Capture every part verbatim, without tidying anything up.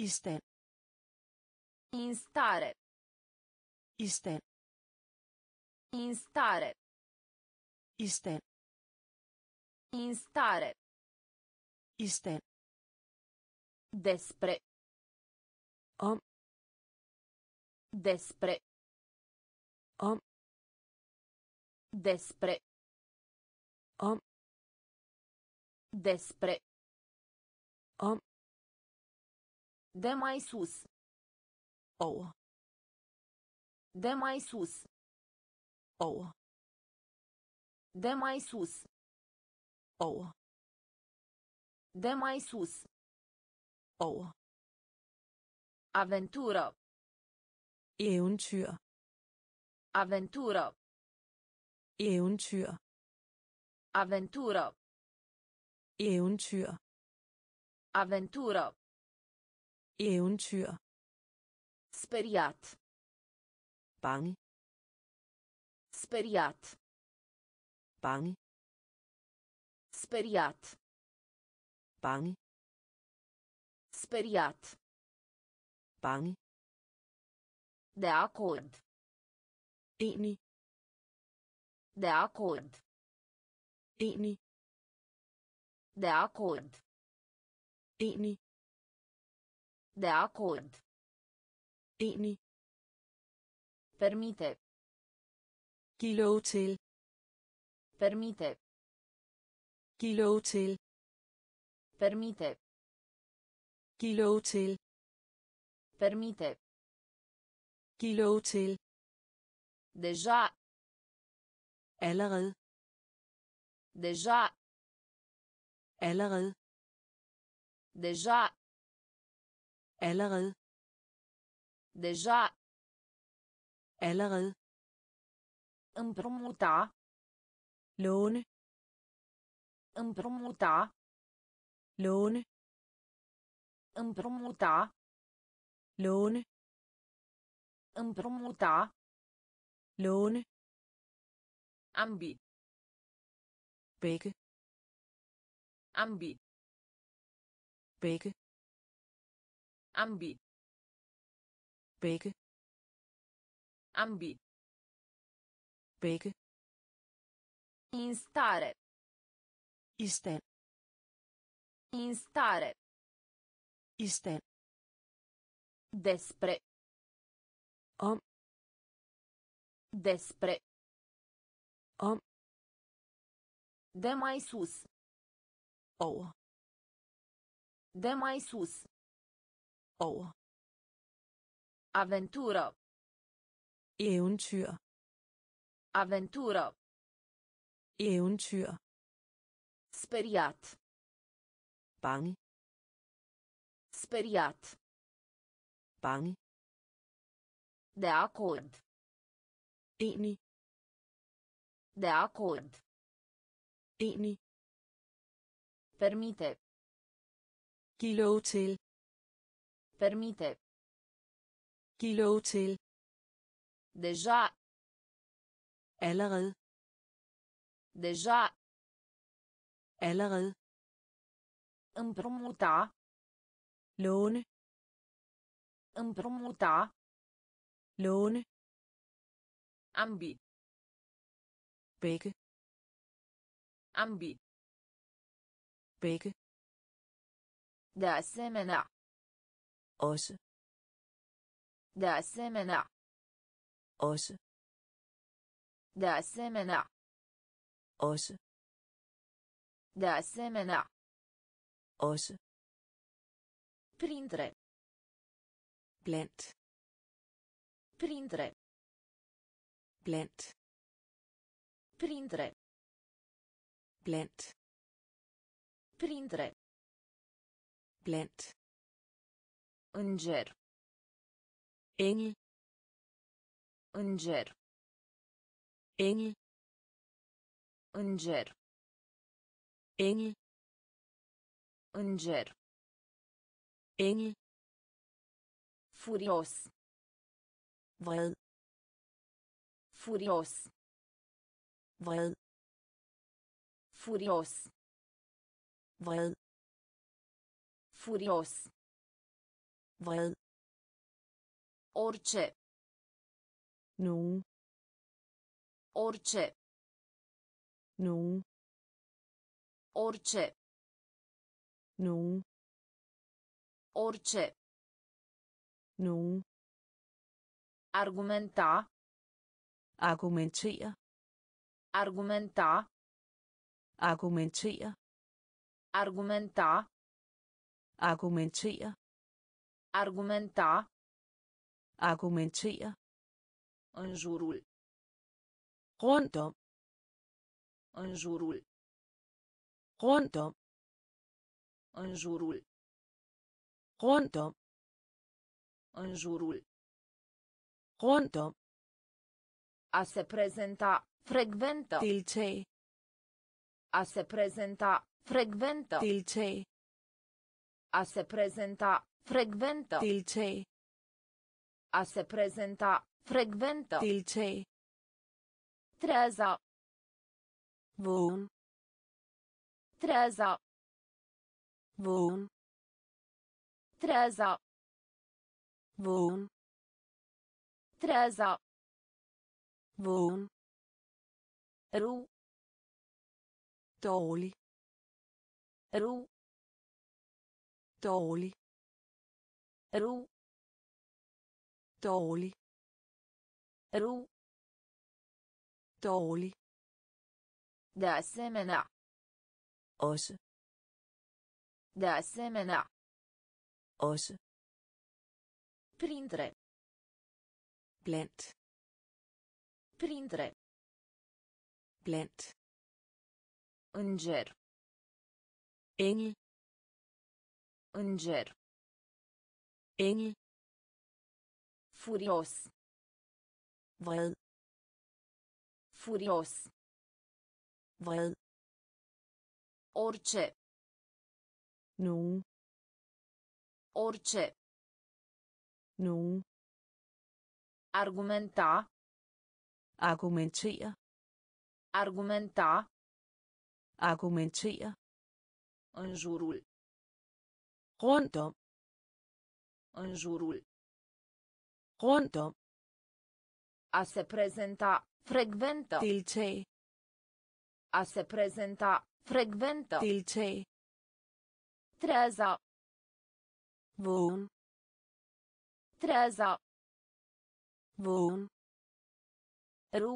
I stand. In stare. I stand. In stare. I stand. In stare. I stand. Despre. Om. Despre. Om. Despre. Om. Despre. Om. De mai sus. Over. De mai sus. Over. De mai sus. Over. De mai sus. Over. Avventura. Eventyr. Avventura. Eventyr. Avventura. Eventyr. Avventura. Eventyr. Speriat. Bange. Speriat. Bange. Speriat. Bange. Speriat. Bange. De acord. Enig. De acord. Enig. De acord. Enig. De acord. Enig. Permite. Giv lov til. Permite. Giv lov til. Permite. Giv lov til. Permite. Giv lov til. Deja. Allerede. Deja. Allerede. Deja. Allerede. Deja. Allerede. Împrumuta. Låne. Împrumuta. Låne. Împrumuta. Låne. Împrumuta. Låne. Ambi. Begge. Ambi. Begge. Ambi. Begge. Ambi. Begge. In stare. I stand. In stare. I stand. Despre. Om. Despre. Om. De mai sus. Over. De mai sus. Over. Avventura. Eventyr. Avventura. Eventyr. Speriat. Bange. Speriat. Bange. De acord. Enig. De acord. Enig. Permite. Giv lov til. Permite. Giv lov til. Deja. Allerede. Deja. Allerede. Împrumuta. Låne. Împrumuta. Låne. Ambi. Begge. Ambi. Begge. De asemenea. Også. De asemenea. Også. De asemenea. Også. De asemenea. Også. Printre. Blandt. Printre. Blandt. Printre. Blandt. Printre. Blandt. Înger. Engel. Înger. Engel. Înger. Engel. Înger. Engel. Furios. Vred. Furios. Vred. Furios. Vred. Furios. vred, Orice. nogen, Orice. nogen, Orice. nogen, Orice. nogen, Argumenta. argumentere, Argumenta. argumentere, Argumenta. argumentere, Argumenta. argumentere, În jurul. rundt om, În jurul. rundt om, În jurul. rundt om, În jurul. rundt om, A se prezenta. Frecventă. deltage, A se prezenta. Frecventă. deltage, A se prezenta. Frecventă. deltage, A se prezenta. Frecventă. deltage, Trează. vågen, Trează. vågen, Trează. vågen, Trează. vågen, Ru. dårlig, Ru. dårlig, Ru. dårlig, Ru. dårlig, De asemenea. også, De asemenea. også, Printre. blandt, Printre. blandt, Înger. engel, Înger. engel, Furios. vred, Furios. vred, Orice. nogen, Orice. nogen, Argumenta. argumentere, Argumenta. argumentere, În jurul. rundt om, În jurul. rundt om, A se prezenta. Frecventă. deltage, A se prezenta. Frecventă. deltage, Trează. vågen, Trează. vågen, Ru.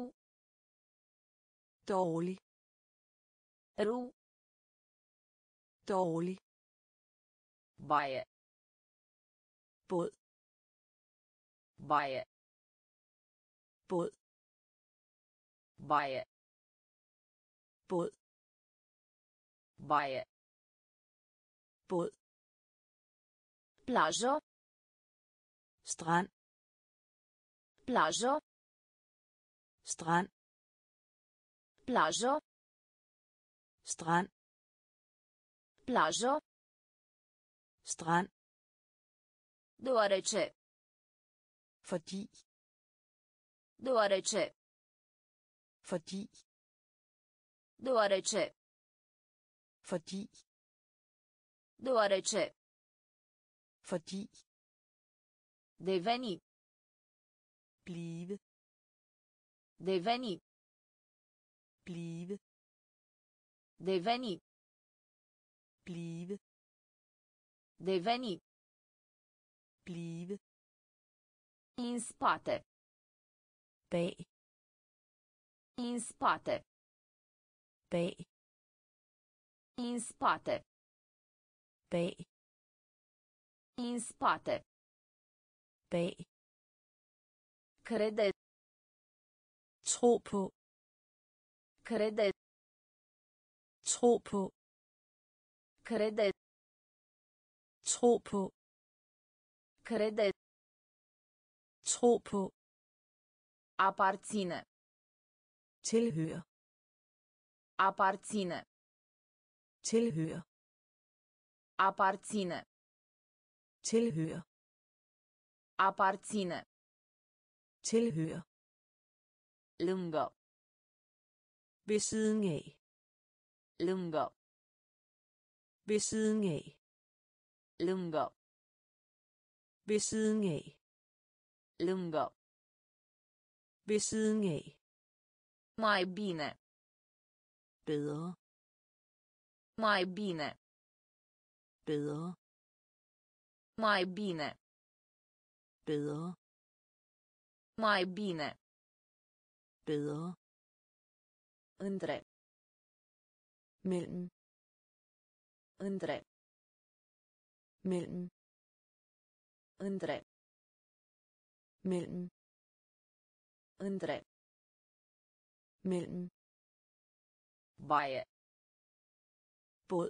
dårlig, Ru. dårlig, Baie. båd, Baie. båd, Baie. båd, Baie. båd, Plajă. strand, Plajă. strand, Plajă. strand, Plajă. strand, Deoarece. fordi, Deoarece. fordi, Deoarece. fordi, Deoarece. fordi, Deveni. blive, Deveni. blive, Deveni. blive, Deveni. blive, În spate. bag, În spate. bag, În spate. bag, În spate. bag, Crede. tro på, Crede. tro på, Crede. tro på, Crede. tro på, Aparține. tilhører, Aparține. tilhører, Aparține. tilhører, Aparține. tilhører, Lângă. ved siden af, Lângă. ved siden af, Lângă. Ved siden af. Lângă. Ved siden af. Mai bine. Bedre. Mai bine. Bedre. Mai bine. Bedre. Mai bine. Bedre. Între. Mellem. Între. Mellem. Între. Mellem. Între. Mellem. Baie. Båd.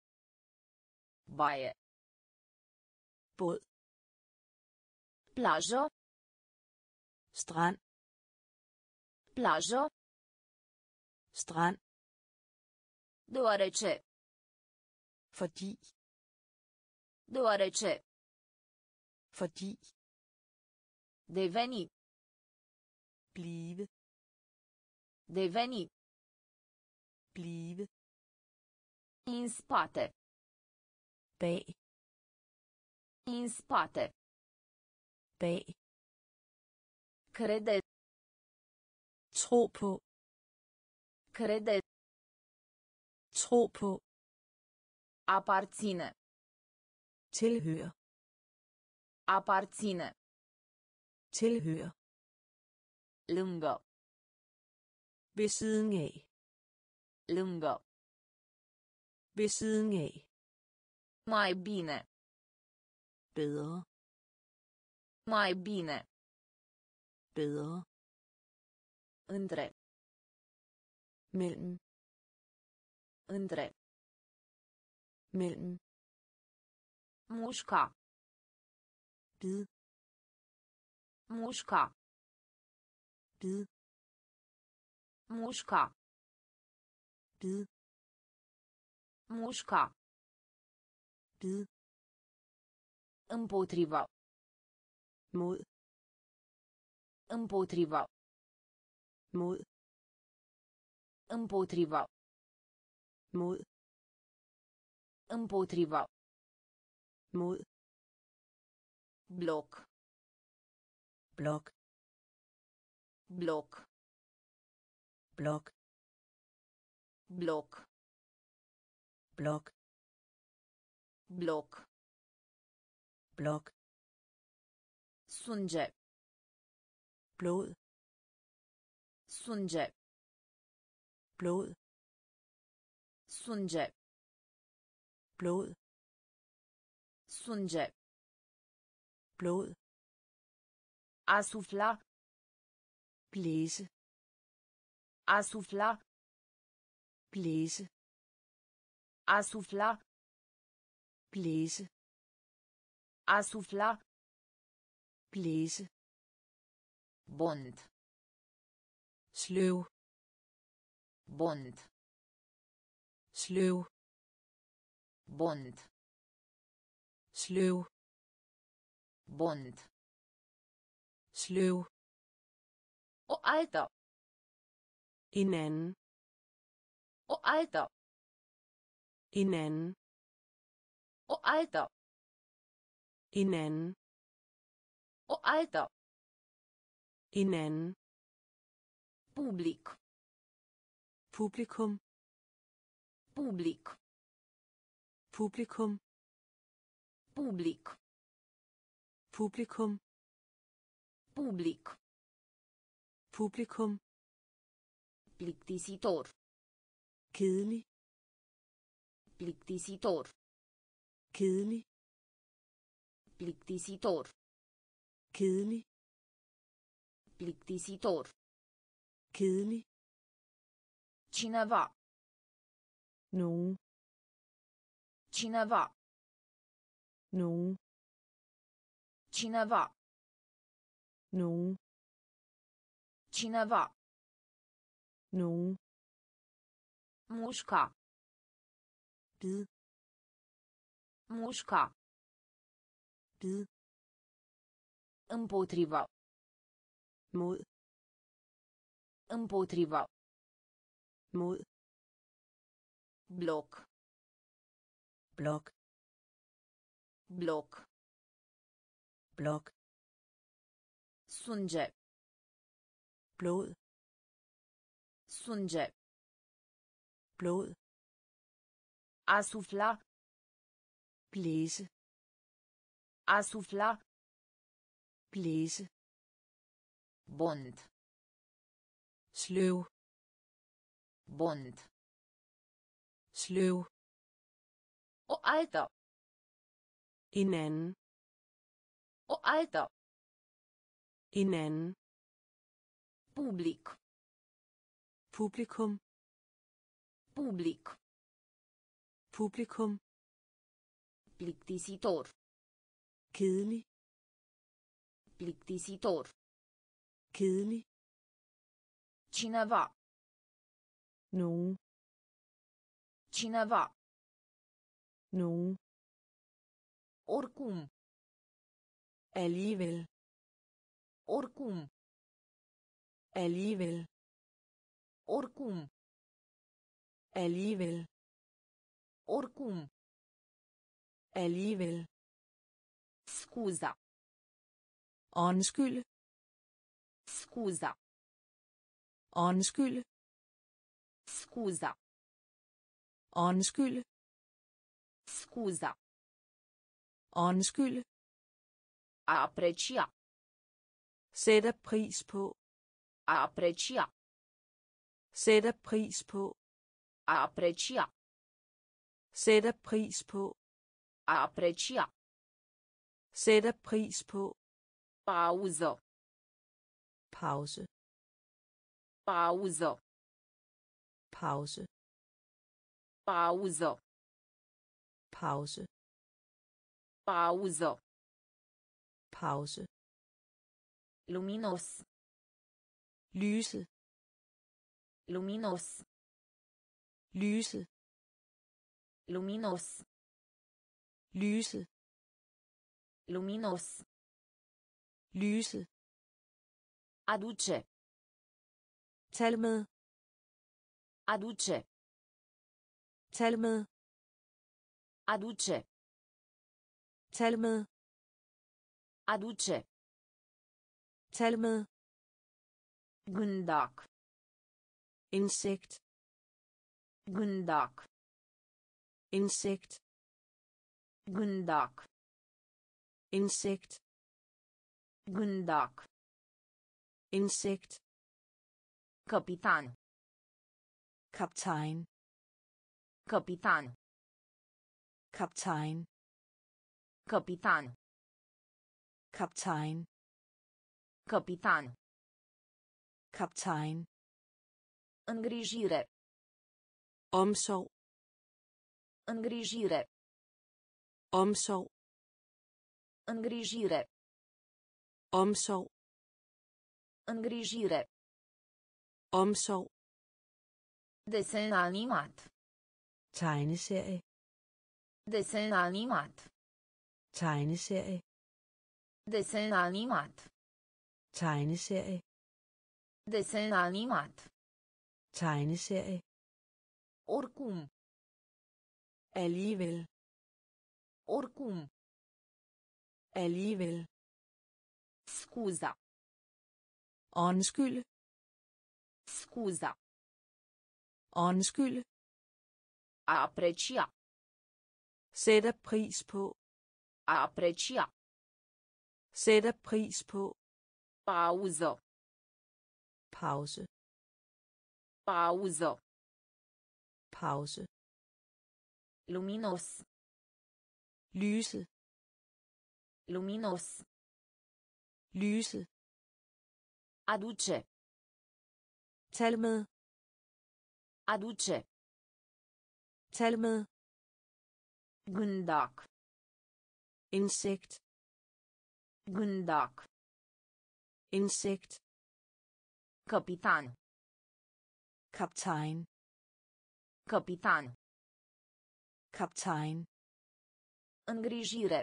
Baie. Båd. Plajă. Strand. Plajă. Strand. Deoarece. Fordi. Deoarece. Fordi. Deveni. Blive. Deveni. Blive. În spate. Bag. În spate. Bag. Crede. Tro på. Crede. Tro på. Aparține. Tilhør. Aparține. Tilhør. Lângă. Ved siden af. Lângă. Ved siden af. Mai bine. Bedre. Mai bine. Bedre. Între. Mellem. Între. Mellem. Mușca. Bid. Mușca. Bid. Mușca. Bid. Mușca. Bid. Împotriva. Mod. Împotriva. Mod. Împotriva. Mod. Împotriva. Mod. Bloc. Blok. Bloc. Blok. Bloc. Blok. Bloc. Blok. Sânge. Blod. Sânge. Blod. Sânge. Blod. Sânge. Blod. Asufla. Blæse. Asufla. Blæse. Asufla. Blæse. Asufla. Blæse. Bond. Sløv. Bond. Sløv. Bond. Sløv. Bond. Sløv. O altă. En anden. O altă. En anden. O altă. En anden. O altă. En anden. Public. Publikum. Public. Publikum. Public. Publikum. Public. Publikum. Plictisitor. Kedelig. Plictisitor. Kedelig. Plictisitor. Kedelig. Plictisitor. Kedelig. Cineva. Nogen. Cineva. Nogen. Cineva. Nogen. Cineva. Nogen. Mușca. Bid. Mușca. Bid. Împotriva. Mod. Împotriva. Mod. Bloc. Blok. Bloc. blok, Sânge. blod, Sânge. blod, A sufla. blæse, A sufla. blæse, Bond. sløv, Bond. sløv, O altă. en anden, O altă. en anden, Public. publikum, Public. publikum, Plictisitor. kedelig, Plictisitor. kedelig, Cineva. nogen, Cineva. nogen, Oricum. alligevel, Oricum. alligevel, Oricum. alligevel, Oricum. alligevel, Scuza. undskyld, Scuza. undskyld, Scuza. undskyld, Scuza. undskyld, A aprecia. sætter pris på, A aprecia. sætter pris på, A aprecia. sætter pris på, A aprecia. sætter pris på, Pauză. pause, Pauză. pause, Pauză. pause, Pauză. pause, Luminos. lyse, Luminos. lyse, Luminos. lyse, Luminos. lyse, Aduce. tal med, Aduce. tal med, Aduce. tal med, Aduce. tal med, Gândac. insekt, Gândac. insekt, Gândac. insekt, Gândac. insekt, Capitan. kaptajn, Capitan. kaptajn, Capitan. kaptajn, Capitan. kaptajn, Îngrijire. omsorg, Îngrijire. omsorg, Îngrijire. omsorg, Îngrijire. omsorg, Desen animat. tegneserie, Desen animat. tegneserie, Desen animat. tegneserie, Desen animat. tegneserie, Oricum. alligevel, Oricum. alligevel, Scuza. undskyld, Scuza. undskyld, A aprecia. sætter pris på, A aprecia. sætter pris på, Pauză. pause, Pauză. pause, Luminos. lyse, Luminos. lyse, Aduce. tal med, Aduce. tal med, Gândac. insekt, Gândac. insekt, Capitan. kaptajn, Capitan. kaptajn, Îngrijire.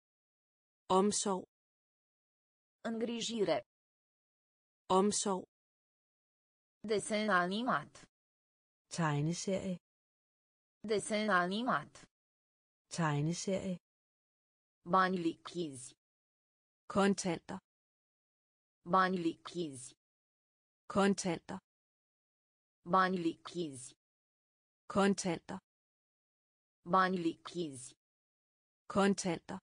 omsorg, Îngrijire. omsorg, Desen animat. tegneserie, Desen animat. tegneserie, Bani lichizi. kontanter, Bani lichizi. kontanter, Bani lichizi. kontanter, Bani lichizi. kontanter,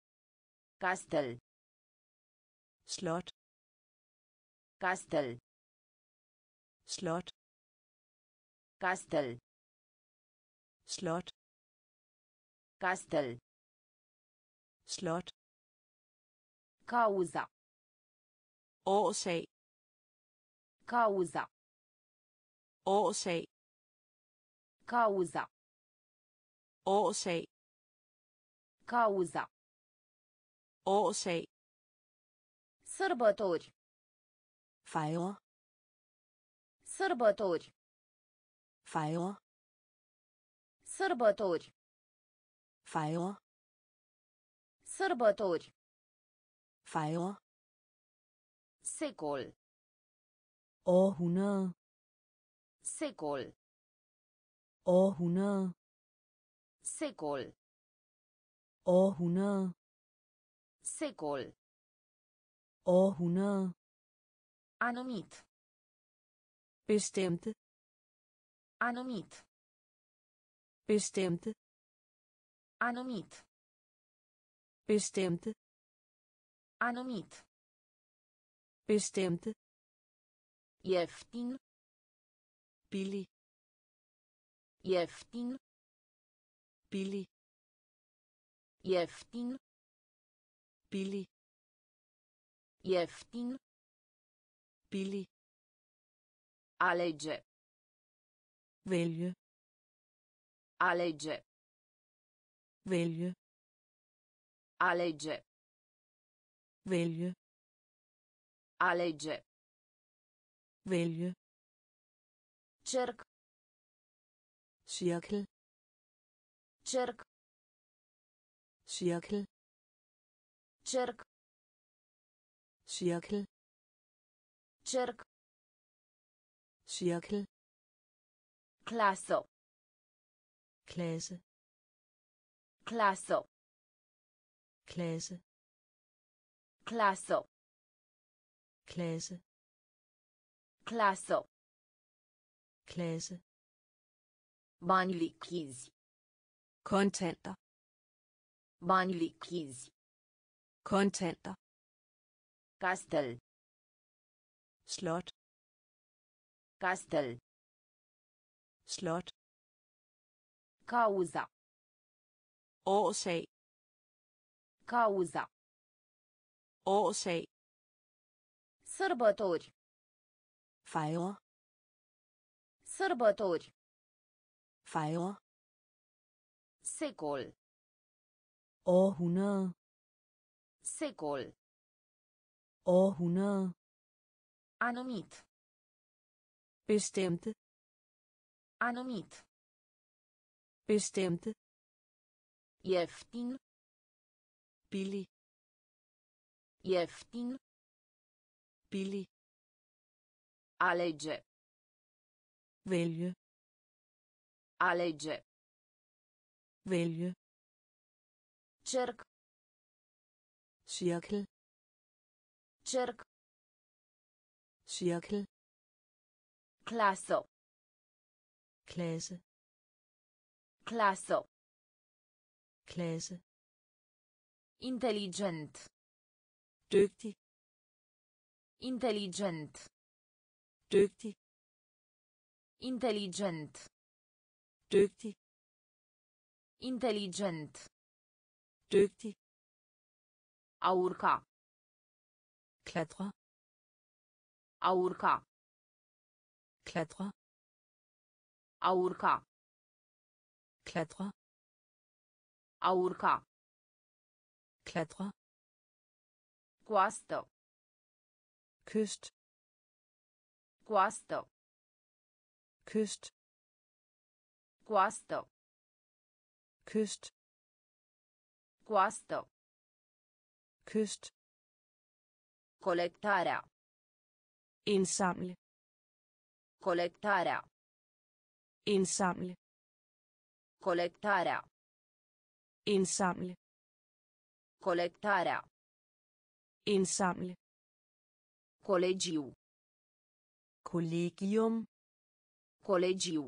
Castel. slot, Castel. slot, Castel. slot, Castel. slot, Cauza. årsag, Cauza. årsag, Cauza. årsag, Cauza. årsag, Sărbători. fejre, Sărbători. fejre, Sărbători. fejre, Sărbători. fejre, Secol. århundrede, Secol. århundrede, Secol. århundrede, Secol. århundrede, Anumit. bestemte, Anumit. bestemte, Anumit. bestemte, Anumit. bestemte, Ieftin. billig, Ieftin. billig, Ieftin. billig, Ieftin. billig, Alege. vælge, Alege. vælge, Alege. vælge, Alege. vælge, Cerc. cirkel, Cerc. cirkel, Cerc. cirkel, Cerc. cirkel, Clasă. klasse, Clasă. klasse, Clasă. klasse, Clasă. klasse, Bani lichizi. kontanter, Bani lichizi. kontanter, Castel. slot, Castel. slot, Cauza. årsag, Cauza. årsag, Sărbători. fejre, Sărbători. fejre, Secol. århundrede, Secol. århundrede, Anumit. bestemte, Anumit. bestemte, Ieftin. billig, Ieftin. billig, Alege. vælge, Alege. vælge, Cerc. cirkel, Cerc. cirkel, Clasă. klasse, Clasă. klasse, Inteligent. dygtig, Inteligent. dygtig, Inteligent. dygtig, Inteligent. dygtig, A urca. klatre, A urca. klatre, A urca. klatre, A urca. klatre, Coastă. kyst, Coastă. kyst, Coastă. kyst, Coastă. kyst, Colectarea. indsamle, Colectarea. indsamle, Colectarea. indsamle, Colectarea. Indsamle. Colegiu. Kollegium. Colegiu.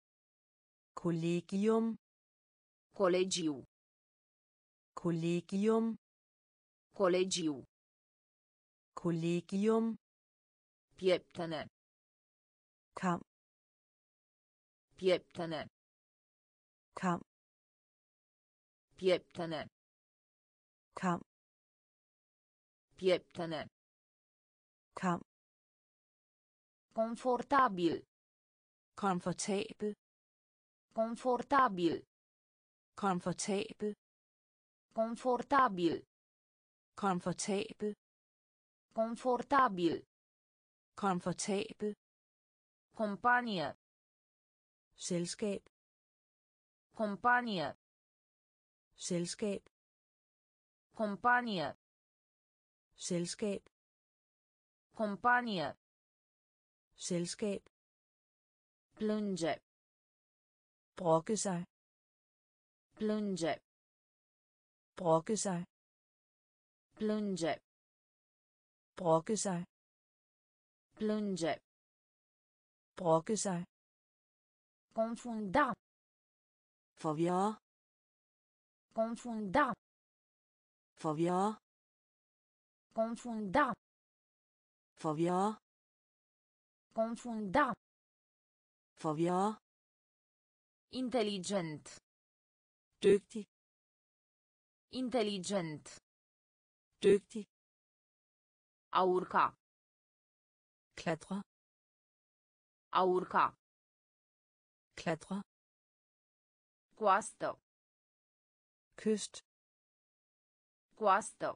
Kollegium. Colegiu. Kollegium. Colegiu. Kollegium. Pieptene. Kam. Pieptene. Kam. Pieptene. Kam. Pieptene. Kam. Confortabil. Komfortabel. Confortabil. Komfortabel. Confortabil. Komfortabel. Confortabil. Komfortabel. Companie. Selskab. Companie. Selskab. Companie. Selskab. Companie. Selskab. Plânge. Brokke sig. Plânge. Brokke sig. Plânge. Brokke sig. Plânge. Brokke sig. Confunda. Forvirre. Confunda. Forvirre. Confunda. Forvirre. Confunda. Forvirre. Intelligent. Dygtig. Intelligent. Dygtig. A urca. Klatre. A urca. Klatre. Coastă. Kyst. Coastă.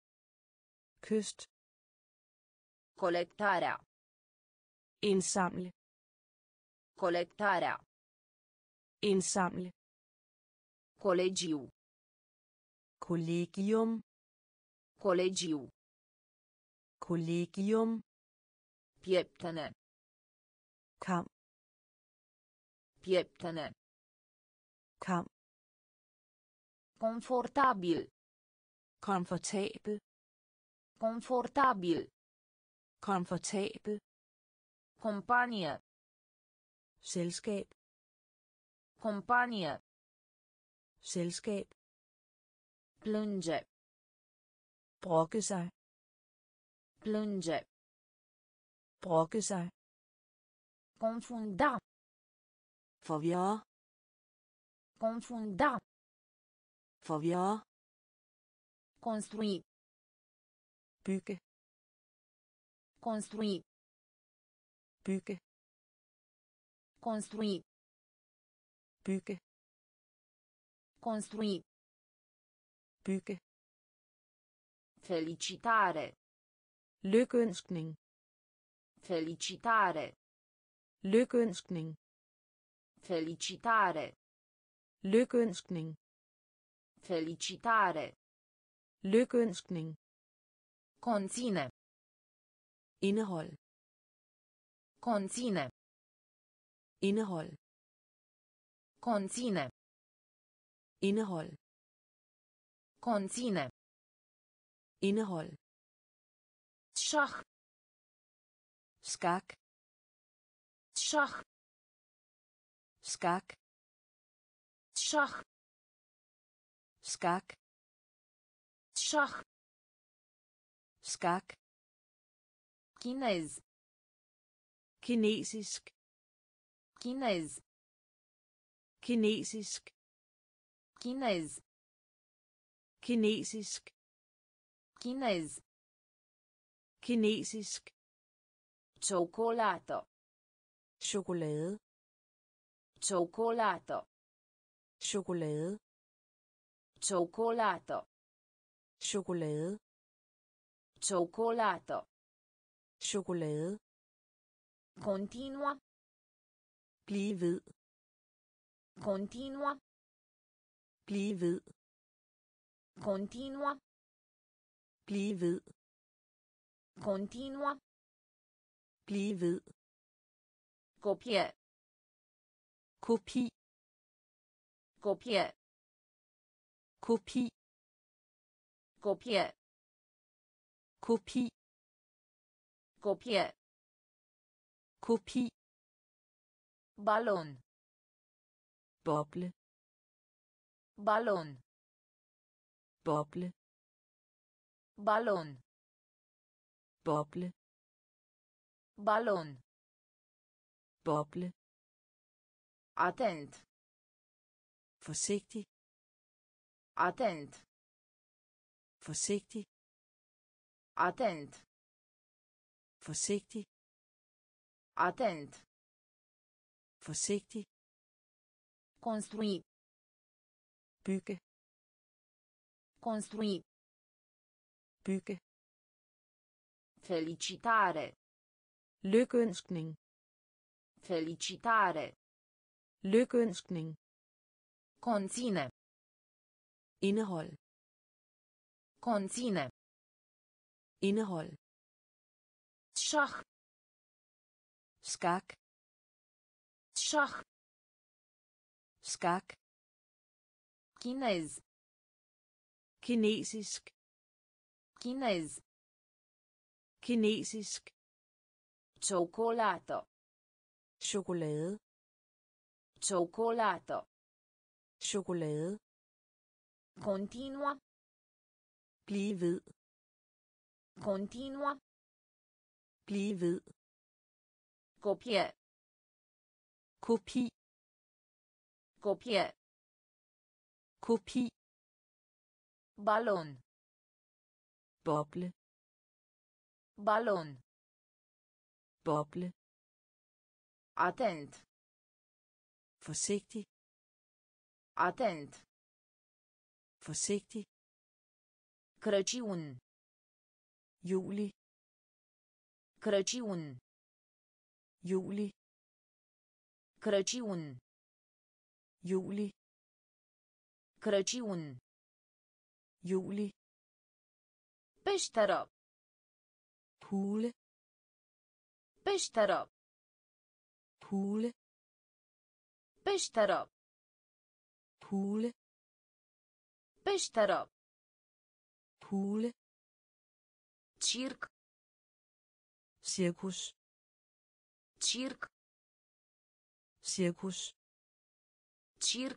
Kyst. Colectarea. Indsamle. Colectarea. Indsamle. Colegiu. Kollegium. Colegiu. Kollegium. Pieptene. Kam. Pieptene. Kam. Confortabil. Komfortabel. Confortabil. Komfortabel. Companie. Selskab. Companie. Selskab. Plânge. Brokke sig. Plânge. Brokke sig. Confunda. Forvirre. Confunda. Forvirre. Construi. Bygge. Construi. Bygge. Construi. Bygge. Construi. Bygge. Felicitare. Lykønskning. Felicitare. Lykønskning. Felicitare. Lykønskning. Felicitare. Lykønskning. Conține. Indehold. Conține. Indehold. Conține. Indehold. Conține. Indehold. Schach. Skak. Schach. Skak. Schach. Skak. Schach. Skak. Chinez. Kinesisk. Chinez. Kinesisk. Chinez. Kinesisk. Chinez. Kinesisk. Cioccolato. Chokolade. Cioccolato. Chokolade. Cioccolato. Chokolade. Cioccolato. Chokolade. Continua. Bliv ved. Continua. Bliv ved. Continua. Bliv ved. Continua. Bliv ved. Copie. Kopi. Copie. Kopi. Copie. kopi, Copie. kopi, Balon. boble, Balon. boble, Balon. boble, Balon. boble, Atent. forsigtig, Atent. forsigtig, Atent. forsigtig, Atent. forsigtig, Construi. bygge, Construi. bygge, Felicitare. lykønskning, Felicitare. lykønskning, Conține. indehold, Conține. indehold, Șah. skak, Șah. skak, Chinez. kinesisk, Chinez. kinesisk, Cioccolato. chokolade, Cioccolato. chokolade, Continua. blive ved, Continua. blive ved, Copie. kopi, Copie. kopi, Balon. boble, Balon. boble, Atent. forsigtig, Atent. forsigtig, Crăciun. juli, Crăciun. juli, Crăciun. juli, Crăciun. juli, Peșteră. hule, Peșteră. hule, Peșteră. hule, Peșteră. hule, Circ. cirkus, Circ. cirkus, Circ.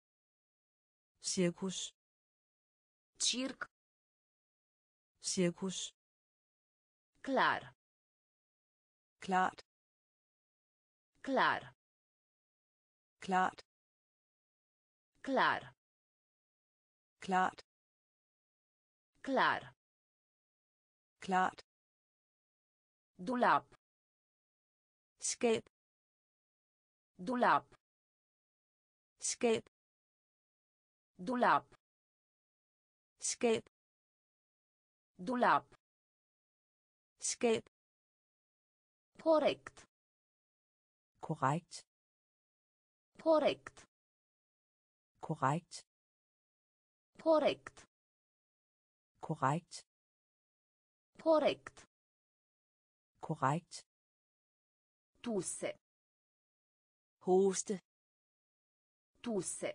cirkus, Circ. cirkus, Clar. klart, Clar. klart, Clar. klart, Clar. klart, Dulap. skab, Dulap. skab, Dulap. skab, Dulap. skab, Corect. korrekt, Corect. korrekt, Corect. korrekt, Corect. korrekt, Tusse. hoste, Tusse.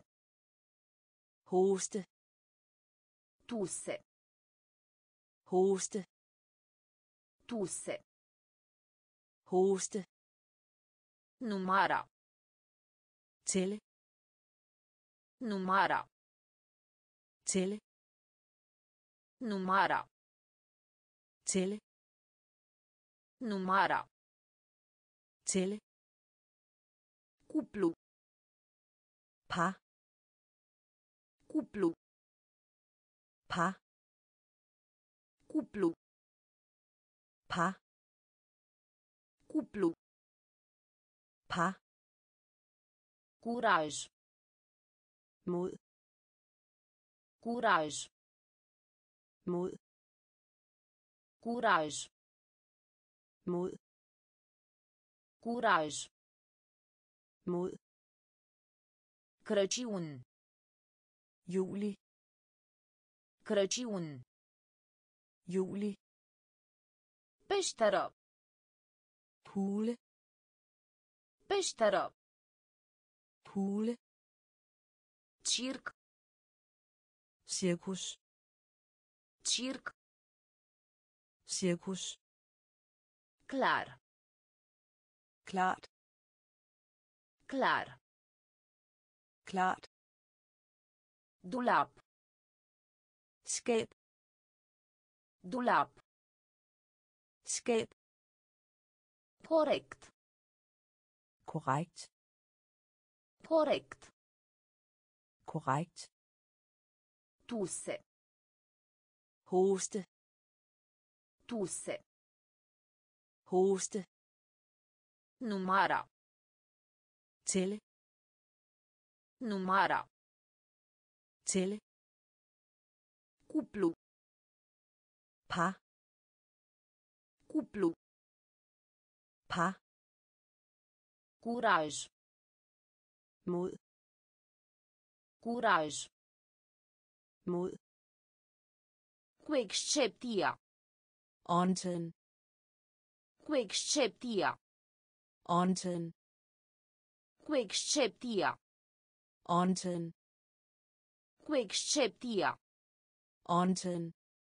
hoste, Tusse. hoste, Tusse. hoste, Numara. tælle, Numara. tælle, Numara. tælle, Numara. tælle, Cuplu. par, Cuplu. par, Cuplu. par, Cuplu. par, Curaj. mod, Curaj. mod, Curaj. mod, Curaj. mod, Crăciun. juli, Crăciun. juli, Peșteră. hule, Peșteră. hule, Circ. cirkus, Circ. Cirkus. Clar. Klart. Clar. Klart. Dulap. Skab. Dulap. Skab. Korrekt. Korrekt. Korrekt. Korrekt. Tusse. Hoste. Tusse. Hoste. Numara. Tælle. Numara. Tælle. Cuplu. Par. Cuplu. Par. Curaj. Mod. Curaj. Mod. Cu excepția. Undtagen. Cu excepția. Undtagen. Cu excepția. Undtagen. Cu excepția. Undtagen.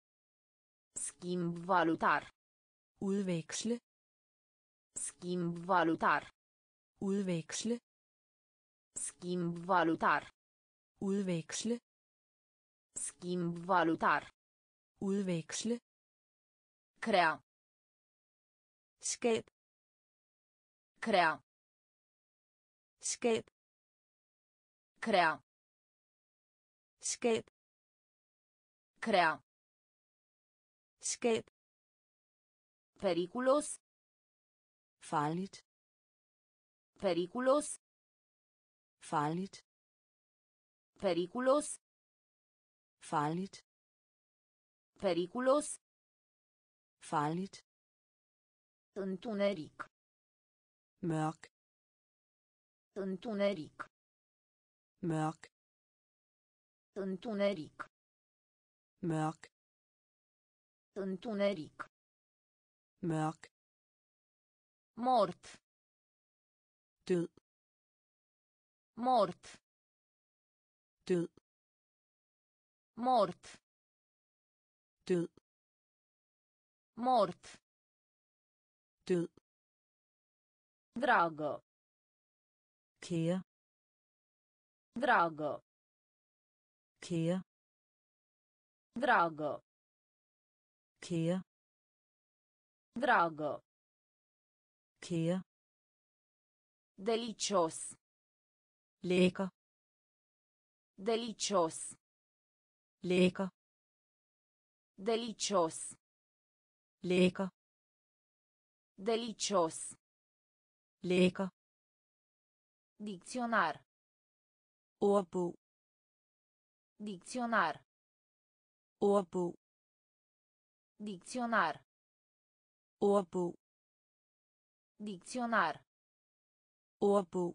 Schimb valutar. Udveksle. Schimb valutar. Udveksle. Schimb valutar. Udveksle. Schimb valutar. Udveksle. Crea. Skab. Crea. Skab. Crea. Skab. Crea. Skab. Periculos. Farligt. Periculos. Farligt. Periculos. Farligt. Periculos. Farligt. Întuneric. Mørk. Întuneric. Mørk. Întuneric. Mørk. Întuneric. Mørk. Mort. Død. Mort. Død. Mort. Død. Mort. Død. Dragă. Kære. Dragă. Kære. Dragă. Kære. Dragă. Kære. Delicios. Lækker. Delicios. Lækker. Delicios. Lækker. Delicios. Lækker. Dicționar. Ordbog. Dicționar. Ordbog. Dicționar. Ordbog. Dicționar. Ordbog.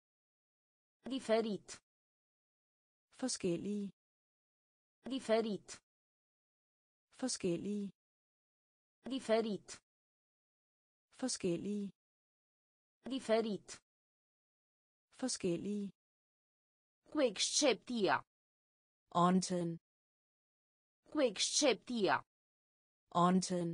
Diferit. Forskellige. Diferit. Forskellige. Diferit. Forskellige. Diferit. Forskellige. Cu excepția. Undtagen. Cu excepția. Undtagen.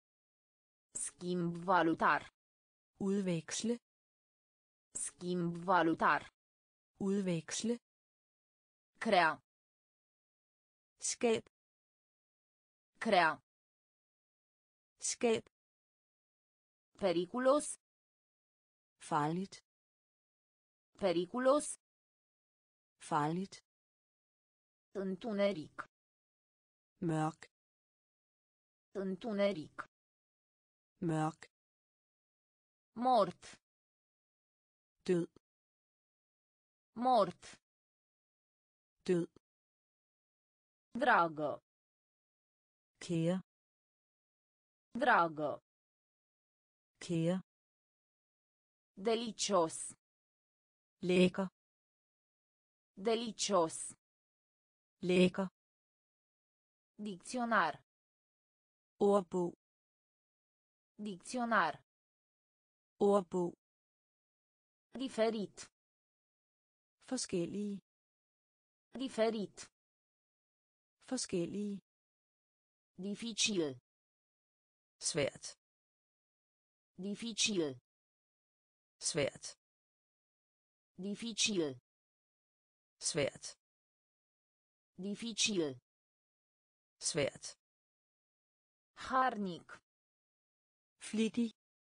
Schimb valutar. Udveksle. Schimb valutar. Udveksle. Crea. Skab. Crea. Skab. Periculos. Farligt. Periculos. Farligt. Întuneric. Mørk. Întuneric. Mørk. Mort. Død. Mort. Død. Dragă. Kære. Dragă. Kære. Delicios. Lækker. Delicios. Lækker. Dicționar. Ordbog. Dicționar. Ordbog. Diferit. Forskellige. Diferit. Forskellige. Dificil. svært, Dificil. svært, Dificil. svært, Dificil. svært, Harnic. flittig,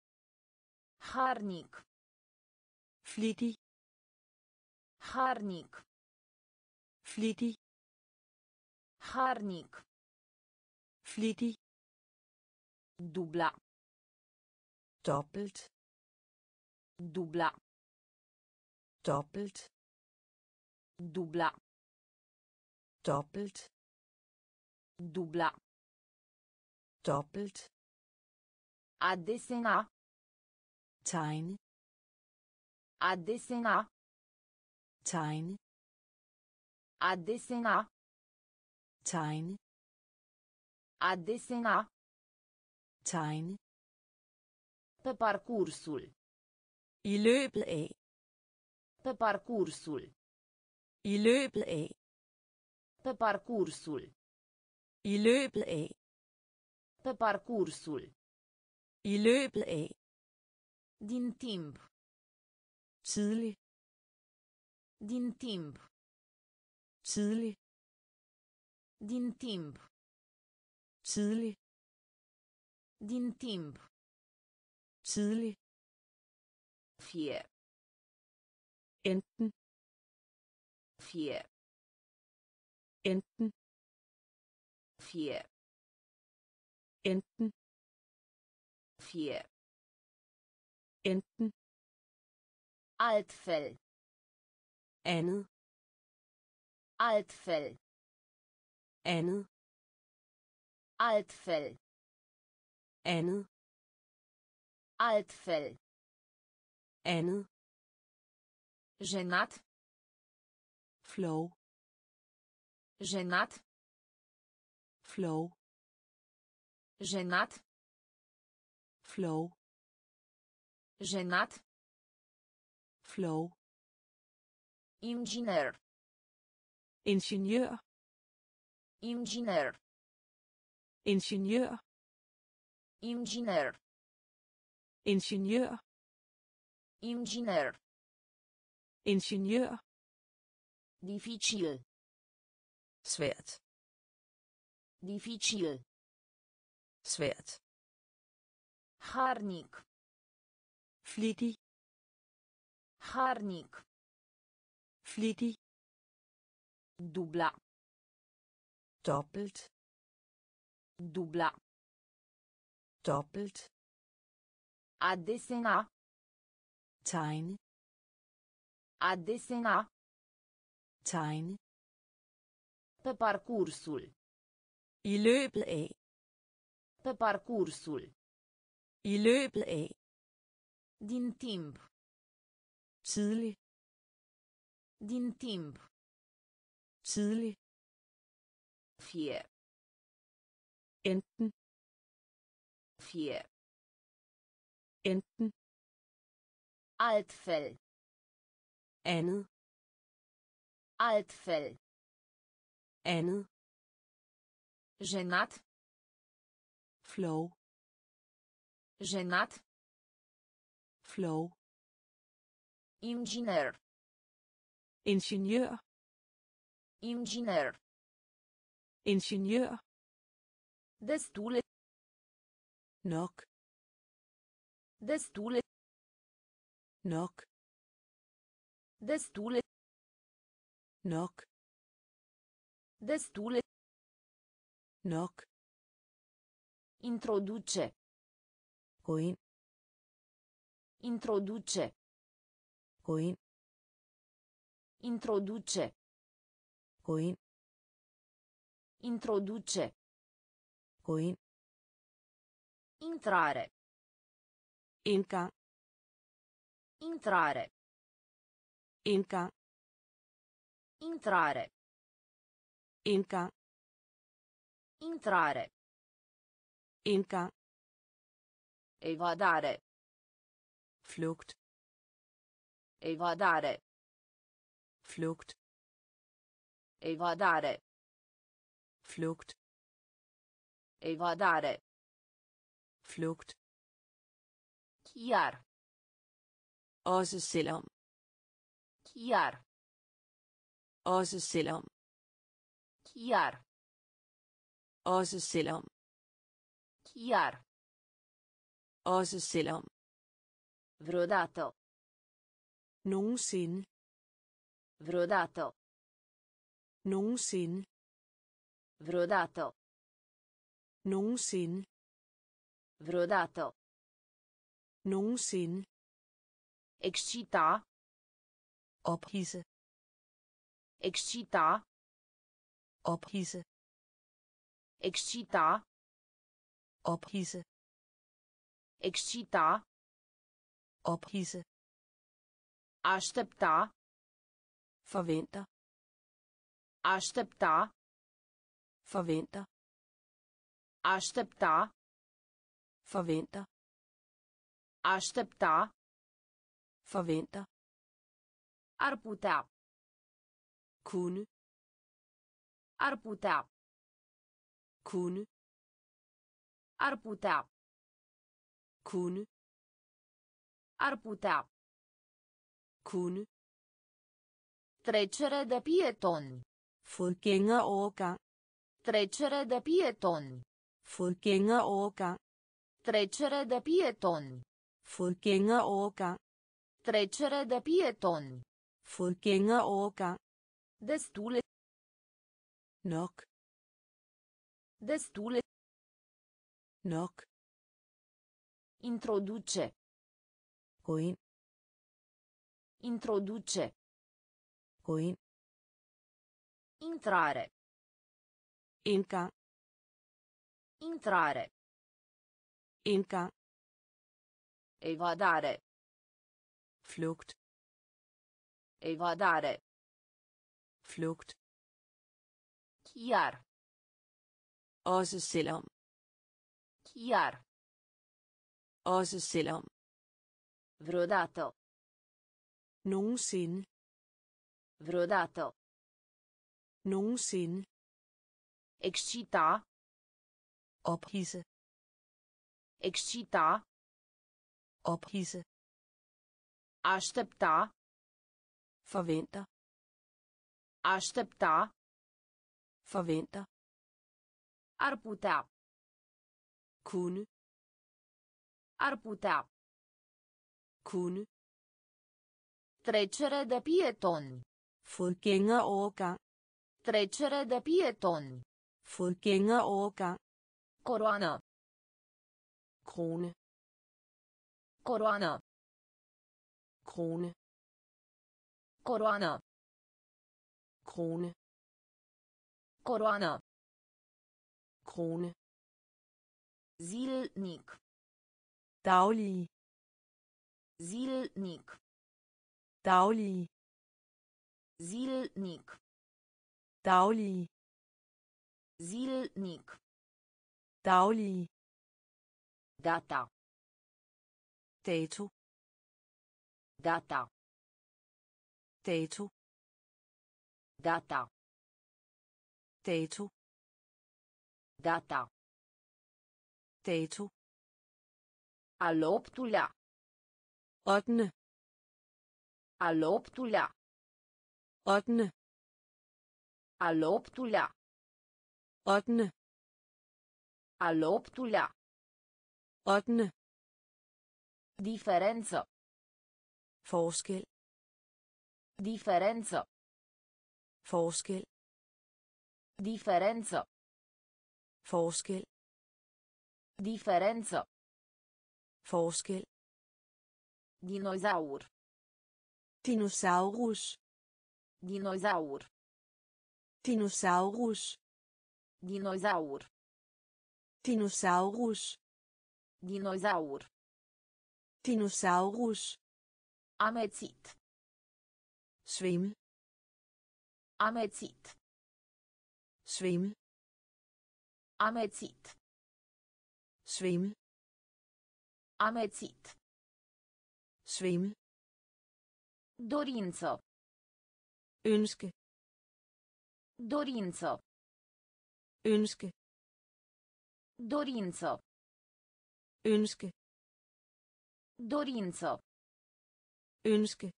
Harnic. flittig, Harnic. flittig, Harnic. flittig, Dubla. dobbelt, Dubla. dobbelt, Dubla. dobbelt, Dubla. dobbelt, A desena. tegne, A desena. tegne, A desena. tegne, A desena. tegne, Pe parcursul. i løbet af, Pe parcursul. i løbet af, Pe parcursul. i løbet af, Pe parcursul. i løbet af, Din timp. tidlig, Din timp. tidlig, Din timp. tidlig, Din timp. tidlig, Fie. enten, Fie. enten, Fie. enten, Fie. enten, Altfel. andet, Altfel. andet, Altfel. andet, Altfel. andet, Jenat. flow, Jenat. flow, Jenat. flow, Jenat. flow, Inginer. ingeniør, Inginer. ingeniør, Inginer. ingeniør, Inginer. ingeniør, Dificil. svært, Dificil. svært, Harnic. flittig, Harnic. flittig, Dubla. dobbelt, Dubla. dobbelt, A desena. tegne, A desena. tegne, Pe parcursul. i løbet af, Pe parcursul. i løbet af, Din timp. tidlig, Din timp. tidlig, Fie. enten, Fie. enten, Altfel. andet, Altfel. andet, Jenat. flow, Jenat. flow, Inginer. ingeniør, Inginer. ingeniør, Destule. nok, Destule. nok, Destule. nok, Destule. nok, Introduce. gå ind, Introduce. gå ind, Introduce. gå ind, Introduce. gå ind, Intrare. indgang, Intrare. indgang, Intrare. indgang, Intrare. indgang, Evadare. flugt, Evadare. flugt, Evadare. flugt, Evadare. Flugt. Chiar. Også selvom. Chiar. Også selvom. Chiar. Også selvom. Chiar. Også selvom. Vreodată. Nogensinde. Vreodată. Nogensinde. Vreodată. Nogensinde. Vreodată. Nogensinde. Excita. Ophidse. Excita. Ophidse. Excita. Ophidse. Excita. Ophidse. Aștepta. Forventer. Aștepta. Forventer. Aștepta. Forventer. Aștepta. Forventer. Ar putea. Kunne. Ar putea. Kunne. Ar putea. Kunne. Ar putea. Kunne. Trecere de pietoni. Fodgængerovergang. Trecere de pietoni. Fodgængerovergang. Trecere de pietoni. Fodgængerovergang. Trecere de pietoni. Fodgængerovergang. Destule. Nok. Destule. Nok. Introduce. Gå ind. Introduce. Gå ind. Intrare. Indgang. Intrare. Indgang. Evadare. Flugt. Evadare. Flugt. Chiar. Også selvom. Chiar. Også selvom. Vreodată. Nogensinde. Vreodată. Nogensinde. Excita. Ophidse. Excita. Ophidse. Aștepta. Forventer. Aștepta. Forventer. Ar putea. Kunne. Ar putea. Kunne. Trecere de pietoni. Fodgængerovergang. Trecere de pietoni. Fodgængerovergang. Coroană. Krone. Coroană. Krone. Coroană. Krone. Coroană. Krone. Zilnic. Daglige. Zilnic. Daglige. Zilnic. Daglige. Zilnic. Daglige. Data. Dato. Data. Dato. Data. Dato. Data. Dato. Al optulea. Ottende. Al optulea. Ottende. Al optulea. Ottende. Al optulea. Ottende. Diferență. Forskel. Diferență. Forskel. Diferență. Forskel. Diferență. Forskel. Dinozaur. Dinosaurus. Dinozaur. Dinosaurus. Dinozaur. Dinosaurus. Dinozaur. Dinosaurus. Amețit. Svimmel. Amețit. Svimmel. Amețit. Svimmel. Amețit. Svimmel. Dorință. Ønske. Dorință. Ønske. Dorință. Ønske. Dorință. Ønske.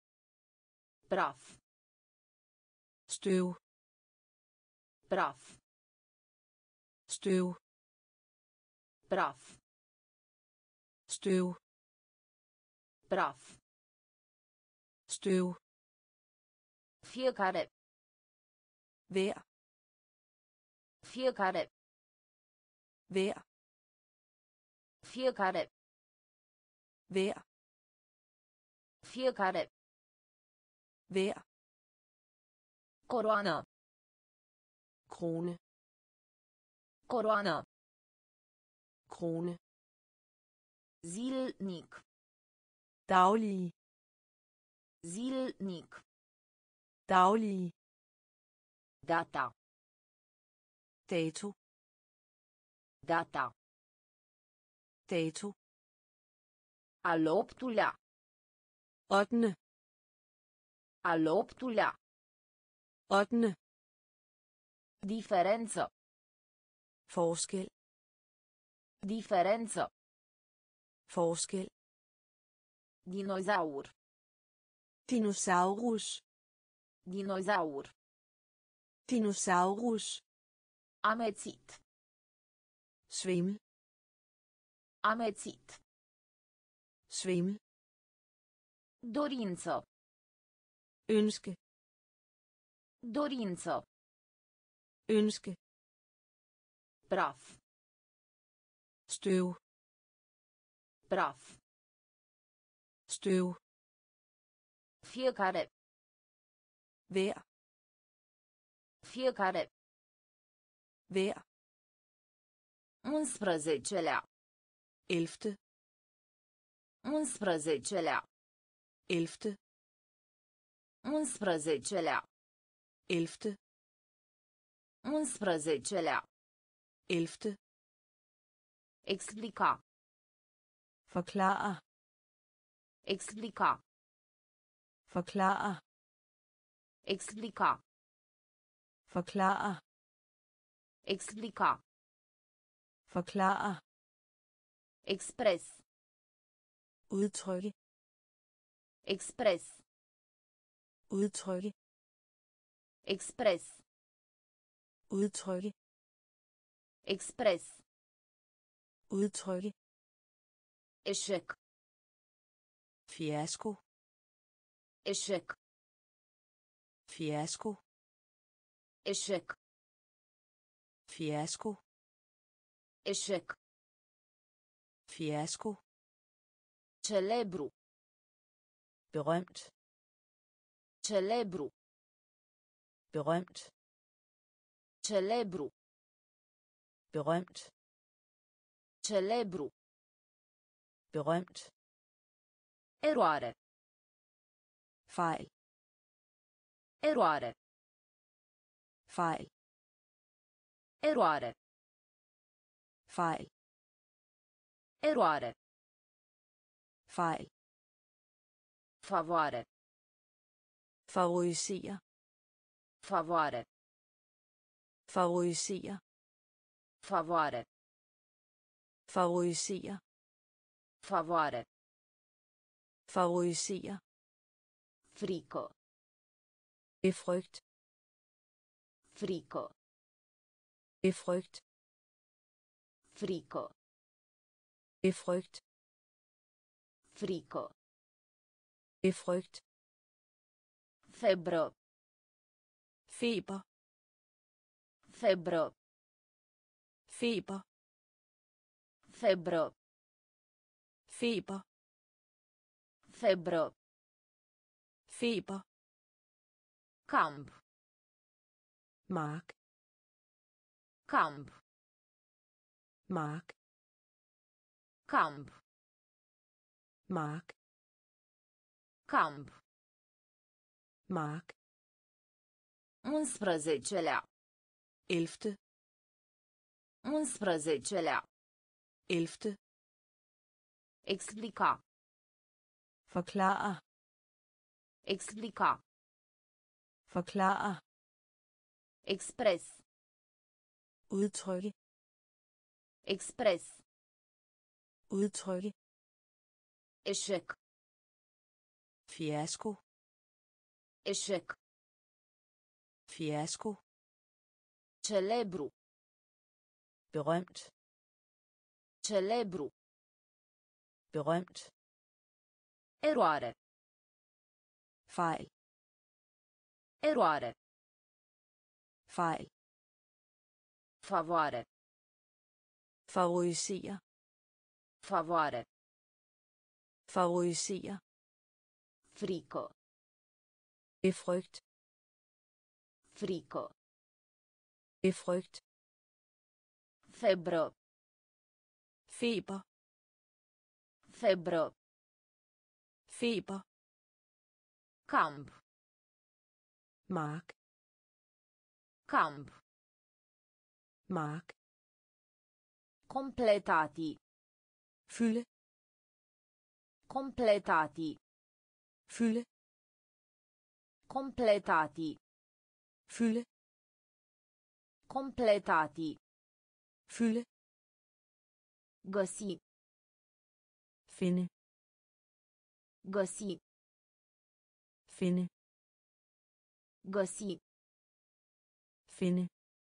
Praf. Støv. Praf. Støv. Praf. Støv. Praf. Støv. Fiecare. Hver. Fiecare. Hver. Fiecare. Hver. Fiecare. Hver. Coroană. Krone. Coroană. Krone. Zilnic. Daglige. Zilnic. Daglige. Data. Dato. Data. Dato. Al optulea. Ottende. Al optulea. Ottende. Diferență. Forskel. Diferență. Forskel. Dinozaur. Dinosaurus. Dinozaur. Dinosaurus. Amețit. Svimmel. Amețit. Svimmel. Dorință. Ønske. Dorință. Ønske. Praf. Støv. Praf. Støv. Fiecare. Hver. Fiecare. Hver. Unsprezecelea. Elfte. Unsprezecelea. Elfte. Unsprezecelea. Elfte. Unsprezecelea. Elfte. Explica. Forklare. Explica. Forklare. Explica. Forklare. Explica. Forklare. Express. Udtrykke. Express. Udtrykke. Express. Udtrykke. Express. Udtrykke. Eșec. Fiasko. Eșec. Fiasko. Eșec. Fiasko. Eșec. Fiasko. Celebru. Berømt. Celebru. Berømt. Celebru. Berømt. Celebru. Berømt. Eroare. Fejl. Eroare. Fejl. Eroare. Fejl. Eroare. Fejl. Favoare. Favorisere. Favoare. Favorisere. Favoare. Favorisere. Favoare. Favorisere. Frică. Befrygt. Frică. Befrygt. Frică. Befrygt. Frică. Befrygt. Febră. Feber. Febră. Feber. Febră. Feber. Febră. Feber. Camp. Mark. Camp. Mark. Camp. Mark. Camp. Mark. Unsprezecelea. Elfte. Unsprezecelea. Elfte. Explica. Forklare. Explica. Forklare. Express. Udtrykke. Express. Udtrykke. Eșec. Fiasko. Eșec. Fiasko. Celebru. Berømt. Celebru. Berømt. Eroare. Fejl. Eroare. Fejl. Favoare. Favorisere. Favoare. Favorisere. Frico. Befrygt. Frico. Befrygt. Febră. Feber. Febră. Feber. Camp. Mark. Camp. Mark. Completati. Fylde. Completati. Fylde. Completati. Fylde. Completati. Fylde. Găsi. Finde. Găsi. Finde. Găsi. Finde.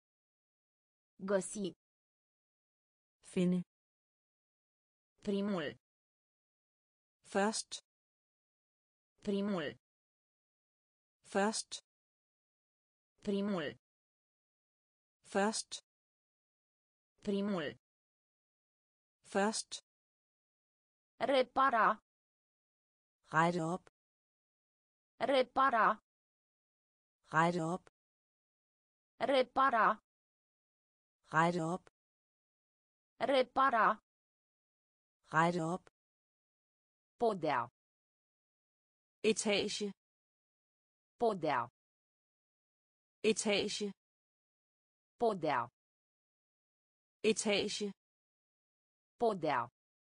Găsi. Finde. Primul. Først. Primul. Først. Primul. Først. Primul. Først. Repara. Rette op. Repara. Rette op. Repara. Rette op. Repara. Rette op. Podea. Etage. Podea. Etage. Podea. Etage. Podea.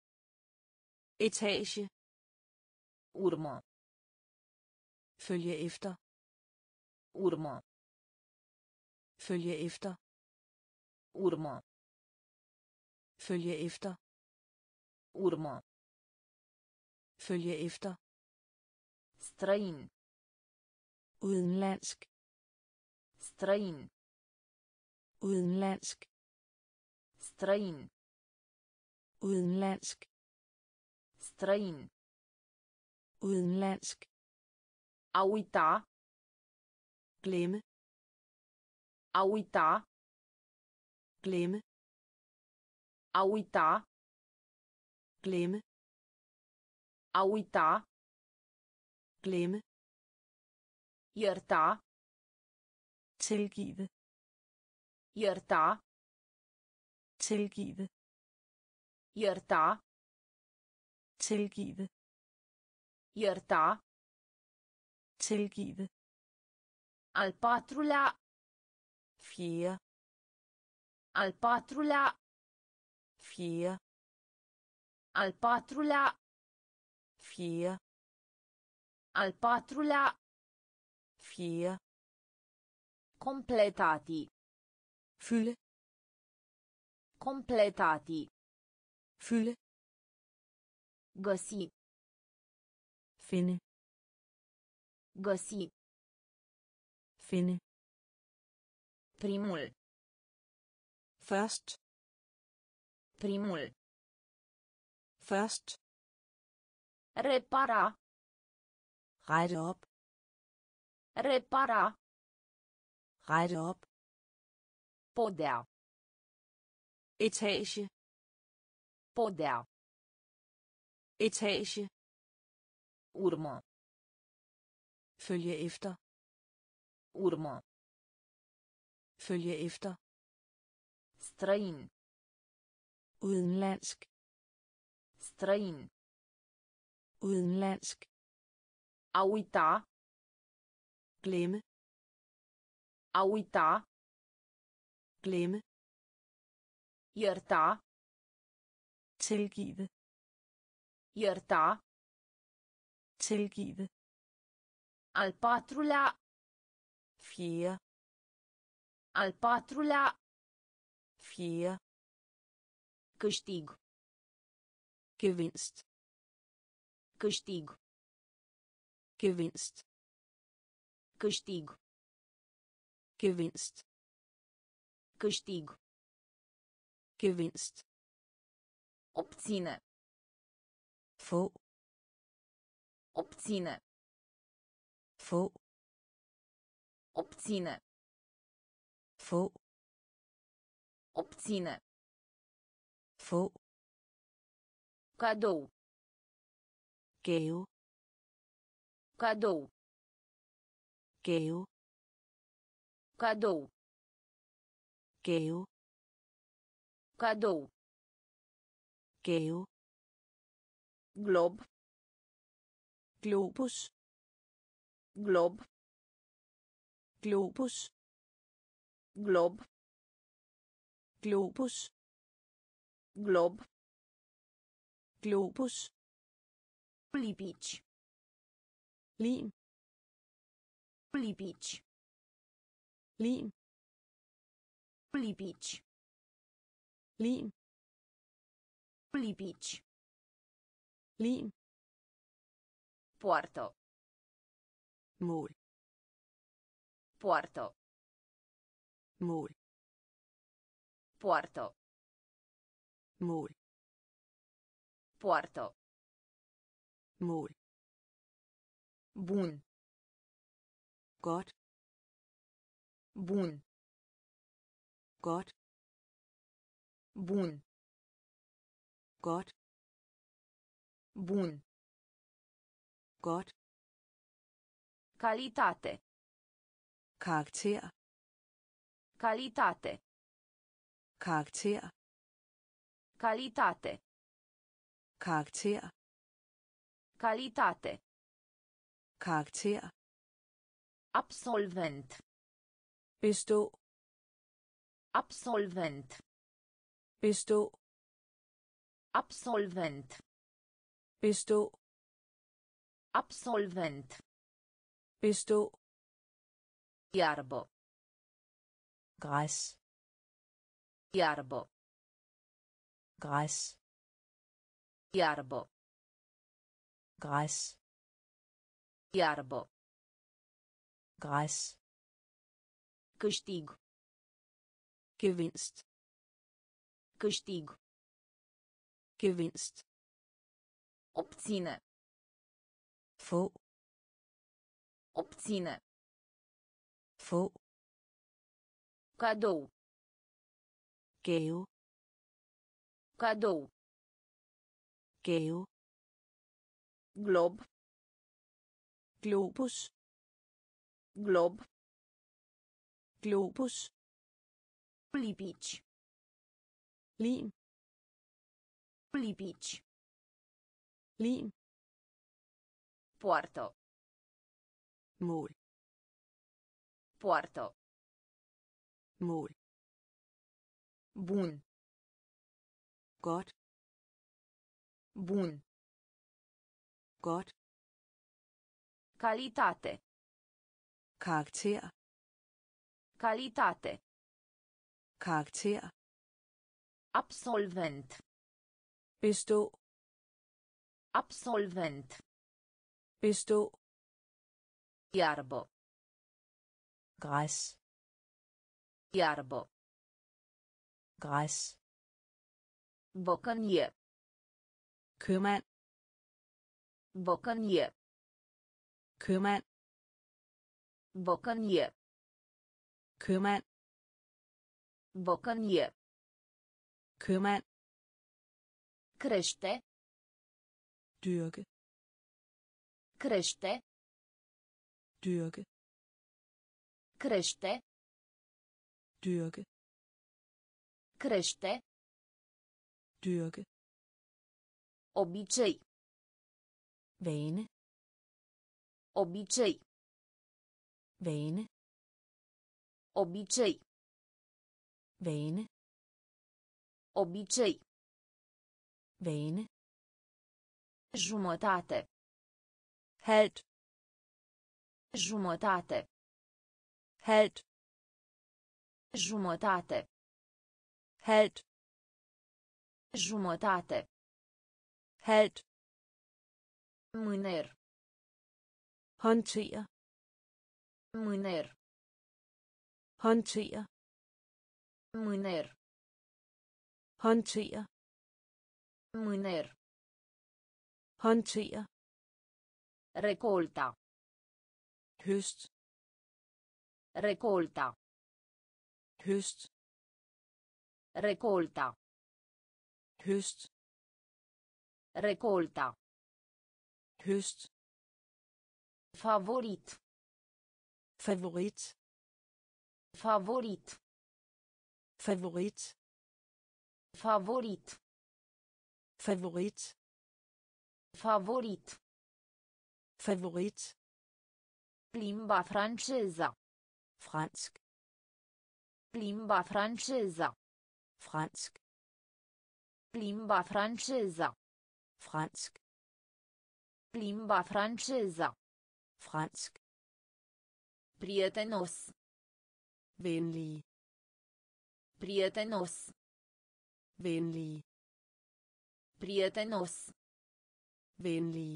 Etage. Urmă. Følge efter. Urmă. Følge efter. Urmă. Følge efter. Urmă. Følge efter. Străin. Udenlandsk. Străin. Udenlandsk. Străin. Udenlandsk. Străin. Udenlandsk. A uita. Glemme. A uita. Glemme. A uita. Glemme. A uita. Glemme. Ierta. Tilgive. Ierta. Tilgive. Ierta. Tilgive. Ierta. Tilgive. Al patrulea. Fjerde. Al patrulea. Fjerde. Al patrulea. Fjerde. Al patrulea. Fjerde. Completati. Fylde. Completati. Fylde. Găsi. Finde. Găsi. Finde. Primul. Først. Primul. Først. Repara. Rette op. Repara. Rette op. Podea. Etage. Podea. Etage. Urmă. Følge efter. Urmă. Følge efter. Străin. Udenlandsk. Străin. Udenlandsk. A uita. Glemme. A uita. Glemme. Ierta. Tilgive. Ierta. Tilgive. Al patrulea. Fjerde. Al patrulea. Fjerde. Câștig. Gevinst. Câștig. Gevinst. Câștig. Gevinst. Câștig. Gevinst. Obține. Få. Obține. Få. Obține. Få. Obține. Få. Cadou. Gave. Cadou. Gave. Cadou. Gave. Cadou. Gave. Glob. Globus. Glob. Globus. Glob. Globus. Glob. Globus. Lipici. Lim. Lipici. Lim. Lipici. Lim. Lipici. Lim. Poartă. Mål. Poartă. Mål. Poartă. Mål. Poartă. Mål. Bun. Godt. Bun. Godt. Bun. Godt. Bun. Godt. Calitate. Karakter. Calitate. Karakter. Calitate. Karakter. Calitate. Karakter. Absolvent. Bestå. Absolvent. Bestå. Absolvent. Bestå. Absolvent. Bestå. Iarbă. Græs. Iarbă. Græs. Iarbă. Græs. Iarbă. Græs. Câștig. Gevinst. Câștig. Gevinst. Obține. Få. Obține. Få. Cadou. Gave. Cadou. Gave. Glob. Globus. Glob. Globus. Lipici. Lim. Lipici. Lim. Poartă. Mål. Poartă. Mål. Bun. Godt. Bun. Godt. Calitate. Karakter. Calitate. Karakter. Absolvent. Bestå. Absolvent. Bestå. Iarbă. Græs. Iarbă. Græs. Bocănie. Købmand. Bocănie. Købmand. Bocănie. Købmand. Bocănie. Købmand. Crește. Dyrke. Crește. Dyrke. Crește. Dyrke. Crește. Dyrke. Obicei. Vane. Obicei. Vane. Obicei. Vane. Obicei. Vane. Jumătate. Halvt. Jumătate. Halvt. Jumătate. Halvt. Jumătate. halt, Mâner. håndtere, Mâner. håndtere, Mâner. håndtere, Mâner. håndtere, Recolta. høst, Recolta. høst, Recolta. høst, Recolta. høst, Favorit. favorit, Favorit. favorit, Favorit. favorit, Favorit. favorit, Limba franceză. fransk, Limba franceză. fransk, Limba franceză. fransk, Limba franceză. fransk, Prietenos. venlig, Prietenos. venlig, Prietenos. venlig,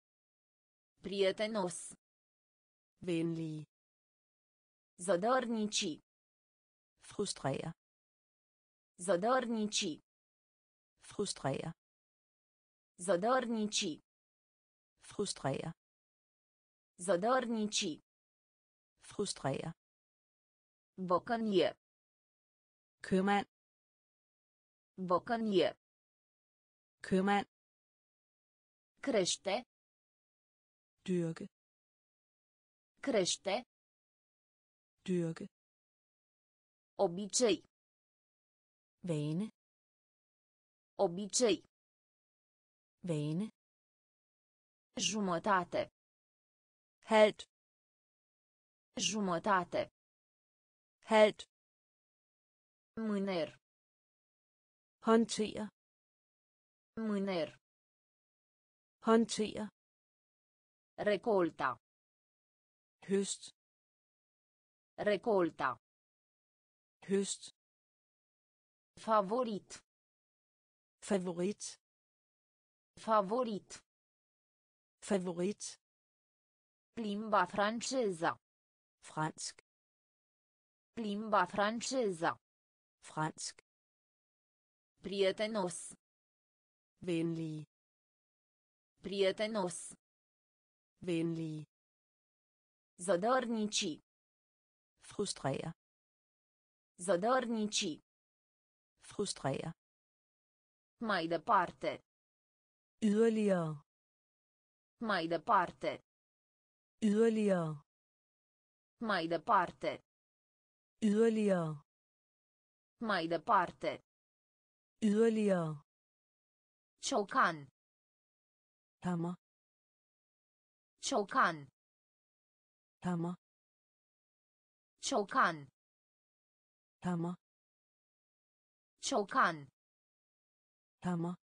Prietenos. venlig, Zădărnici. frustrere, Zădărnici. frustrere, Zădărnici. frustrere, Zădărnici. frustrere, Bocănie. købmand, Bocănie. købmand, Crește. dyrke, Crește. dyrke, Obicei. vane, Obicei. vane, Jumătate. halt, Jumătate. halt, Mâner. håndtere, Mâner. håndtere, Recolta. høst, Recolta. høst, Favorit. favorit, Favorit. favorit, Limba franceză. fransk, Limba franceză. fransk, Prietenos. venlig, Prietenos. venlig, Zădărnici. frustrere, Zădărnici. frustrere, Mai departe. yderligere, Mai departe. yderligere, Mai departe. yderligere, Mai departe. yderligere, Ciocan. hammer, Ciocan. hammer, Ciocan. hammer, Ciocan. hammer,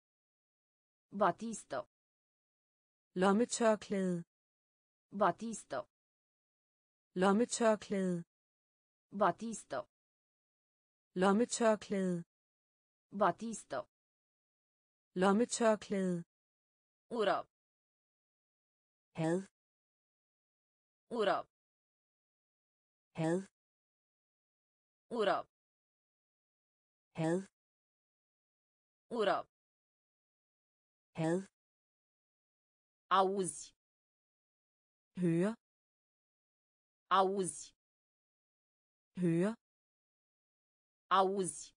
Batisto. lommetørklæde, Batisto. lommetørklæde, Batisto. lommetørklæde, Batisto. lommetørklæde, Ură. had, Ură. had, Ură. had, Ură. had, Auzi. høre, Auzi. høre, Auzi.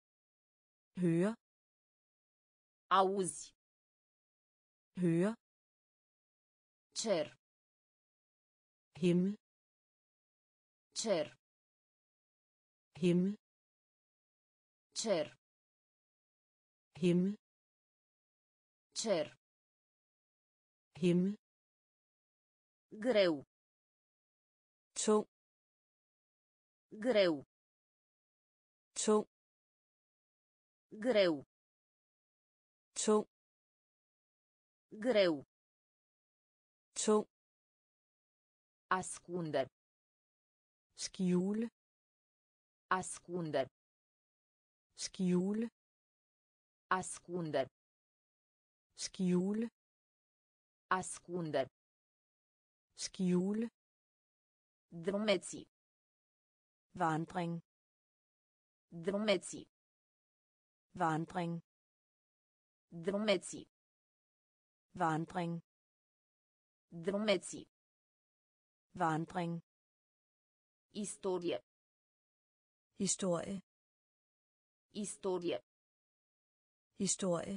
høre, Auzi. høre, Cer. himmel, Cer. himmel, Cer. himmel, Cer. himmel, Greu. tung, Greu. tung, Greu. tung, Greu. tung, Ascunde. skjule, Ascunde. skjule, Ascunde. skjule, Ascunde. skjule, Drumeții. vandring, Drumeții. vandring, Drumeții. vandring, Drumeții. vandring, Istorie. historie, Istorie. historie,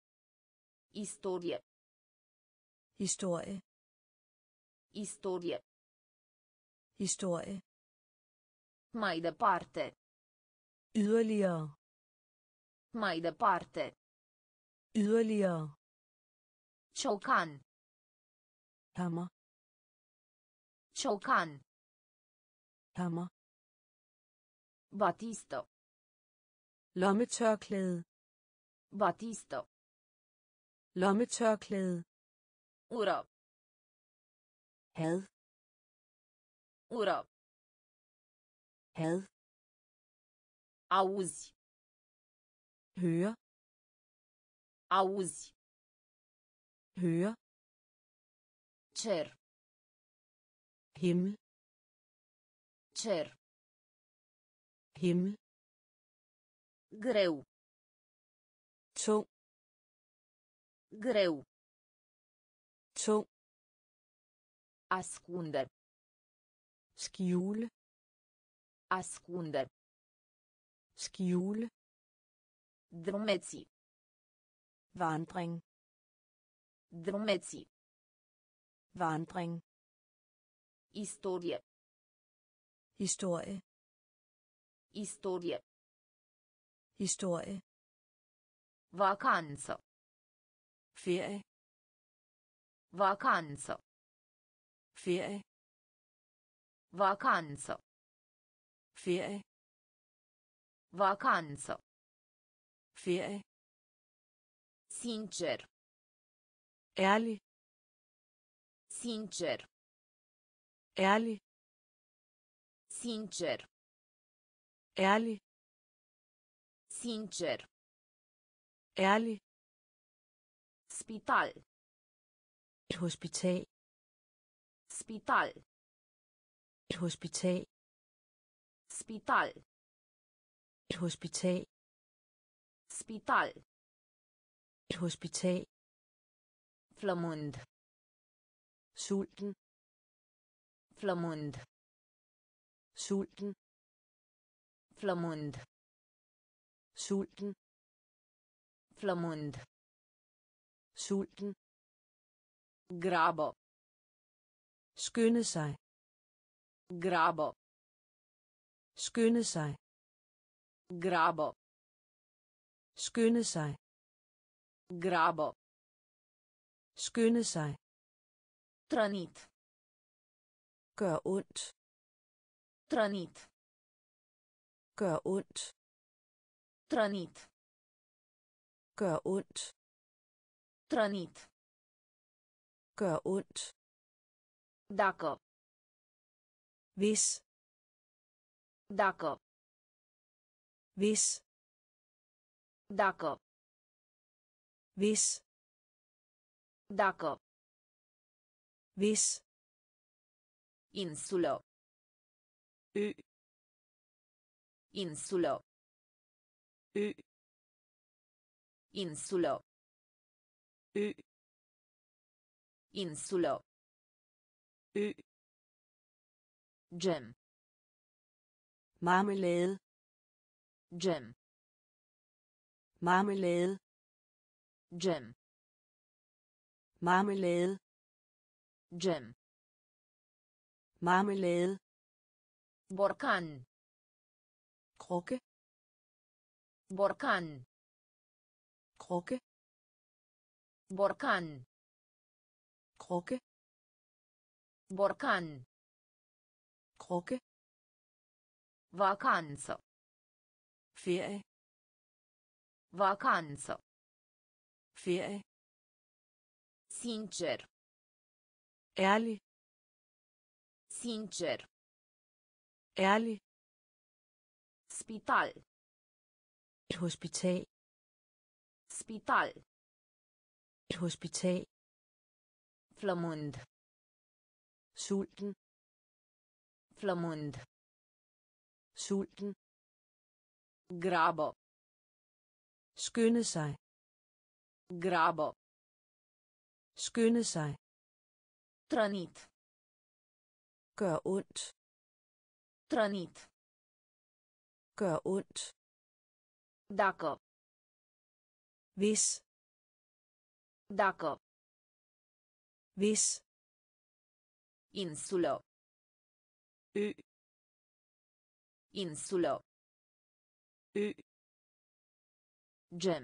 Istorie. historie, Istorie. historie, Mai departe. yderligere, Mai departe. yderligere, Ciocan. hammer, Ciocan. hammer, Batisto. lommetørklæde, Batisto. lommetørklæde, Ură. had, Ură. had, Auzi. høre, Auzi. høre, Cer. himmel, Cer. himmel, Greu. tung, Greu. tung, Ascunde. skjule, Ascunde. skjule, Drumeții. vandring, Drumeții. vandring, Istorie. historie, Istorie. historie, Vacanță. ferie, Vacanță. ferie, Vacanță. ferie, Vacanță. ferie, Sincer. ærlig, Sincer. ærlig, Sincer. ærlig, Sincer. ærlig, Spital. et hospital, Spital. et hospital, Spital. et hospital, Spital. et hospital, Flămând. sulten, Flămând. sulten, Flămând. sulten, Flămând. sulten, Grabă. skynde sig, Grabă. skynde sig, Grabă. skynde sig, Grabă. skynde sig, Trănit. gør ondt, Trănit. gør ondt, Trănit. gør ondt, Trănit. gør ondt, Dacă. hvis, Dacă. hvis, Dacă. hvis, Dacă. hvis, Insulă. ø, Insulă. ø, Insulă. ø, Insulă. ø, Gem. marmelade, Gem. marmelade, Gem. marmelade, Gem. marmelade, Borcan. krukke, Borcan. krukke, Borcan. krukke, Borcan. krukke, Vacanță. ferie, Vacanță. ferie, Sincer. ærlig, Sincer. ærlig, Spital. et hospital, Spital. Et hospital. Flămând. Sulten. Flămând. Sulten. Grabă. Skynde sig. Grabă. Skynde sig. Trănit. Gør ondt. Trănit. Gør ondt. Dacă. Hvis. Dacă. Hvis. Insulă. Ø. Insulă. Ø. Gem.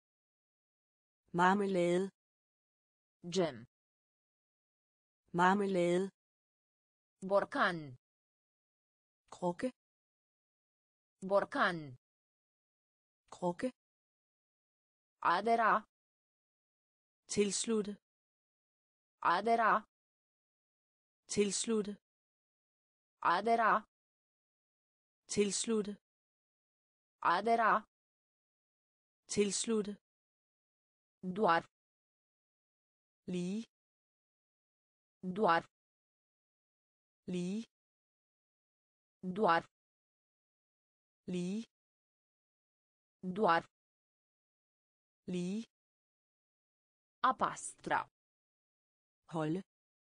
Marmelade. Gem. Marmelade. Borcan. Krukke. Borcan. Krukke. Adera. Tilslutte. Adera. Tilslutte. Adera. Tilslutte. Adera. Tilslutte. Doar. Lige. Doar. Lige. Doar. Lige. Doar. Lige. A pastra. Holde.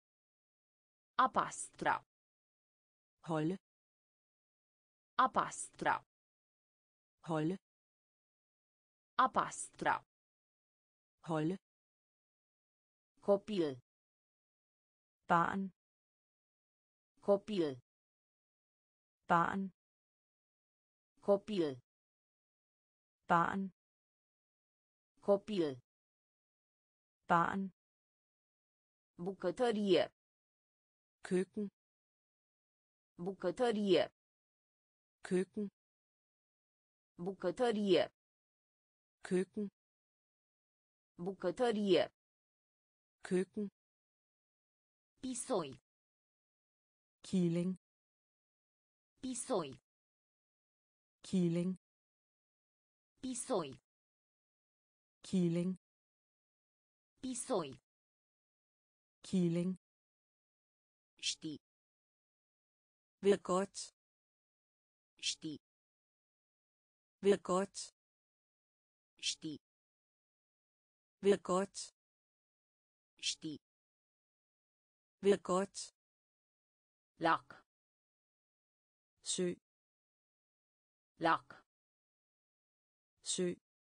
A pastra. Holde. A pastra. Holde. A pastra. Holde. Copil. Barn. Copil. Barn. Copil. Barn. Copil. Barn. Bucătărie. Køkken. Bucătărie. Køkken. Bucătărie. Køkken. Bucătărie. Køkken. Pisoi. Killing. Pisoi. Killing. Pisoi. Killing. Pisoi. Killing. Ști. Ved godt. Ști. Ved godt. Ști. Ved godt. Ști. Ved godt. Lac. Sø. Lac. Sø.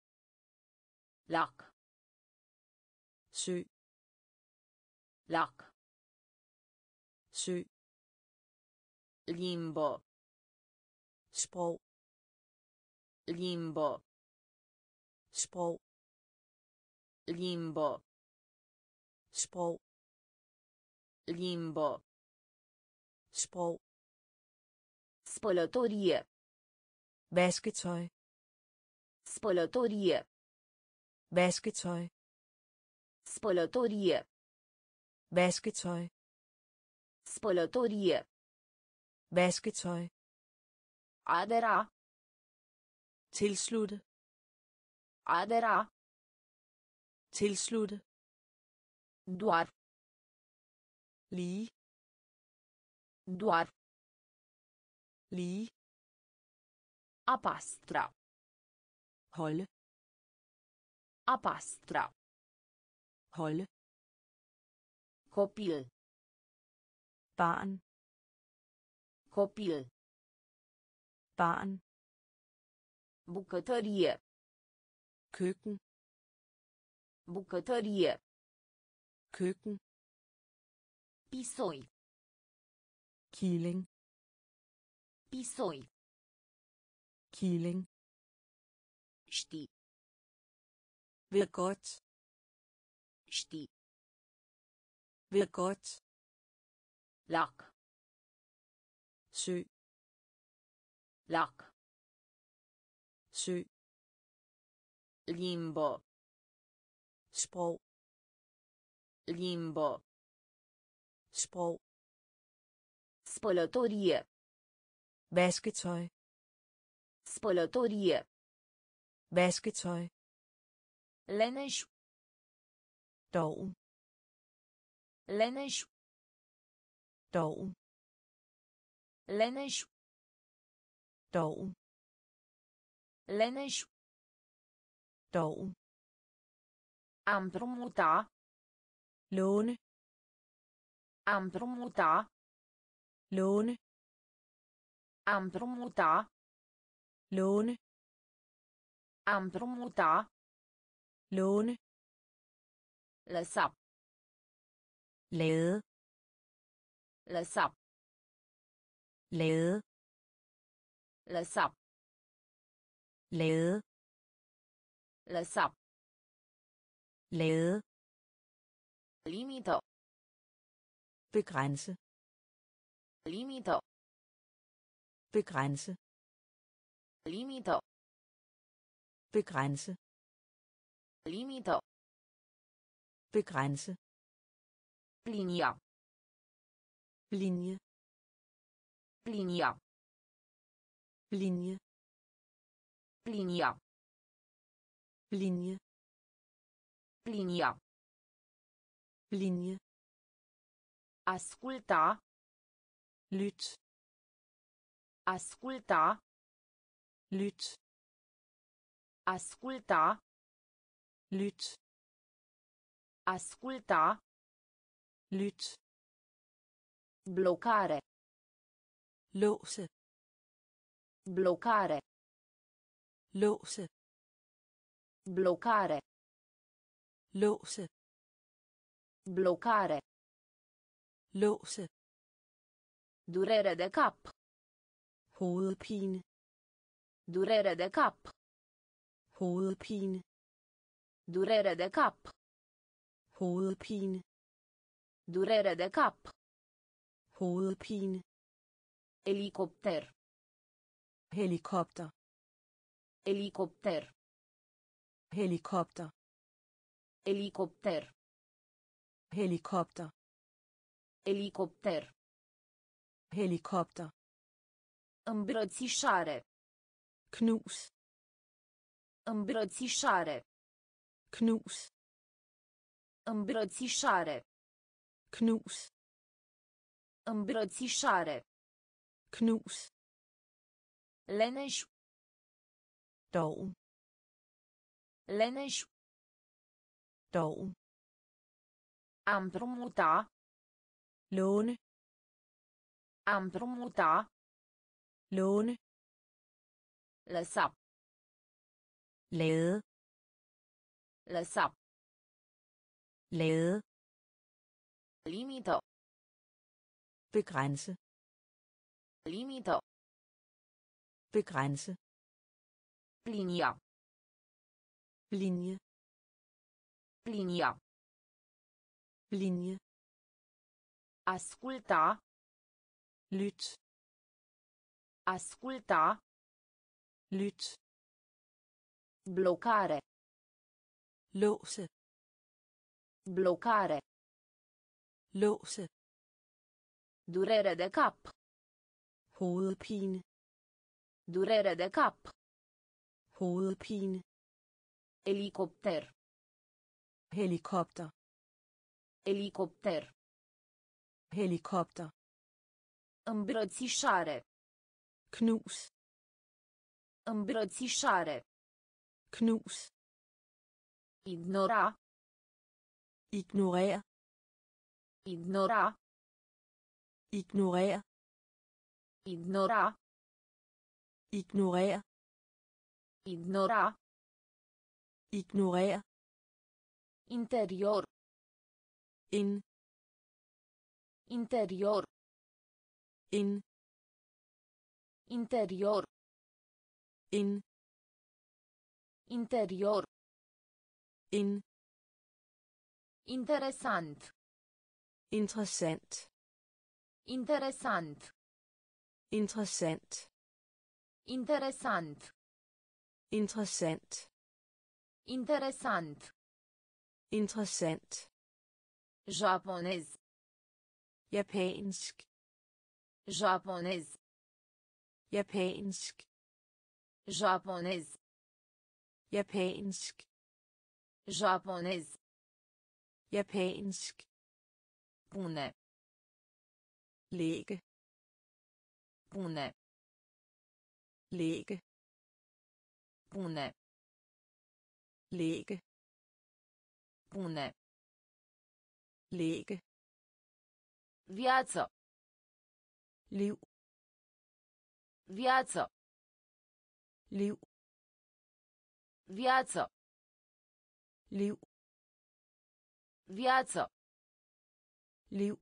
Lac. Sø. Lac. Sø. Limbă. Sprog. Limbă. Sprog. Limbă. Sprog. Limbă. Sprog. Spălătorie. Vasketøj. Spălătorie. Vasketøj. Spălătorie. Vasketøj. Spălătorie. Vasketøj. Adera. Tilslutte. Adera. Tilslutte. Doar. Lige. Doar. Lige. A pastra. Holde. A pastra. Holde. Copil. Barn. Copil. Barn. Bucătărie. Køkken. Bucătărie. Køkken. Pisoi. Killing. Pisoi. Killing. Ști. Ved godt. Ști. Ved godt. Lac. Sø. Lac. Sø. Limbă. Sprog. Limbă. Sprog. Spălătorie. Vasketøj. Spălătorie. Vasketøj. Leneș. doven, leneș, doven, leneș, doven, leneș. doven, A împrumuta, låne, a împrumuta, låne, a împrumuta, låne, a împrumuta, låne, lăsa, lade, lăsa, lade, lăsa, lade, lăsa. lade, Limită, begrænse, limită, begrænse, limită, begrænse, limită. begrænse, Linia, linje, linia, linje, linia, linje, linia. linje, Asculta, lyt, asculta, lyt, asculta, lyt, asculta. lyt, Blocare, låse, blocare, låse, blocare, låse, blocare. låse, Durere de cap, hovedpine, durere de cap, hovedpine, durere de cap, hovedpine, durere de cap. hovedpine, Helicopter, helikopter, helicopter, helikopter, helicopter, helikopter, helicopter. helikopter, Îmbrățișare, knus, îmbrățișare, knus, îmbrățișare, knus, îmbrățișare. knus, Leneș, doven, leneș. doven, A împrumuta, låne, a împrumuta, låne, lăsa, lade, lăsa. lade, Limită, begrænse, limită. begrænse, Linia, linje, linia. linje, Asculta, lyt, asculta. lyt, Blocare, låse, blocare. låse, Durere de cap, hovedpine, durere de cap. hovedpine, Helicopter, helikopter, helicopter. helikopter, Îmbrățișare, knus, îmbrățișare. knus, Ignora, ignorer, ignora, ignorer, ignora, ignorer, ignora. ignorer, Interior, in, interior, in, interior, in, interior. in, Interesant, interessant, interesant, interessant, interesant, interessant, interesant. interessant, Japonez, japansk, japonez, japansk, japonez, japansk, japonez. Japansk. Pune. Lægge. Pune. Lægge. Pune. Lægge. Pune. Lægge. Viață. Liv. Viață. Liv. Viață. Liv. Viață. Liv.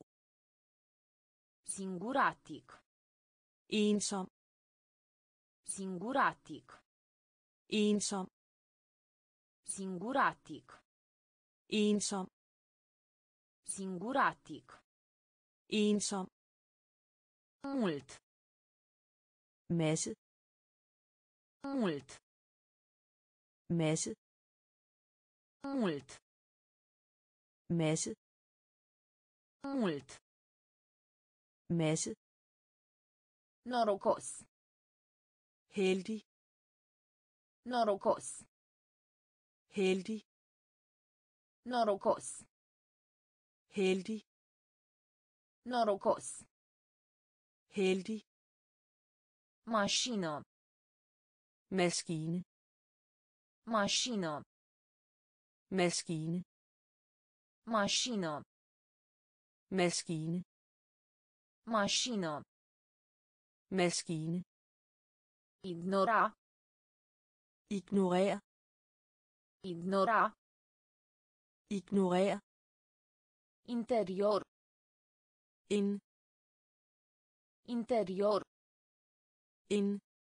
Singuratic. Ensom. Singuratic. Ensom. Singuratic. Ensom. Singuratic. Ensom. Mult. Masse. Mult. Masse. Mult. Masse. Mult. Masse. Norocos. Heldig. Norocos. Heldig. Norocos. Heldig. Norocos. Heldig. Mașină. Maskine. Mașină. Maskine. Mașină. Maskine. Mașină. Maskine. Ignora. Ignorer. Ignora. Ignorer. Interior. In. Interior. In.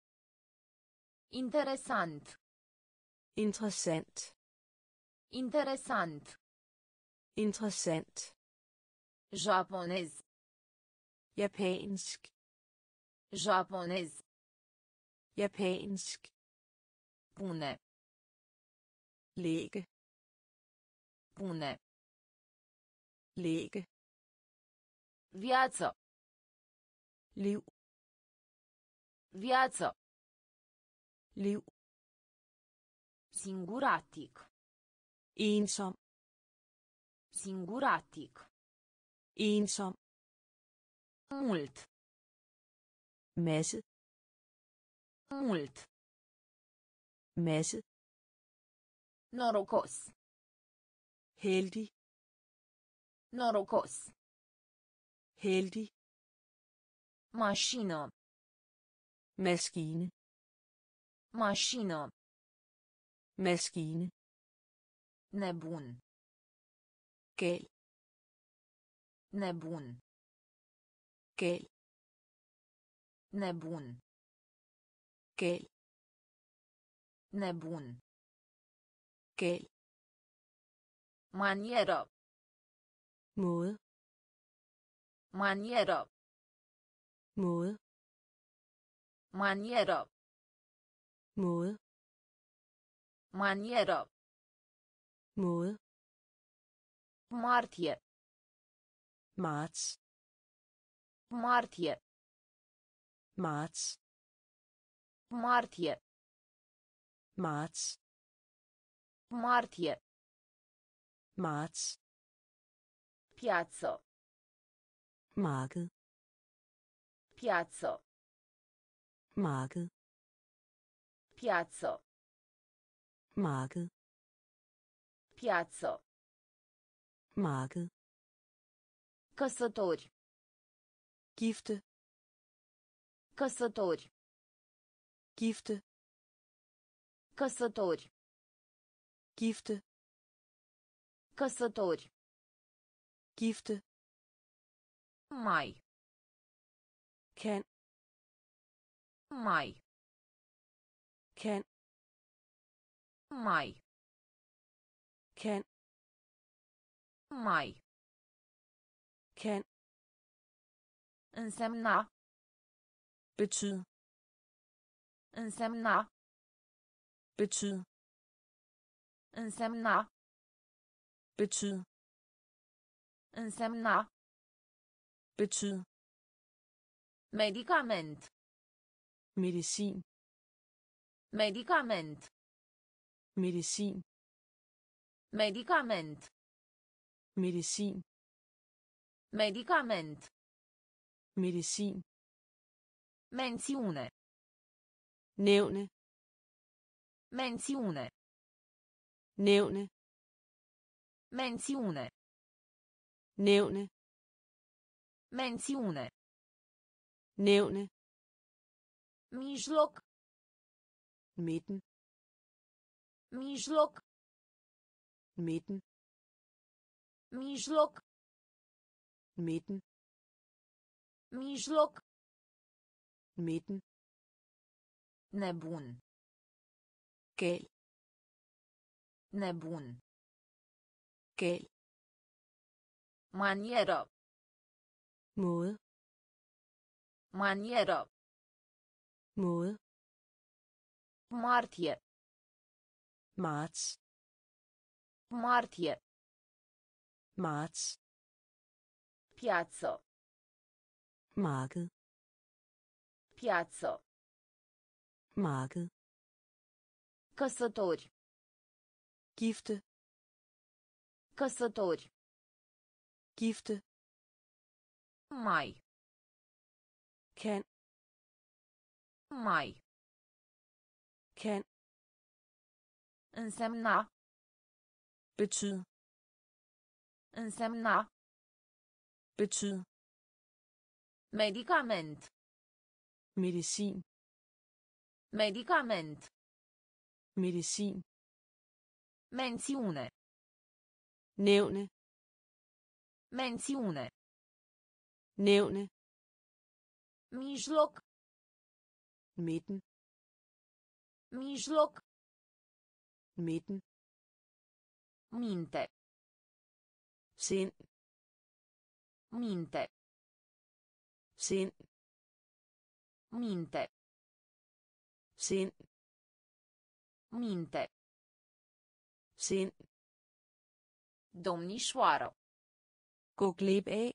Interesant. Interessant. Interesant. Interessant. Japonez. Japansk. Japonez. Japansk. Pune. Lægge. Pune. Lægge. Viață. Liv. Viață. Liv. Singuratic. Ensom. Singuratic. Ensom. Mult. Masse. Mult. Masse. Norocos. Heldig. Norocos. Heldig. Mașină. Maskine. Mașină. Maskine. Nebun. Gal. Nebun. Gal. Nebun. Gal. Nebun. Gal. Manieră. Måde. Manieră. Måde. Manieră. Måde. Manieră. Måde. Martie. Marts. Martie. Marts. Martie. Marts. Martie. Marts. Piață. Marked. Piață. Marked. Piață. Marked. Piață. Marked. Căsători. Gifte. Căsători. Gifte. Căsători. Gifte. Căsători. Gifte. Mai. Kan. Mai. Kan. Mai. Kan. Mai. Kan. Însemna. Betyde. Însemna. Betyde. Însemna. Betyde. Însemna. Betyde. Medicament. Medicin. Medicament. Medicin. Medicament. medicin, medicament, medicin, menziune, nævne, menziune, nævne, menziune, nævne, menziune, nævne, mijloc, midten, mijloc, midten, mijloc, midten, mijloc, midten, nebun, gal, nebun, gal, manieră, måde, manieră, måde, martie, marts, martie, marts, piață, marked, piață, marked, căsători, gifte, căsători, gifte, mai, kan, mai, kan, însemna, betyde, însemna, betyde, medicament, medicin, medicament, medicin, menziune, nævne, menziune, nævne, mijloc, midten, mijloc, midten, minte, sind, minte, sind, minte, sind, minte, sind, domnișoară, gå glip af,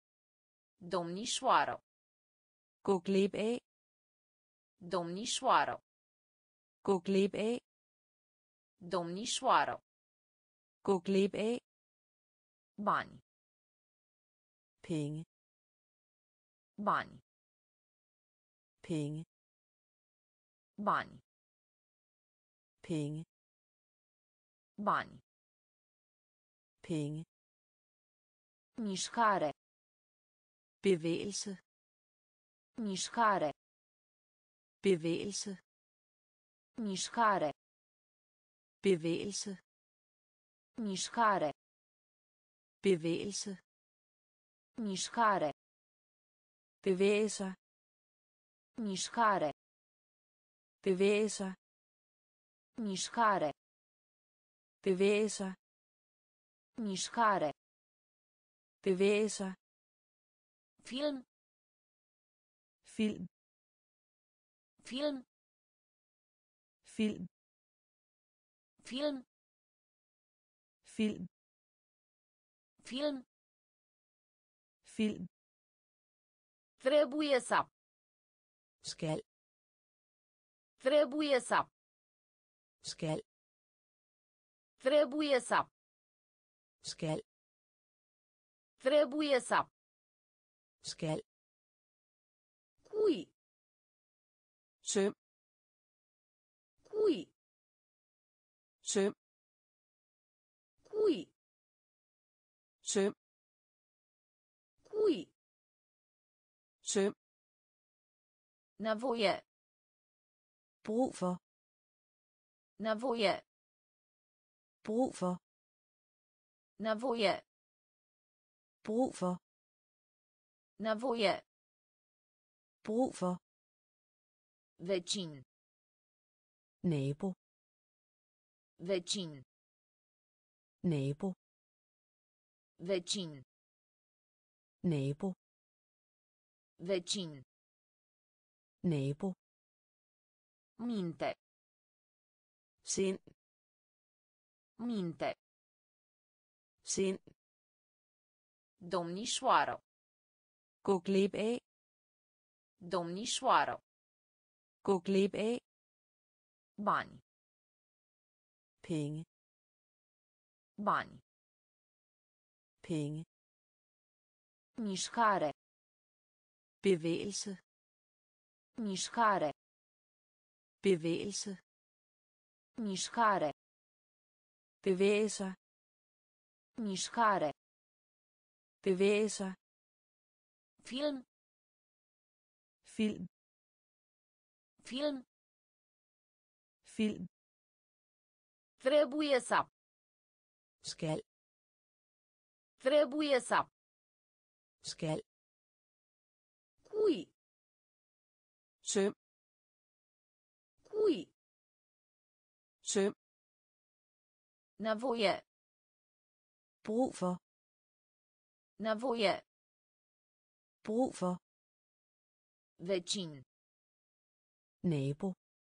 domnișoară, gå glip af, domnișoară, gå glip af, domnișoară, gå glip af, bani, penge, bani, penge, bani, penge, bani, penge, mișcare, bevægelse, mișcare, bevægelse, mișcare, bevægelse, mișcare, bevægelse, mișcare, bevæge sig, mișcare, bevæge sig, mișcare, bevæge sig, mișcare, bevæge sig, film, film, film, film, film, film, film, film, trebuie să, skal, trebuie să, skal, trebuie să, skal, trebuie să, skal, cui, søm, cui, søm, cui, søm, cui, søm, nevoie, brug for, nevoie, brug for, nevoie, brug for, nevoie, brug for, vecin, nabo, vecin, nabo, vecin, nabo, vecin, nabo, minte, sind, minte, sind, domnișoară, gå glip af, domnișoară, gå glip af, bani, penge, bani, penge, mișcare, bevægelse, mișcare, bevægelse, mișcare, bevæge sig, mișcare, bevæge sig, film, film, film, film, trebuie să, skal, trebuie să, skal, cui, søm, cui, søm, nevoie, brug for, nevoie, brug for, vecin, nabo,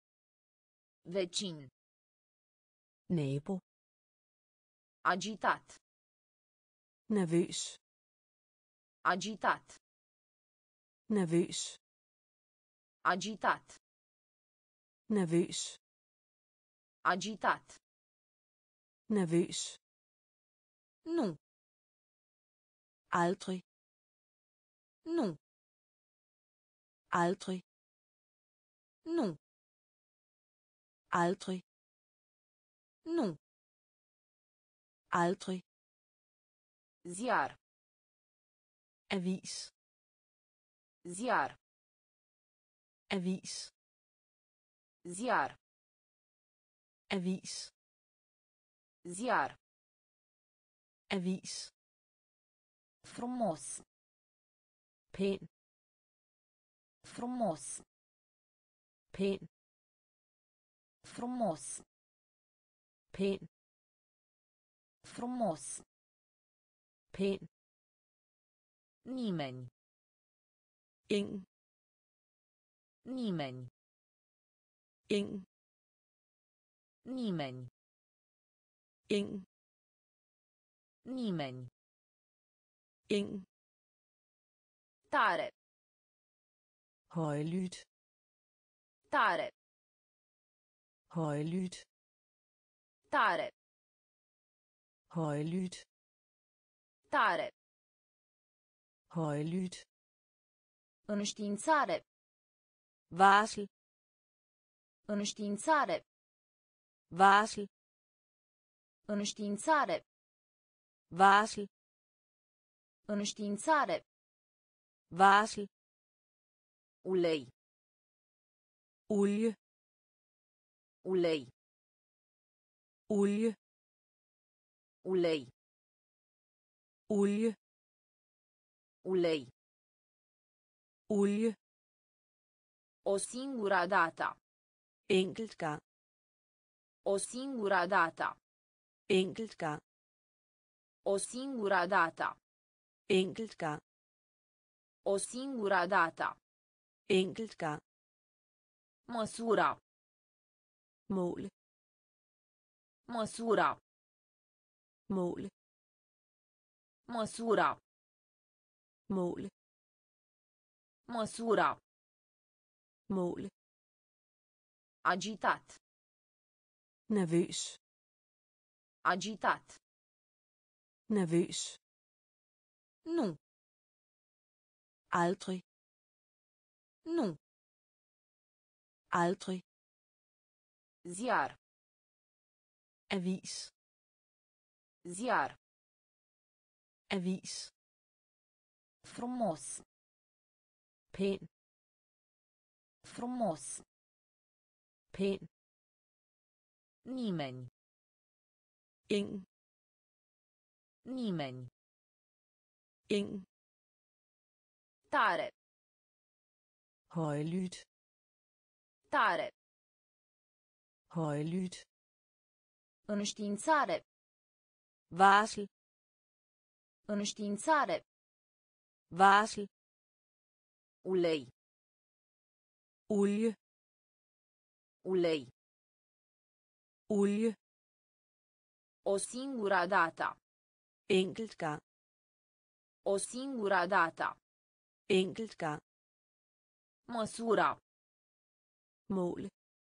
vecin, nabo, agitat, nervøs, agitat, nervøs, agitat, nervøs, agitat, nervøs, nu, aldrig, nu, aldrig, nu, aldrig, nu, aldrig, ziar, avis, ziar, avis, ziar, avis, ziar, avis, frumos, pæn, frumos, pæn, frumos, pæn, frumos, pæn, nimeni, ingen, nimeni, ingen, nimeni, ingen, nimeni, ingen, tare, højlydt, tare, højlydt, tare, højlydt, tare, højlydt, înștiințare, varsel, înștiințare, varsel, înștiințare, varsel, înștiințare, varsel, ulei, olie, ulei, olie, ulei, olie, ulei, olie, o singură dată, enkelt gang, o singură dată, enkelt gang, o singură dată, enkelt gang, o singură dată, enkelt gang, măsura, mål, măsura, mål, măsura, mål, măsura, mål, agitat, nervøs, agitat, nervøs, nu, aldrig, nu, aldrig, ziar, avis, ziar, avis, frumos, pæn, frumos, pæn, nimeni, ingen, nimeni, ingen, tare, højlydt, tare, højlydt, înștiințare, varsel, înștiințare, varsel, ulei, olie, ulei, olie, o singură dată, enkelt gang, o singură dată, enkelt gang, măsura, mål,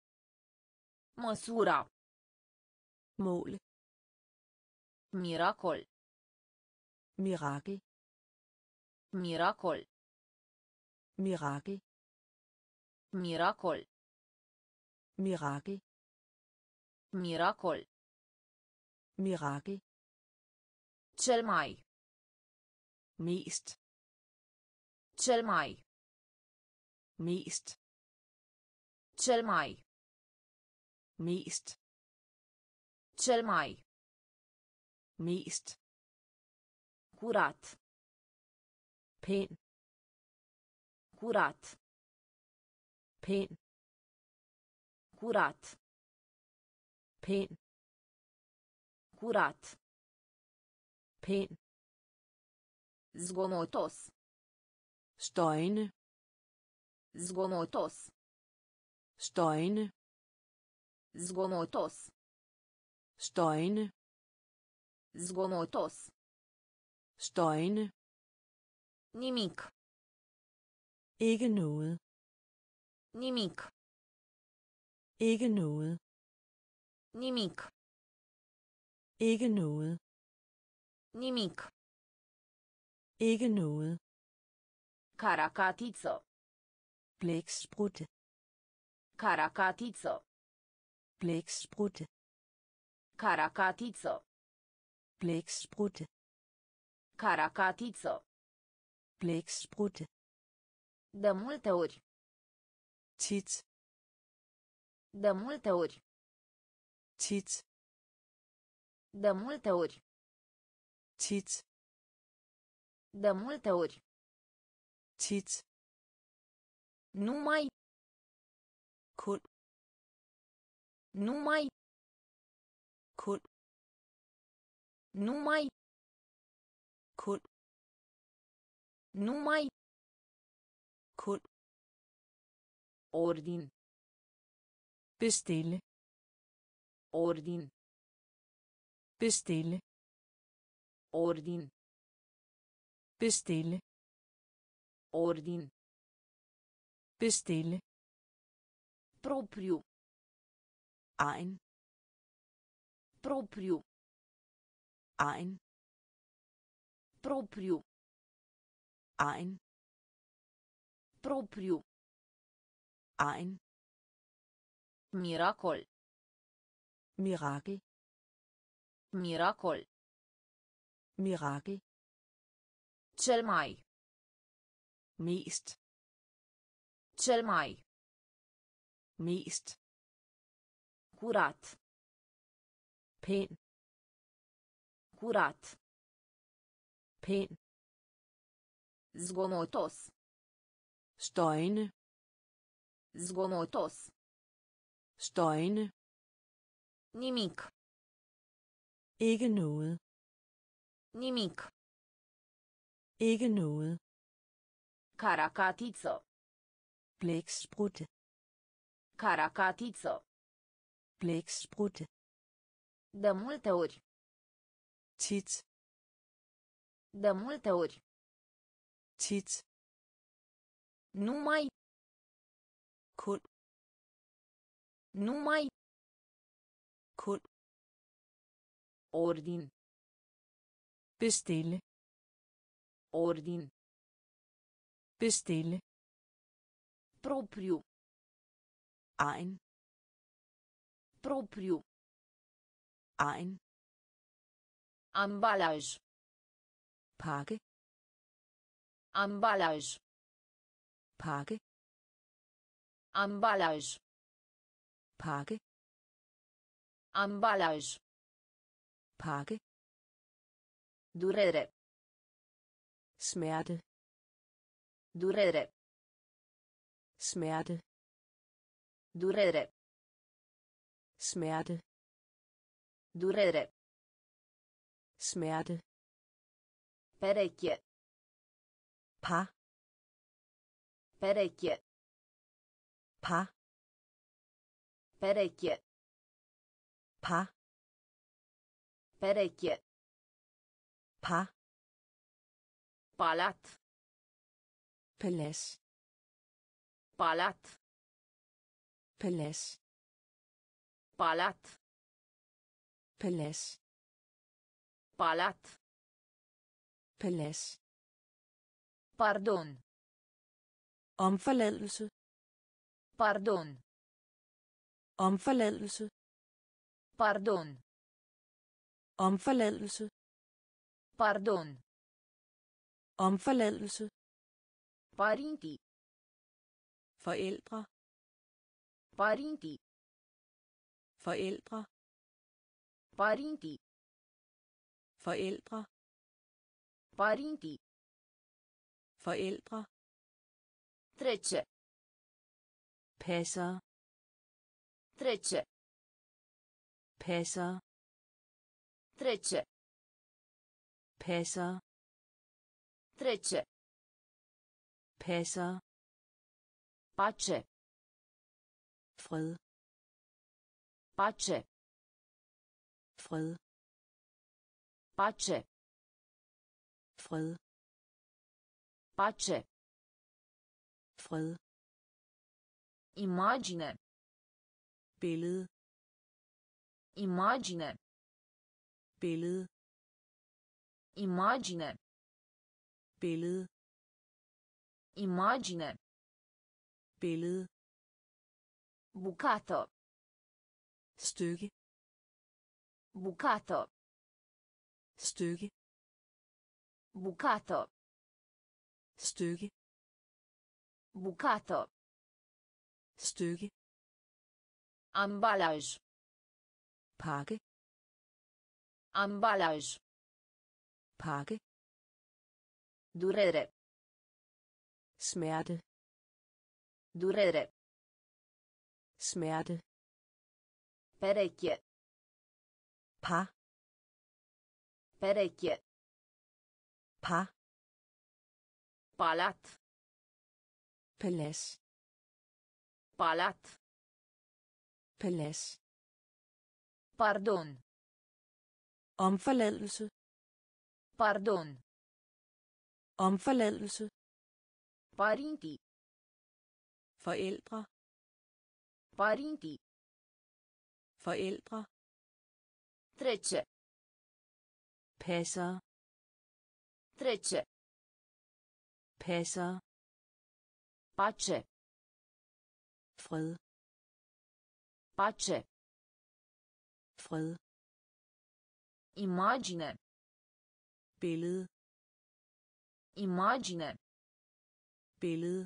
măsura, mål, miracol, Mirakel. Miracol. Mirakel. Miracol. Mirakel. Miracol. Mirakel. Cel mai. Mest. Cel mai. Mest. Cel mai. Mest. Cel mai. Mest. Curat. Pæn. Curat. Pæn. Curat. Pæn. Curat. Pæn. Zgomotos. Støjende. Zgomotos. Støjende. Zgomotos. Støjende. Zgomotos. Støjende. Nimic. Ikke noget. Nimic. Ikke noget. Nimic. Ikke noget. Nimic. Ikke noget. Caracatiță. Blæksprutte. Caracatiță. Blæksprutte. Caracatiță. Blæksprutte. Caracatiță. Blæksprutte. De multe ori. Tit. De multe ori. Tit. De multe ori. Tit. De multe ori. Tit. Numai. Kun. Numai. Kun. Numai. Kun. Numai. Kun. Ordin. Bestille. Ordin. Bestille. Ordin. Bestille. Ordin. Bestille. Propriu. Egen. Propriu. Egen. Propriu. Egen. Propriu. Egen. Miracol. Mirakel. Miracol. Mirakel. Cel mai. Mest. Cel mai. Mest. Curat. Pæn. Curat. Pæn. Zgomotos. Støjende. Zgomotos. Støjende. Nimic. Ikke noget. Nimic. Ikke noget. Caracatiță. Blæksprutte. Caracatiță. Blæksprutte. De multe ori. Tit. De multe ori. Tit. Numai. Kun. Numai. Kun. Ordin. Bestille. Ordin. Bestille. Propriu. Egen. Propriu. Egen. Ambalaj. Pakke. Ambalaj. Pakke. Ambalaj. Pakke. Ambalaj. Pakke. Durere. Smerte. Durere. Smerte. Durere. Smerte. Durere. Smerte. Pereche. Pa. Pereche. Pa. Pereche. Pa. Pereche. Pa. Palat. Palads. Palat. Palads. Palat. Palads. Palat. Palads. Pardon. Omforladelse. Pardon. Omforladelse. Pardon. Omforladelse. Pardon. Omforladelse. Părinții. Forældre. Părinții. Forældre. Părinții. Forældre. Părinții. Forældre. Trece. Passer. Trece. Passer. Trece. Passer. Trece. Passer. Pace. Fred. Pace. Fred. Pace. Fred. Pace. Fred. Imagine. Billede. Imagine. Billede. Imagine. Billede. Imagine. Billede. Bucato. Stykke. Bucato. Stykke. Bucato. Stykke. Bucato. Stykke. Ambalaj. Pakke. Ambalaj. Pakke. Durere. Smerte. Durere. Smerte. Perecchie. Par. Perecchie. Par. Palat. Palads. Palat. Palads. Pardon. Omforladelse. Pardon. Omforladelse. Părinții. Forældre. Părinții. Forældre. Trece. Passer. Trece. Passer. Pace. Fred. Pace. Fred. Imagine. Billede. Imagine. Billede.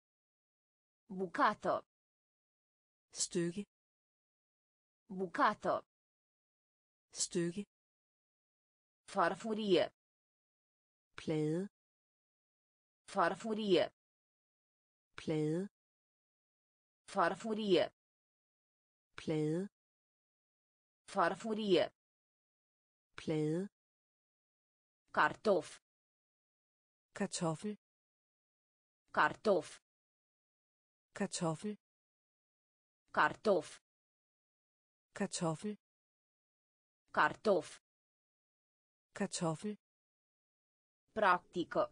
Bucato. Stykke. Bucato. Stykke. Farfurie. Plade. Farfurie. Plade. Farfurie. Plade. Farfurie. Plade. Kartof. Kartoffel. Kartof. Kartoffel. Kartof. Kartoffel. Kartof. Kartoffel. Practică.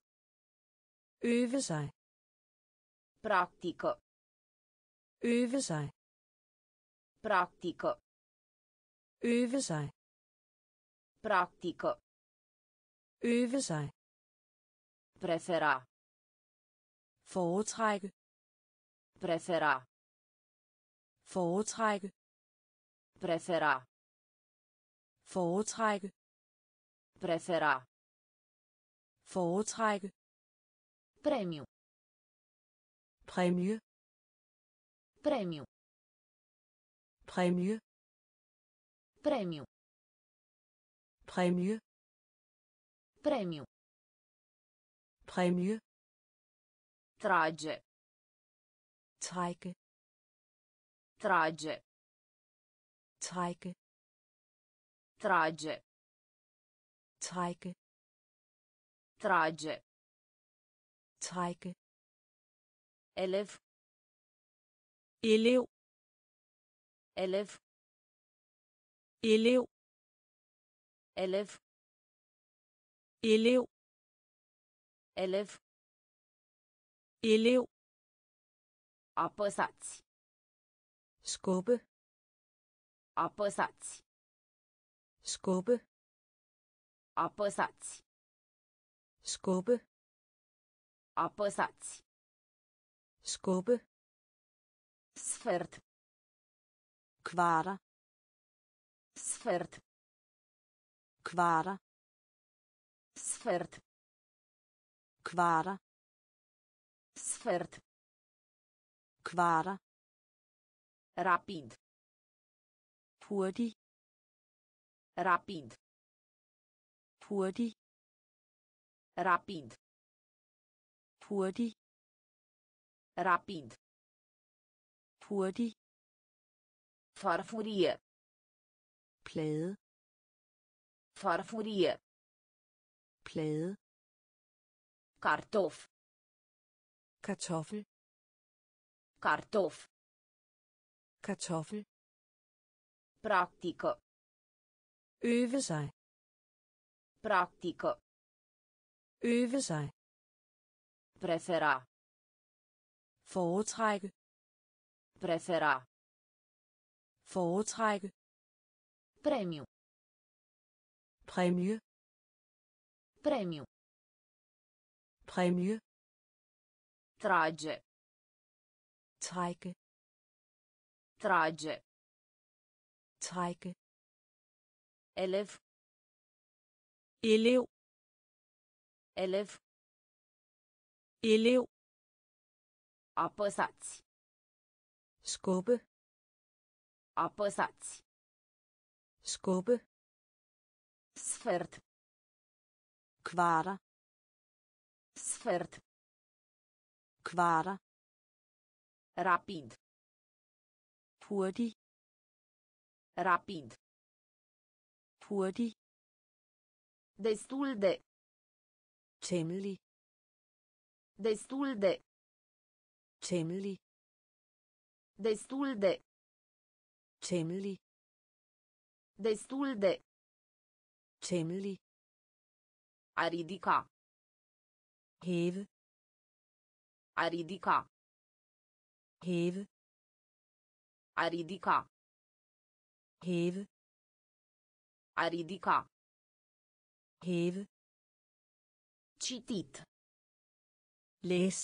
Øve sig. Practică. Øve sig. Practică. Øve sig. Practică. Øve sig. Prefera. Foretrække. Prefera. Foretrække. Prefera. Foretrække. Prefera. Foretrække. Premiu. Præmie. Premiu. Præmie. Premiu. Præmie. Premiu. Præmie. Trage. Trække. Trage. Trække. Trage. Trække. Trage. Trække. Elev. Elev. Elev. Elev. Elev. Elev. Elev. Elev. Apăsați. Skubbe. Apăsați. Skubbe. Apăsați. skubbe, Apăsați. skubbe, Sfert. kvarter, Sfert. kvarter, Sfert. kvarter, Sfert. kvarter, Rapid. hurtig, Rapid. hurtig, Rapid. hurtig, Rapid. hurtig, Farfurie. plade, Farfurie. plade, Kartof. kartoffel, Kartof. kartoffel, Practică. øve sig, Practică. øve sig, Prefera. foretrække, Prefera. foretrække, Premiu. præmie, Premiu. præmie, Trage. trække, Trage. trække, Elev. elev, Elev. elev, Apăsați. skubbe, Apăsați. skubbe, Sfert. kvarter, Sfert. kvarter, Rapid. hurtig, Rapid. hurtig, Destul de. temmelig, Destul de. temmelig, Destul de. temmelig, Destul de. temmelig, A ridica. hæve, A ridica. hæve, A ridica. hæve, A ridica. hæve, Citit. læs,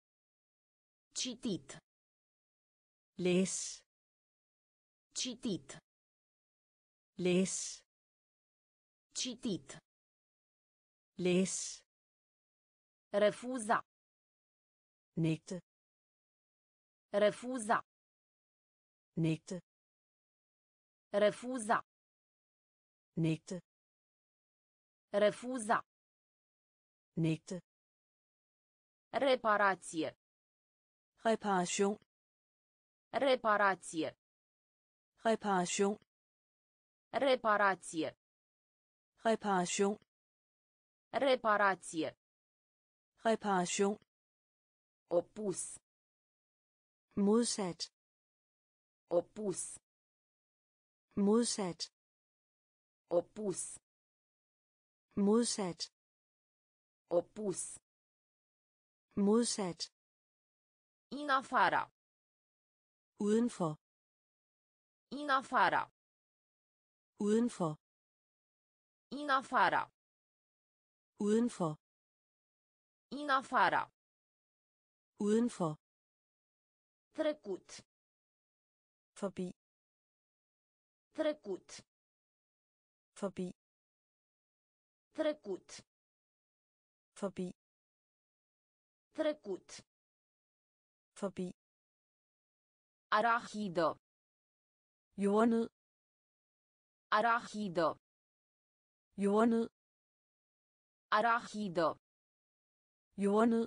Citit. læs, Citit. læs, Citit. læs, Refuza. nægte, Refuza. nægte, Refuza. nægte, Refuza. nægte, Reparație. reparation, Reparație. reparation, Reparație. reparation, Reparație. reparation, Opus. modsat, Opus. modsat, Opus. modsat, Opus. modsat, In afara. udenfor, In afara. udenfor, In afara. udenfor, In afara. udenfor, Trecut. forbi, Trecut. forbi, Trecut. forbi, Trecut. forbi, Arahidă. jordnød, Arahidă. jordnød, Arahidă. jordnød,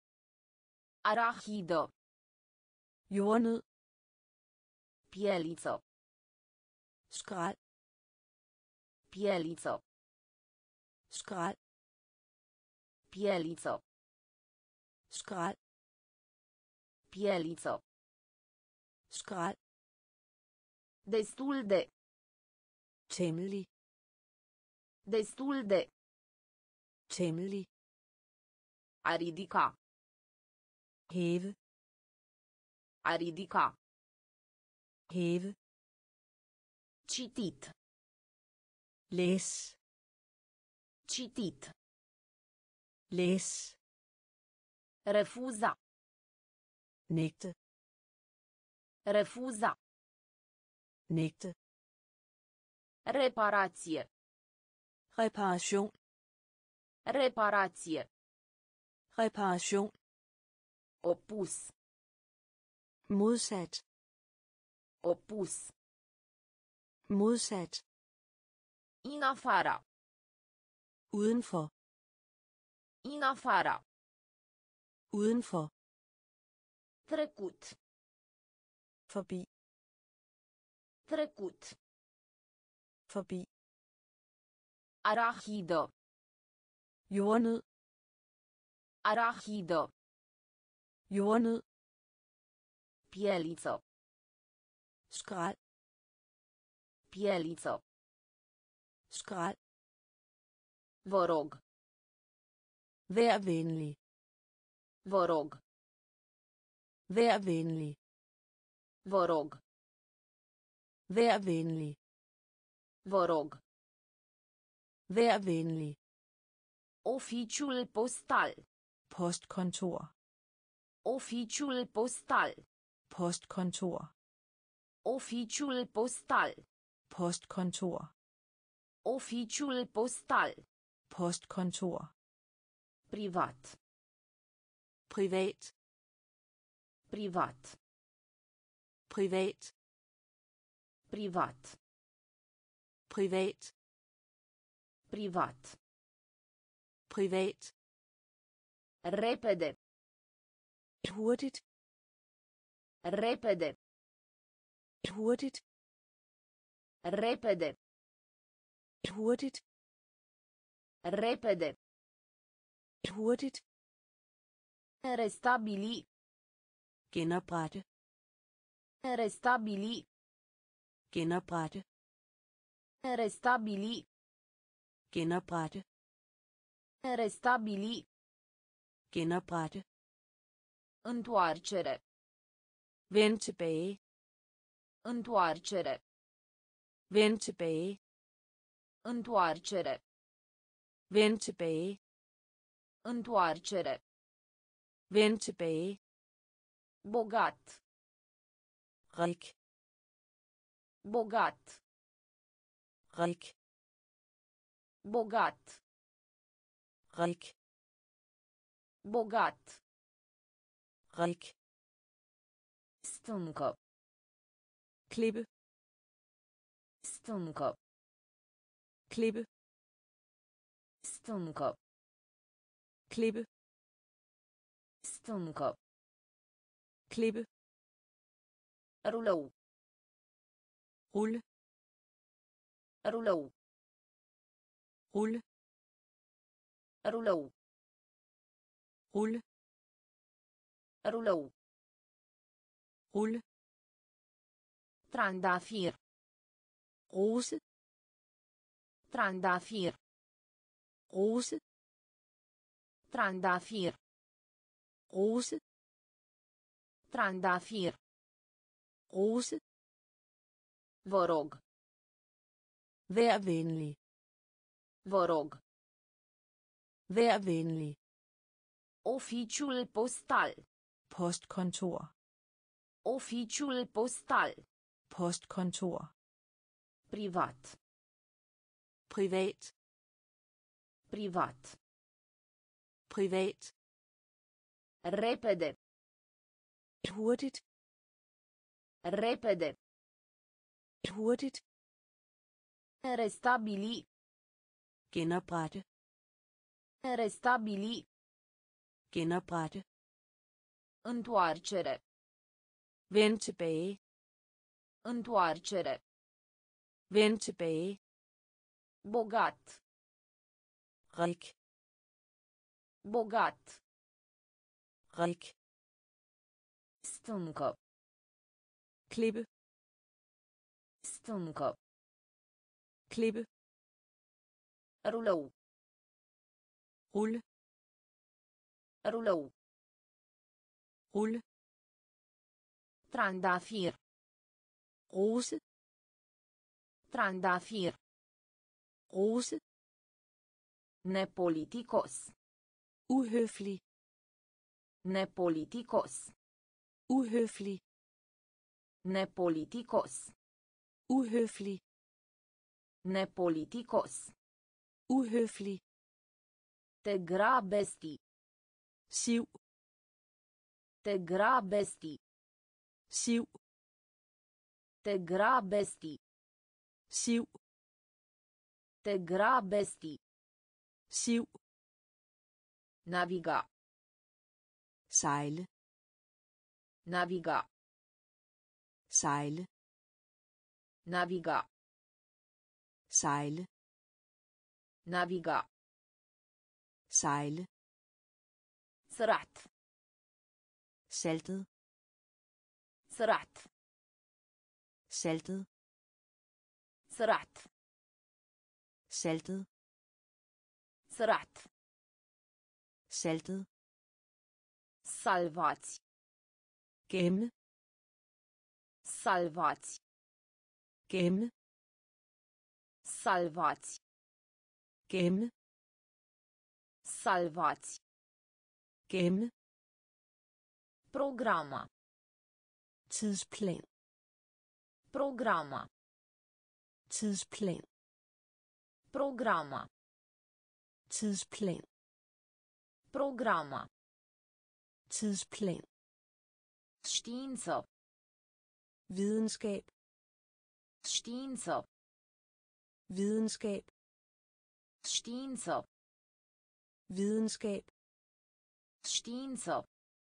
Arahidă. jordnød, Pieliță. skrald, Pieliță. skrald, Pieliță. skrald, Pieliță. skrald, Destul de. temmelig, Destul de. temmelig, A ridica. hæve, A ridica. hæve, Citit. læs, Citit. læs, Refuza. nægte, Refuza. nægte, Reparație. reparation, Reparație. reparation, Opus. modsat, Opus. modsat, In afara. udenfor, In afara. udenfor, Trecut. forbi, Trecut. forbi, Arahidă. jordnød, Arahidă. jordnød, Pieliță. skrald, Pieliță. skrald, Vă rog. vær venlig, Vă rog. vær venlig, Vă rog. vær venlig, Vă rog. vær venlig, Oficiul postal. postkontor, Oficiul postal. postkontor, Oficiul postal. postkontor, Oficiul postal. postkontor, Privat. privat, Privat. privat, Privat. privat, Privat. privat, Repede. hurtigt, Repede. hurtigt, Repede. hurtigt, Repede. hurtigt, Restabili. genoprette, Restabili. genoprette, Restabili. genoprette, Restabili. genoprette, Întoarcere. vend tilbage, Întoarcere. vend tilbage, Întoarcere. vend tilbage, Întoarcere. vend tilbage, Bogat. rig, Bogat. rig, Bogat. rig, Bogat. rig, Stâncă. klippe, Stâncă. klippe, Stâncă. klippe, Stâncă. klippe, Rulou. rulle, Rulou. rulle, Rulou. rulle, Rulou. rulle, Trandafir. rose, Trandafir. rose, Trandafir. rose, Trandafir. rose, Vă rog. vær venlig, Vă rog. vær venlig, Oficiul postal. postkontor, Oficiul postal. postkontor, Privat. privat, Privat. privat, Repede. hurtigt, Repede. hurtigt, Restabili. genoprette, Restabili. genoprette, Întoarcere. vend tilbage, Întoarcere. vend tilbage, Bogat. rig, Bogat. rig, Stâncă. klippe, Stâncă. klippe, Rulou. rulle, Rulou. rulle, Trandafir. rose, Trandafir. rose, Nepoliticos. Uhøflig. Nepoliticos. Uhøflig. Nepoliticos. Uhøflig. Nepoliticos. Uhøflig. Te grabesti. Siv. Te grabesti. Siv. Te grabesti. Siv. Te grabesti. Siv. Naviga. Sejle. Naviga. Sejle. Naviga. Sejle. Naviga. Sejle. سرعت. Saltet. سرعت. Saltet. سرعت. Saltet. سرعت. Saltet. Salvați. Gemme. Salvați. Gemme. Salvați. Gemme. Salvați. Gemme. Programa. Tidsplan. Programa. Tidsplan. Programa. Tidsplan. Programa. Tidsplan. Știință. Videnskab. Știință. Videnskab. Știință. Videnskab. Știință.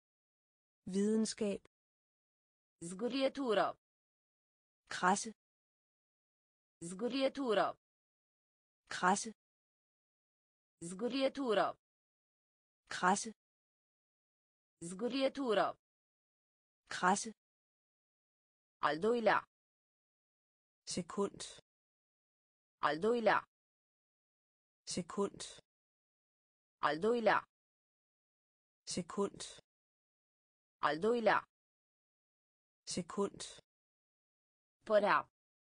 Videnskab. Zgârietură. Krasse. Zgârietură. Krasse. Zgârietură. Krasse. Zgârietură. Krasse. Al doilea. Sekund. Al doilea. Sekund. Al doilea. Sekund. Al doilea. Sekund. Părea.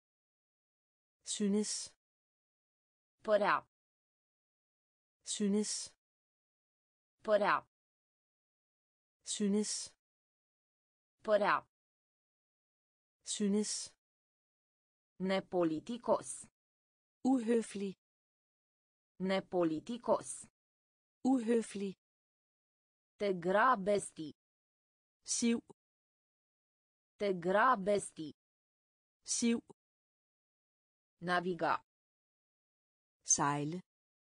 Synes. Părea. Synes. Părea. Synes. Părea. Synes. Nepoliticos. Uhøflig. Nepoliticos. Uhøflig. Te grabesti. Siv. Te grabesti. Siv. Naviga. Sejle.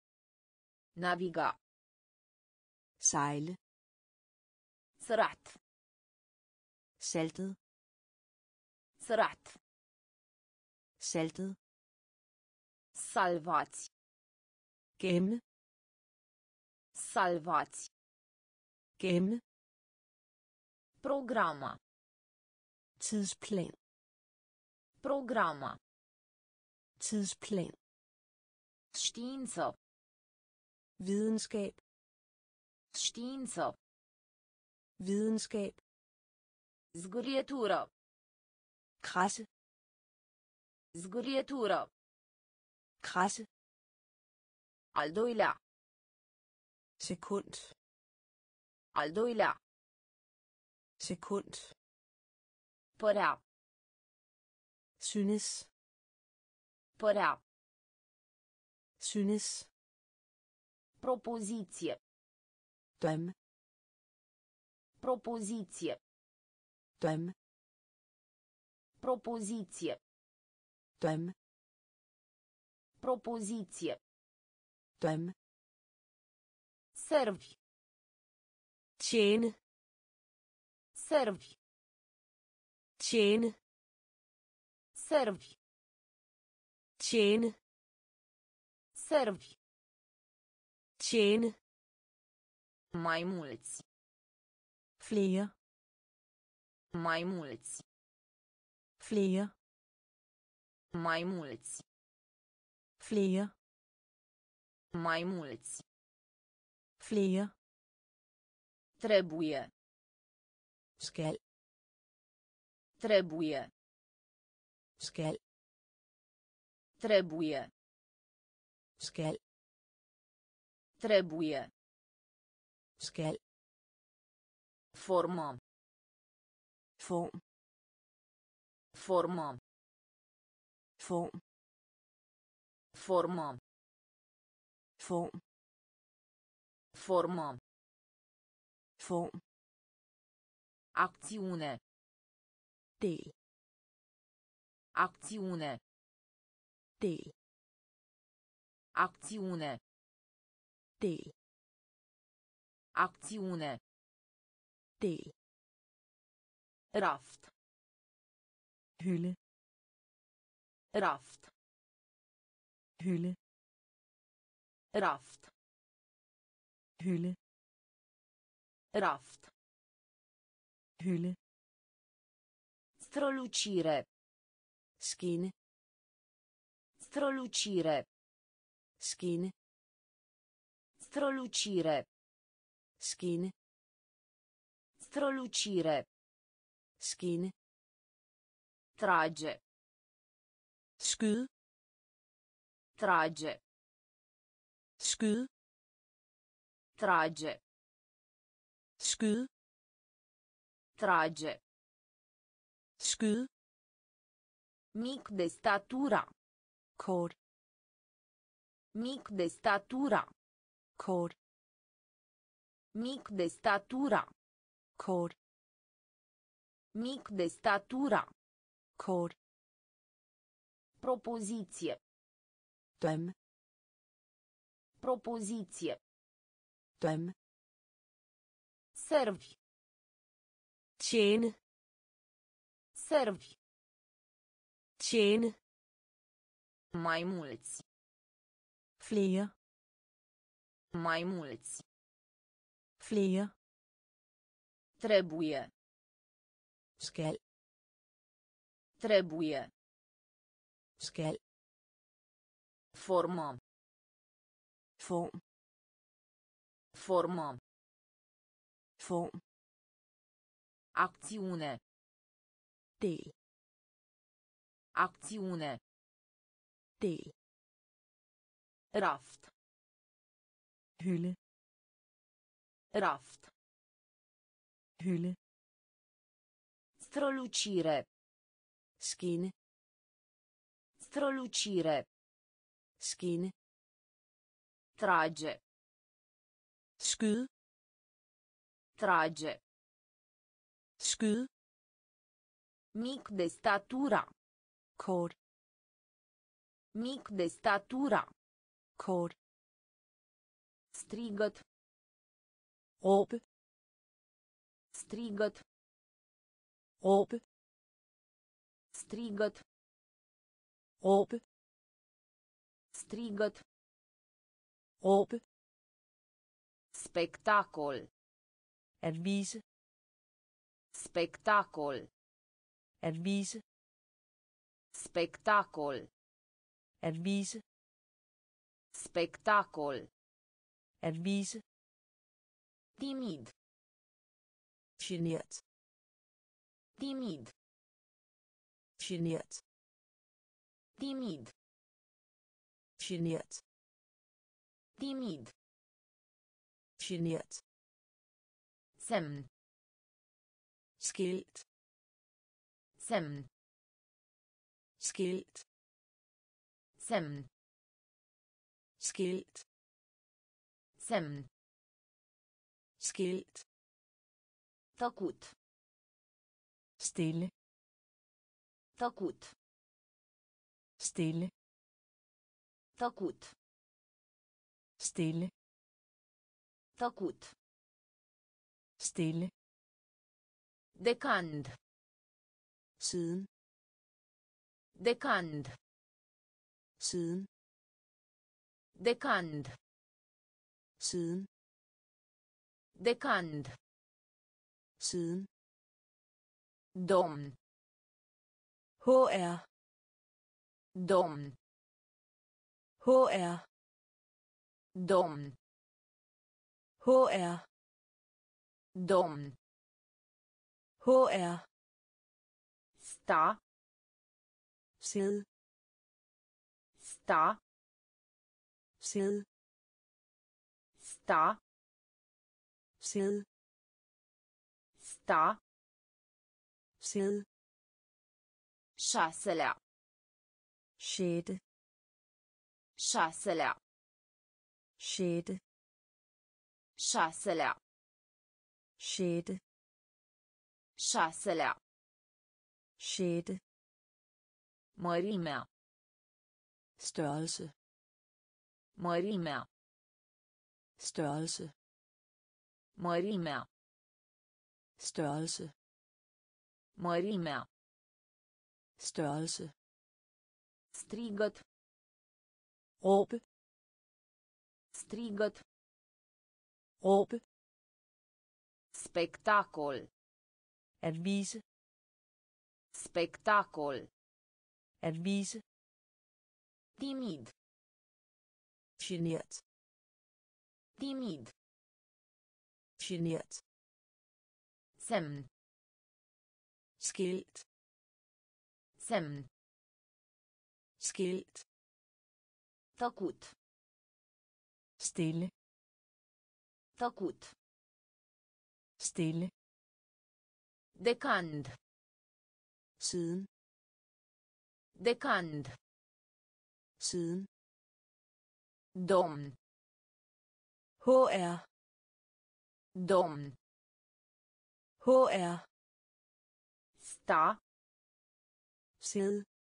Naviga. Sejle. سرعت. Saltet. سرعت. Saltet. Salvați. Gemme. Salvați. Gemme. Programa. Tidsplan. Programa. Tidsplan. Știință. Videnskab. Știință. Videnskab. Zgârietură. Krasse. Zgârietură. Krasse. Al doilea. Sekund. Al doilea. Sekund. Părea. Synes. Părea. Synes. Propoziție. Drøm. Propoziție. Drøm. Propoziție. Drøm. Propoziție. Drøm. Servi. Tjene. Servi. Tjene. Servi. Tjene. Servi. Tjene. Mai mulți. Flere. Mai mulți. Flere. Mai mulți. Flere. Mai mulți. Flere. Trebuie. Skal. Trebuie. Skal. Trebuie. Skal. Trebuie. skal, Formă. form, Formă. form, Formă. form, Formă. form, Acțiune. del, Acțiune. del, Acțiune. del, Acțiune. del, Raft. hylde, Raft. hylde, Raft. hylde, Raft. hylde, Strălucire. skinne, Strălucire. skinne, Strălucire. skinne, Strălucire. skinne, Trage. skyde, Trage. skyde, Trage. skyde, Trage. skyde, Mic de statura. kort, Mic de statura. kort, Mic de statura. kort, Mic de statura. kort, Propoziție. drøm, Propoziție. drøm, Servi. tjene, Servi. tjene, Mai mulți. flere, Mai mulți. flere, Trebuie. skal, Trebuie. skal, Formă. form, Formă. form, Acțiune. del, Acțiune. del, Raft. hylde, Raft. hylde, Strălucire. skinne, Strălucire. skinne, Trage. skyde, Trage. skyde, Mic de statura. kort, Mic de statura. kort, Strigăt. råbe, Strigăt. råbe, Strigăt. råbe, Strigăt. råbe, Spectacol. at vise, Spectacol. at vise, Spectacol. at vise, Spectacol. at vise, Timid. genert, Timid. genert, Timid. genert, Timid. genert, Semn. skilt, Semn. skilt, Semn. skilt, Semn. skilt, Tăcut. stille, Tăcut. stille, Tăcut. stille, Tăcut. stille, Decand. siden, Decand. siden, Decand. siden, Decand. siden, Domn. hr, Domn. hr, Domn. hr, Domn. hr, Sta. sid, Sta. sid, Sta. Sidde. Sta. Sidde. Șaselea. Sjette. Șaselea. Sjette. Șaselea. Sjette. Șaselea. Sjette. Mărimea. Størrelse. Mărimea. Størrelse. Mărimea. Størrelse. Mărimea. Størrelse. Strigăt. Råbe. Strigăt. Råbe. Spectacol. At vise. Spectacol. At vise. Timid. Genert. Timid. Genert. Semn. Skilt. Semn. Skilt. Tăcut. Stille. Tăcut. Stille. Decand. Siden. Decand. Siden. Domn. H R. Domn. H R. Sta. Sidde.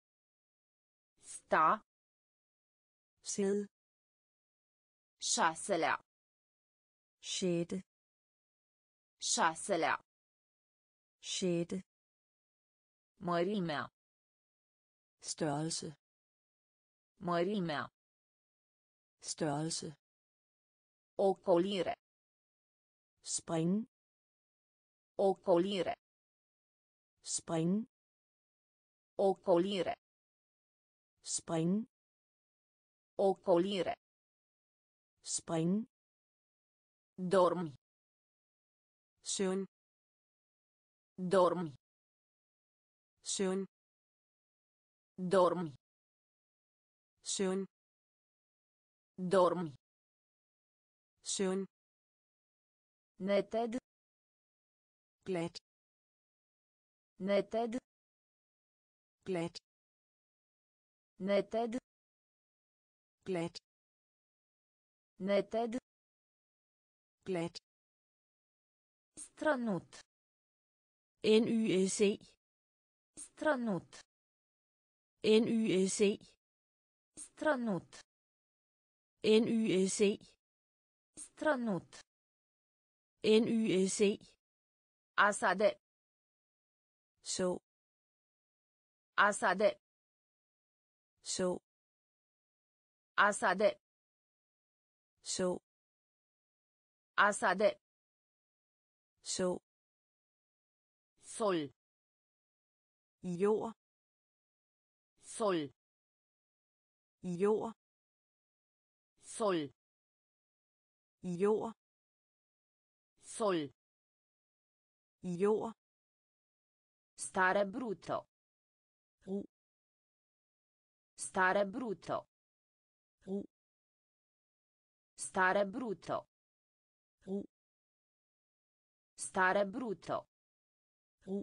Sta. Sidde. Șaselea. Sjette. Șaselea. Sjette. Mărimea. Størrelse. Mărimea. Størrelse. Ocolire. Spring. Ocolire. Spring. Ocolire. Spring. Ocolire. Spring. Dormi. Søvn. Dormi. Søvn. Dormi. Søvn. Dormi. Søvn. Neted. Glat. Neted. Glat. Neted. Glat. Neted. Glat. Strănut. N Y S E. Strănut. N Y S E. Strănut. N Y S E. Strănut. N Y S E. Asade. Så. Asade. Så. Asade. Så. Asade. Så. Sol. Jord. Sol. Jord. Sol. Jord. Sol. Jord. Stare brutto. Ru. Stare brutto. Ru. Stare brutto. Ru. Stare brutto. Ru.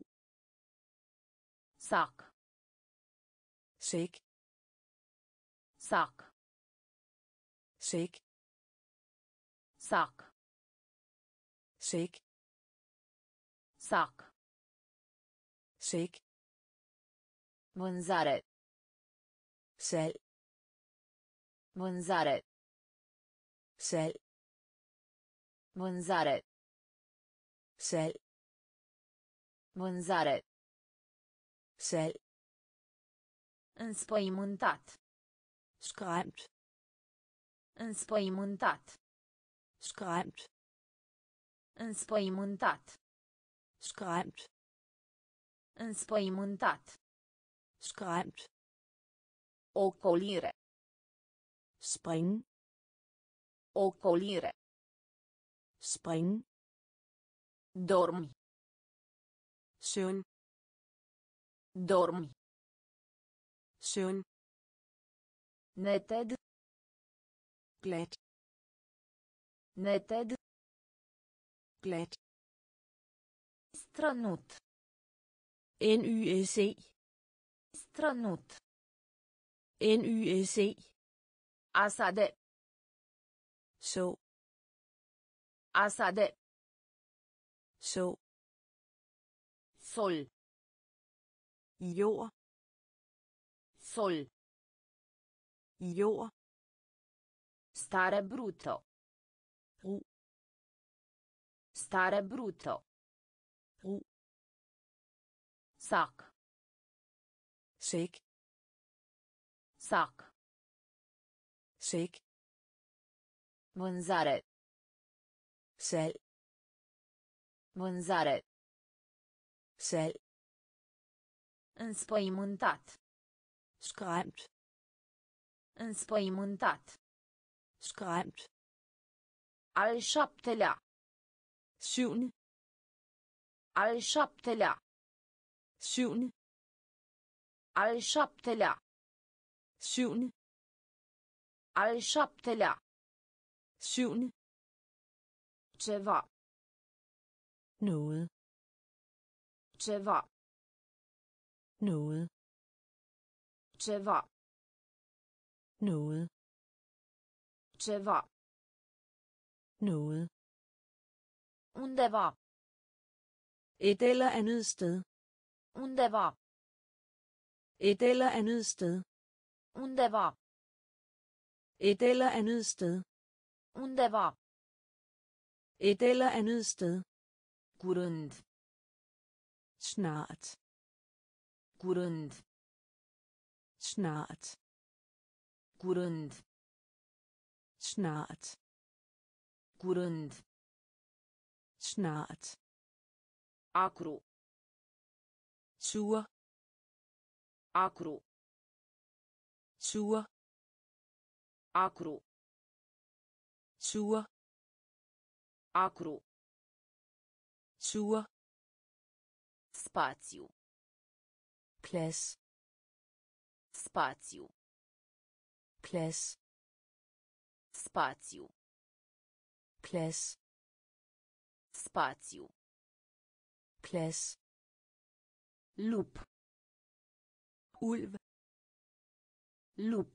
Sac. Sæk. Sac. Sæk. Sac. Sæk. Sac. Sæk. Vânzare. Salg. Vânzare. Salg. Vânzare. Salg. Vânzare. Salg. Înspăimântat. Skræmt. Înspăimântat. Skræmt. Înspăimântat. Skræmt. Înspăimântat. Skræmt. Ocolire. Spring. Ocolire. Spring. Dormi. Søvn. Dormi. Søvn. Neted. Glat. Neted. Glat. Strănut. N Y S E. Strănut. N Y S E. Asade. Så. Asade. Så. Sol. Jord. Sol. Jord. Stare brutto. Ru. Stare brutto. Ru. Sac. Sæk. Sac. Sæk. Vânzare. Salg. Vânzare. Salg. Înspăimântat. Skræmt. Înspăimântat. Skræmt. Al șaptelea. Syvende. Al șaptelea. Syvende. Al șaptelea. Syvende. Al șaptelea. Syvende. Ceva. Noget. Ceva. Noget. Ceva. Noget. Ceva. Noget. Undeva. Et eller andet sted. Undeva. Et eller andet sted. Undeva. Et eller andet sted. Undeva. Et eller andet sted. Curând. Snart. Curând. Snart. Curând. Snart. Curând. Snart. Acru. Sur. Acru. Sur. Acru. Sur. Acru. Sur. Spațiu. Plads. Spațiu. Plads. Spațiu. Plads. Spațiu. Plads. Lup. Ulv. Lup.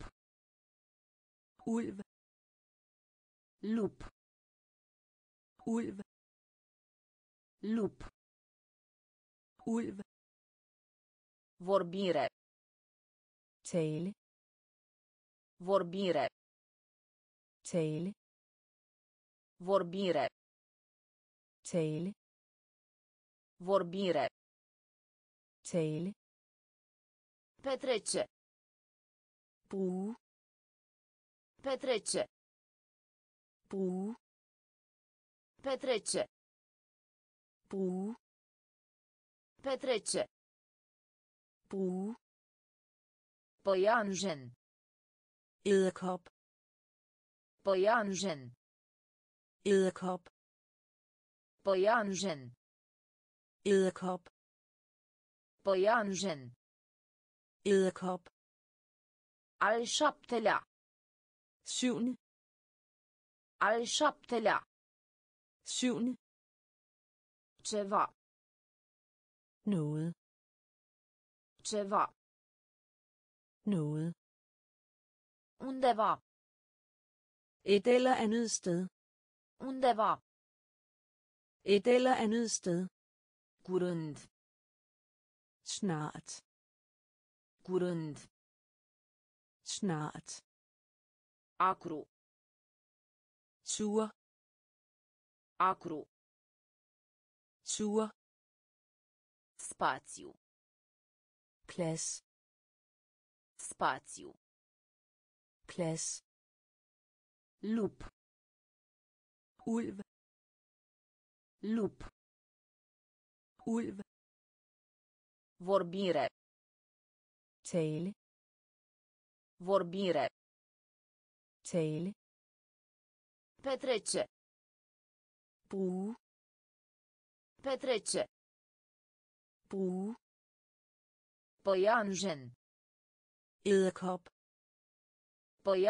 Ulv. Lup. Ulv. Lup. Ulv. Vorbire. Tale. Vorbire. Tale. Vorbire. Tale. Vorbire. Tale. Petrece. Bruge. Petrece. Bruge. Petrece. Bruge. Petrece. Bruge. Păianjen. Edderkop. Păianjen. Edderkop. Păianjen. Edderkop. Păianjen. Edderkop. Al șaptelea. Syvende. Al șaptelea. Syvende. Ceva. Noget. Ceva. Noget. Undeva. Et eller andet sted. Undeva. Et eller andet sted. Curând. Snart. Curând. Snart. Acru. Sur. Acru. Sur. Spațiu. Plads. Spațiu. Plads. Lup. Ulv. Lup. Ulv. Vorbire. Tale. Vorbire. Tale. Petrece. Bruge. Petrece. Bruge. Păianjen. Edderkop.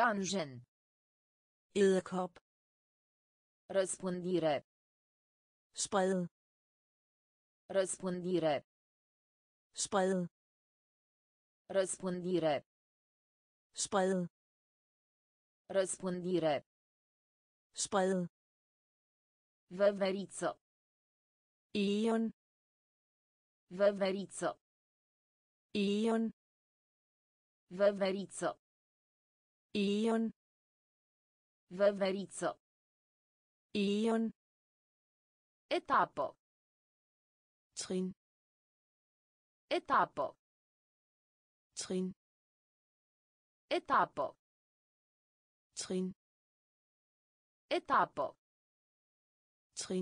Păianjen. Edderkop. Răspândire. Sprede. Răspândire. Sprede. Răspândire. Sprede. Răspândire. Sprede. Veveriță. Eon. Veveriță. Eon. Veveriță. Eon. Veveriță. Eon. Etapă. Trin. Etapă. Trin. Etapă. Trin. Etapă. Trin.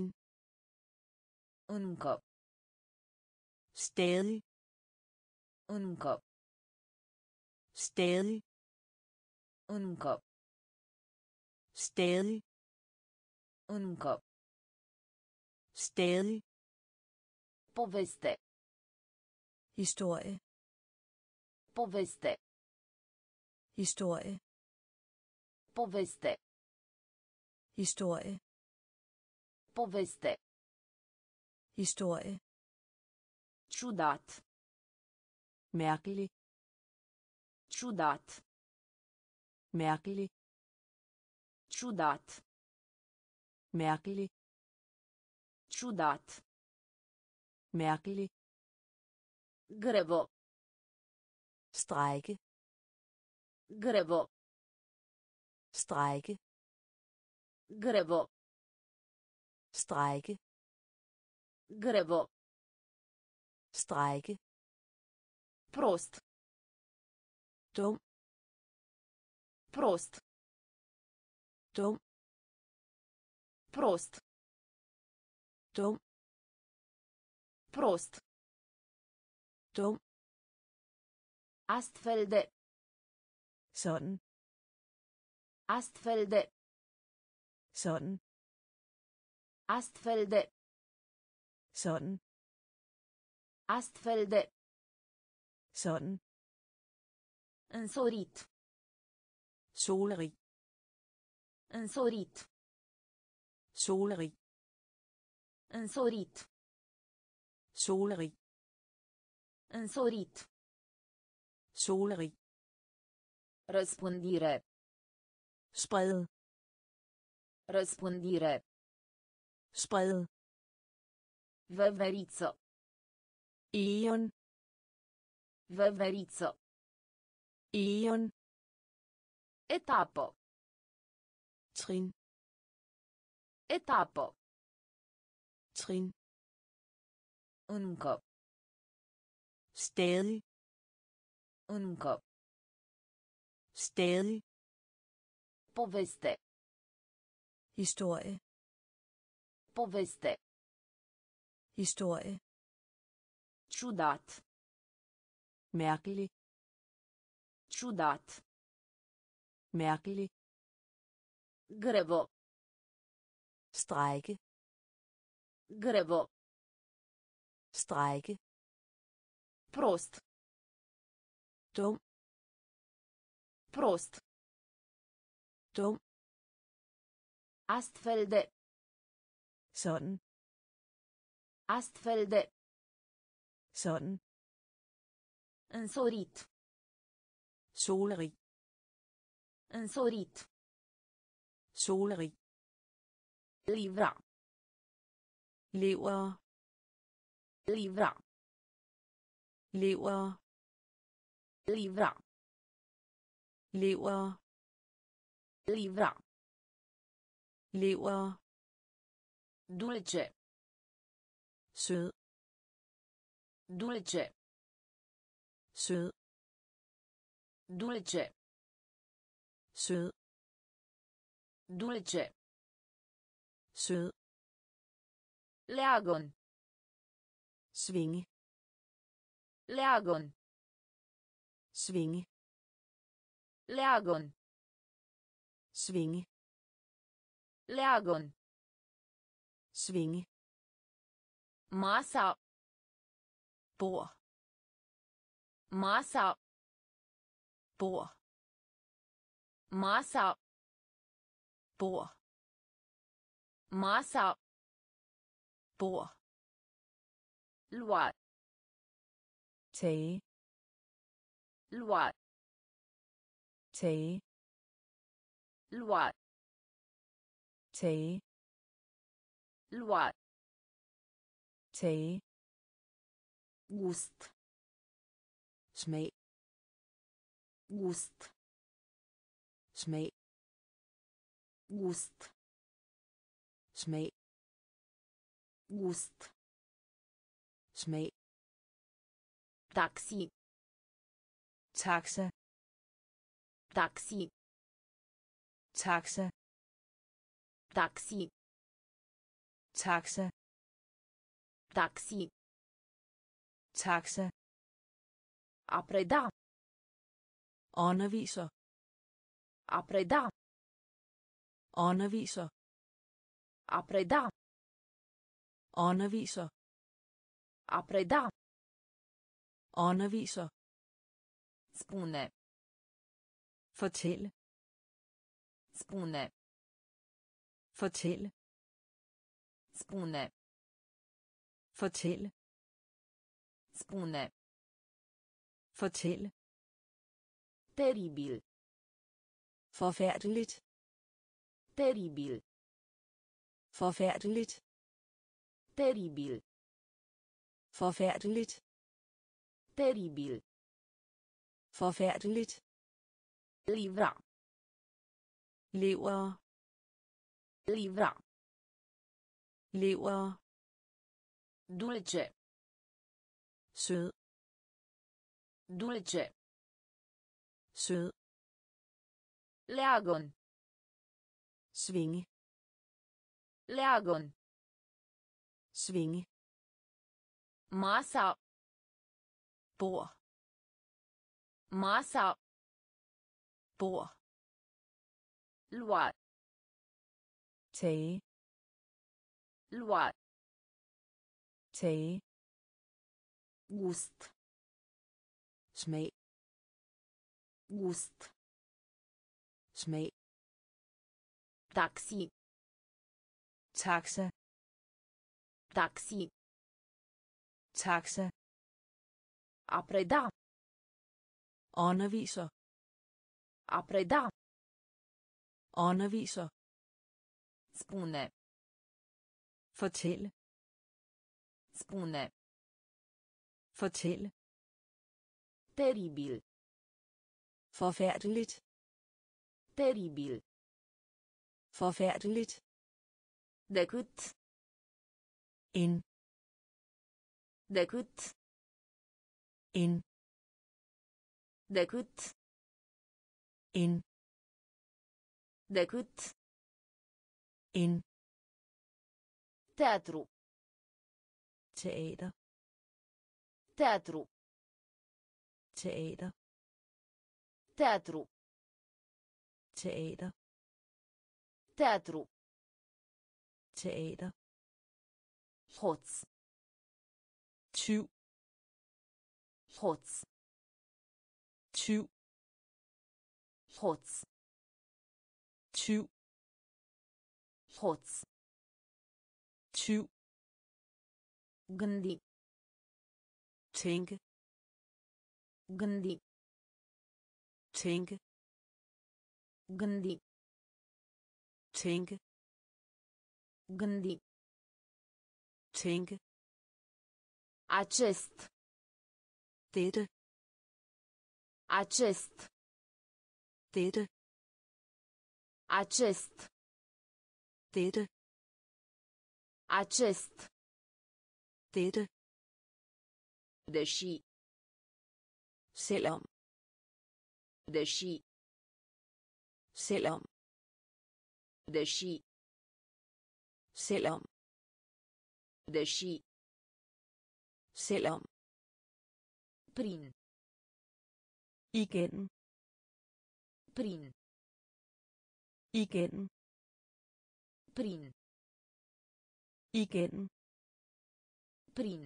Încă. Stadig. Încă. Stadig. Încă. Stadig. Încă. Stadig. Poveste. Historie. Poveste. Historie. Poveste. Historie. Poveste. Historie. Ciudat. Mærkelig. Ciudat. Mærkelig. Ciudat. Mærkelig. Ciudat. Mærkelig. Grevă. Strejke. Grevă. Strejke. Grevă. Strejke. Grevă. Strejke. Prost. Dum. Prost. Dum. Prost. Dum. Prost. Dum. Astfel de. Sådan. Astfel de. Sådan. Astfel de. Sådan. Astfel de. Sådan. Însorit. Solerig. Însorit. Solerig. Însorit. Solerig. Însorit. Solerig. Răspândire. Sprede. Răspândire. Sprede. Veveriță. Eon. Veveriță. Eon. Etapă. Trin. Etapă. Trin. Încă. Stadig. Încă. Stadig. Poveste. Historie. Poveste. Historie. Ciudat. Mærkelig. Ciudat. Mærkelig. Grevă. Strejke. Grevă. Strejke. Prost. Dum. Prost. Dum. Astfel de. Sådan. Astfel de. Sådan. Însorit. Solerig. Însorit. Solerig. Livra. Lever. Livra. Lever. Livra. Lever. Livra. Lever. Dulce. Sød. Dulce. Sød. Dulce. Sød. Dulce. Sød. Leagon. Svinge. Leagon. Svinge. Leagon. Svinge. Leagon. Svinge. Masa. Bord. Masa. Bord. Masa. Bord. Masa. bord, lua, tage, lua, tage, lua, tage, lua, tage, gust, smag, gust, smag, gust, smag, gust, smag, taxi, taxa, taxi, taxa, taxi, taxa, taxi, taxa, a preda, underviser, a preda, underviser, a preda, underviser, a preda, underviser, spune, fortælle, spune, fortælle, spune, fortælle, spune, fortælle, teribil, forfærdeligt, teribil, forfærdeligt, teribil, forfærdeligt, teribil, forfærdeligt, livra, lever, livra, lever, dulce, sød, dulce, sød, leagon, svinge, leagon, svinge, masa, bord, masa, bord, lua, tage, lua, tage, gust, smag, gust, smag, taxi, taxa, taxi, taxa, a preda, underviser, a preda, underviser, spune, fortælle, spune, fortælle, teribil, forfærdeligt, teribil, forfærdeligt, decât, en, decât, en, decât, en, decât, en, teatru, teater, teatru, teater, teatru, teater, teatru, teater, hoț, tyv, hoț, tyv, hoț, tyv, hoț, tyv, gândi, tænke, gândi, tænke, gândi, tænke, gândi, tænke, acest, dette, acest, dette, acest, dette, acest, dette, deși, selvom, deși, selvom, deși, selvom, deși, selvom, prin, igen, prin, igen, prin, igen, prin,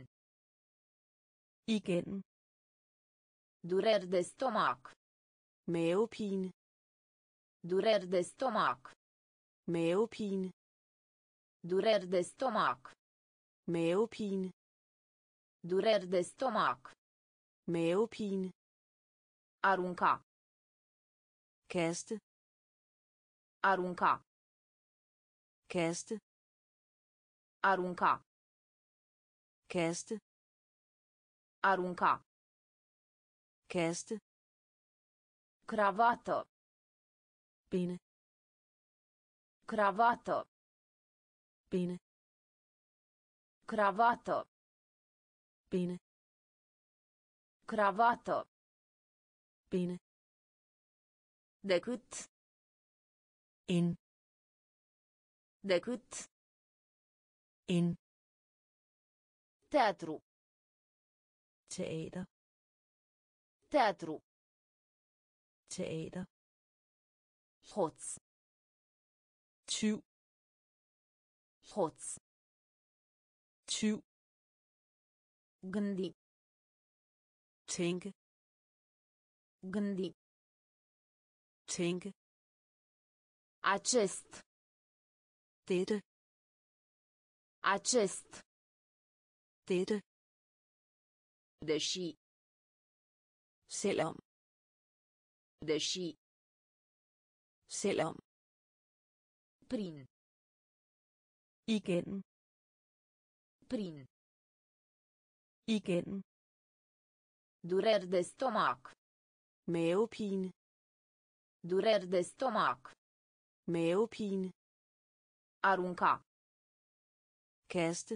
igen, dureri de stomac, mavepine, dureri de stomac, mavepine, dureri de stomac, Mavepine. Dureri de stomac. Mavepine. Arunca. Kaste. Arunca. Kaste. Arunca. Kaste. Arunca. Kaste. Cravată. Binde. Cravată. Binde. Cravată. Binde. Cravată. Binde. Decât. En. Decât. En. Teatru. Teater. Teatru. Teater. Hoț. Tyv. Hoț. Tyv. Gândi. Tænke. Gândi. Tænke. Acest. Dette. Acest. Dette. Deși. Selvom. Deși. Selvom. Prin. Igen. Prin. Igen. Dureri de stomac. Mavepine. Dureri de stomac. Mavepine. Arunca. Kaste.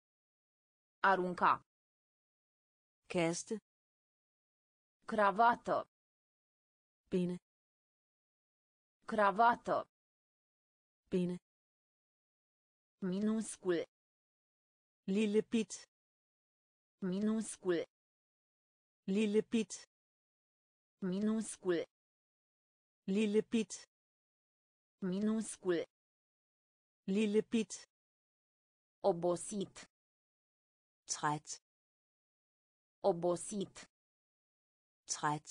Arunca. Kaste. Cravată. Binde. Cravată. Binde. Minuscul. Lille bit. Minuscul. Lille bit. Minuscul. Lille bit. Minuscul. Lille bit. Obosit. Træt. Obosit. Træt.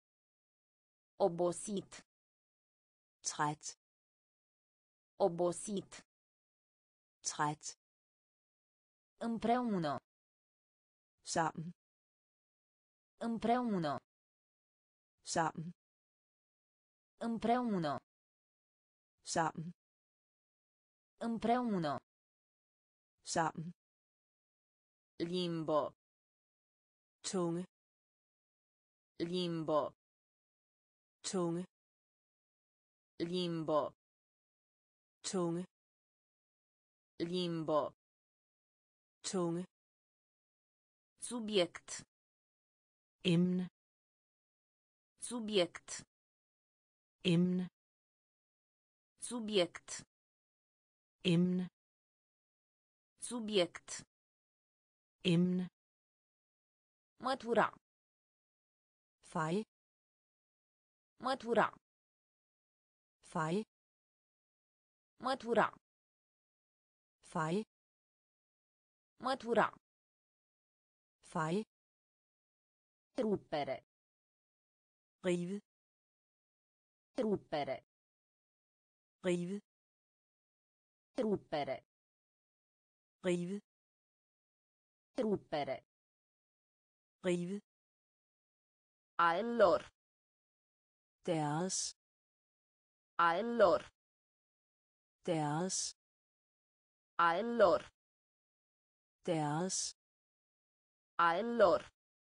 Obosit. Træt. Obosit. Træt. Împreună. Sammen. Împreună. Sammen. Împreună. Sammen. Împreună. Sammen. Limbo. Tunge. Limbo. Tunge. Limbo. Tunge. Limbo. Tunge. Subiect. Emne. Subiect. Emne. Subiect. Emne. Subiect. Emne. Mătura. Fejl. Mătura. Fejl. Mătura. Fejl. Mătura. Fejl. Rupere. Rive. Rupere. Rive. Rupere. Rive. Rupere. Rive. Al lor. Deres. Al lor. Deres. Al lor. Deres. Al lor.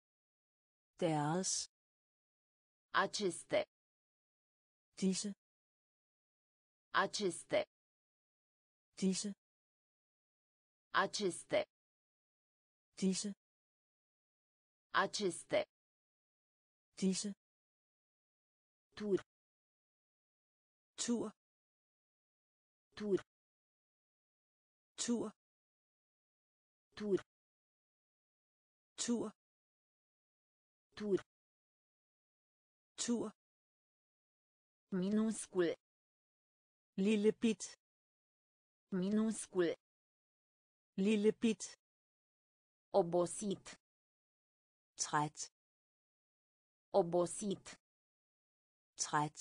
Deres. Aceste. Disse. Aceste. Disse. Aceste. Disse. Aceste. Disse. Tur. Tur. Tur. Tur. Tur. Tur. Tur. Tur. Minuscul. Lille bit. Minuscul. Lille bit. Obosit. Træt. Obosit. Træt.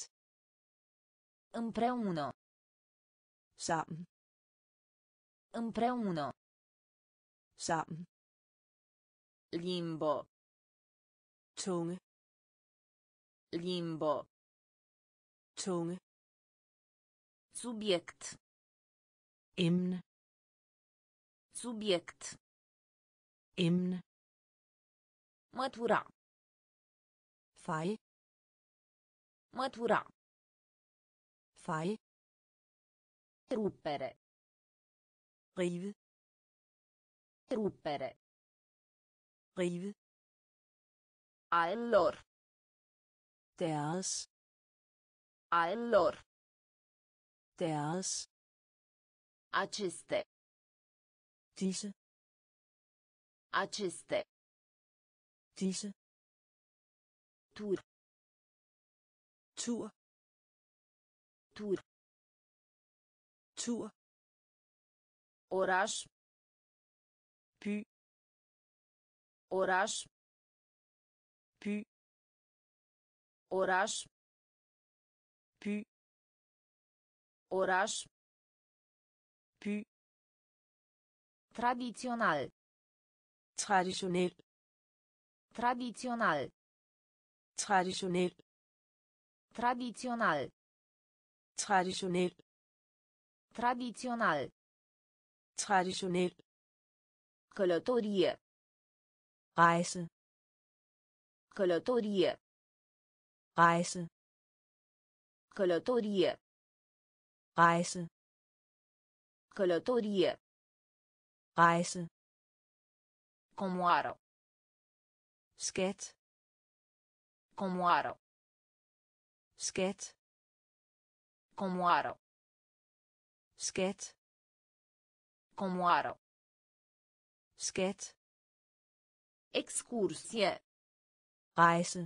Sammen. Limbo. Tunge. Limbo. Tunge. Subiect. Emne. Subiect. Emne. Mătura. Fej. Mătura. Fej. Ruppere. Rive. Ruppere. Rive. Al lor. Deres. Al lor. Deres. Aceste. Disse. Aceste. Disse. Tur. Tur. Tur. Tur. Oraș. By. Oraș. By. Oraș. By. Oraș. By. Tradițional. Traditionel. Tradițional. Traditionel. Tradițional. Traditionel. Tradițional. Traditionel. Călătorie. Rejse. Călătorie. Rejse. Călătorie. Rejse. Călătorie. Rejse. Comoară. Skat. Comoară. Skat. Comoară. Skat. Comoară. Skat. Excursie. Rejse.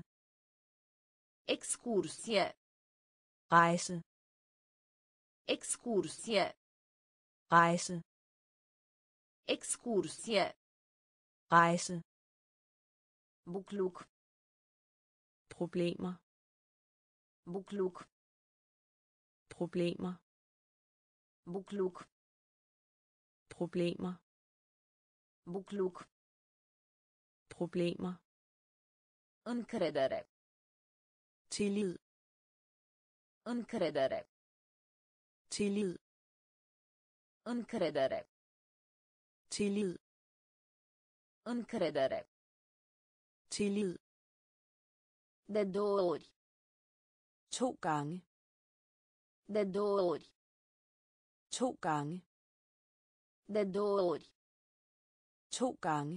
Excursie. Rejse. Excursie. Rejse. Excursie. Rejse. Bucluc. Problemer. Bucluc. Problemer. Bucluc. Problemer. Bucluc. Problemer. Încredere. Tillid. Încredere. Tillid. Încredere. Tillid. Încredere. Tillid. De două ori. To gange. De două ori. To gange. De două ori. To gange.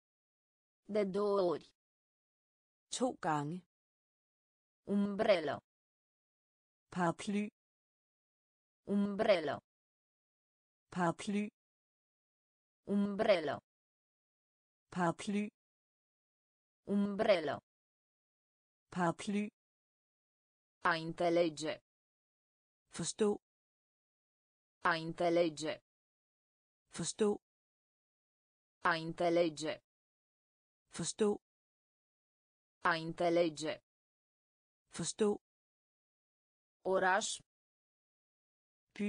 De două ori. To gange. Umbrello. Paraply. Umbrello. Paraply. Umbrello. Paraply. Umbrello. Paraply. A înțelege. Forstå. A înțelege. Forstå. A înțelege. Forstå. A înțelege. Forstå. Oraș. By.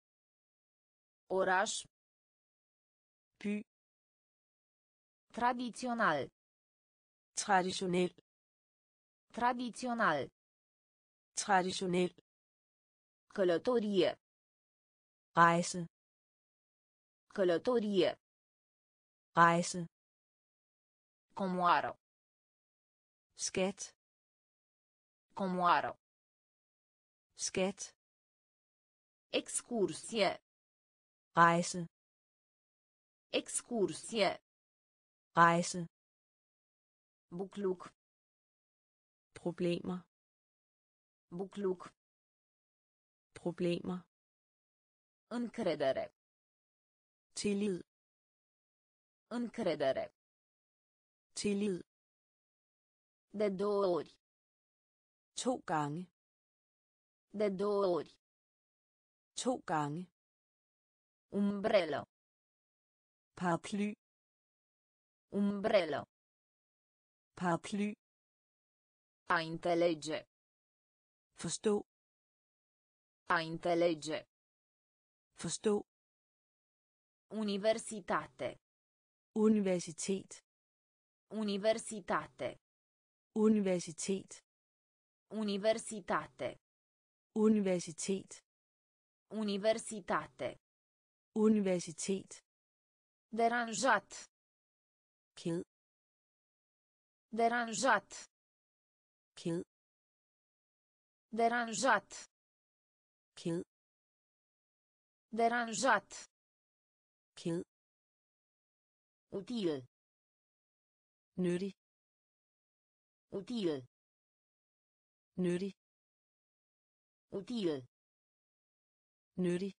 Oraș. By. Tradițional. Traditionel. Tradițional. Traditionel. Călătorie. Rejse. Călătorie. Rejse. Comoară. Skat. Comoară. Skat. Excursie. Rejse. Excursie. Rejse. Bucluc. Problemer. Bucluc. Problemer. Încredere. Tillid. Încredere. Tillid. De două ori. To gange. De două ori. To gange. Umbrello. Paraply. Umbrello. Paraply. A înțelege. Forstå. A înțelege. Forstå. Universitate. Universitet. Universitate. Universitet. Universitate. Universitet. Universitate. Universitet. Deranjat. Ked. Deranjat. Ked. Deranjat. Ked. Deranjat. Ked. Util. Nyttig. Util. Nyttig. Util. Nyttig.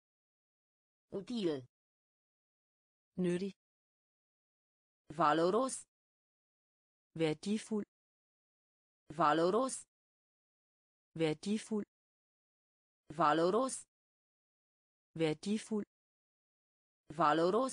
Util. Nyttig. Valoros. Værdifuld. Valoros. Værdifuld. Valoros. Værdifuld. Valoros.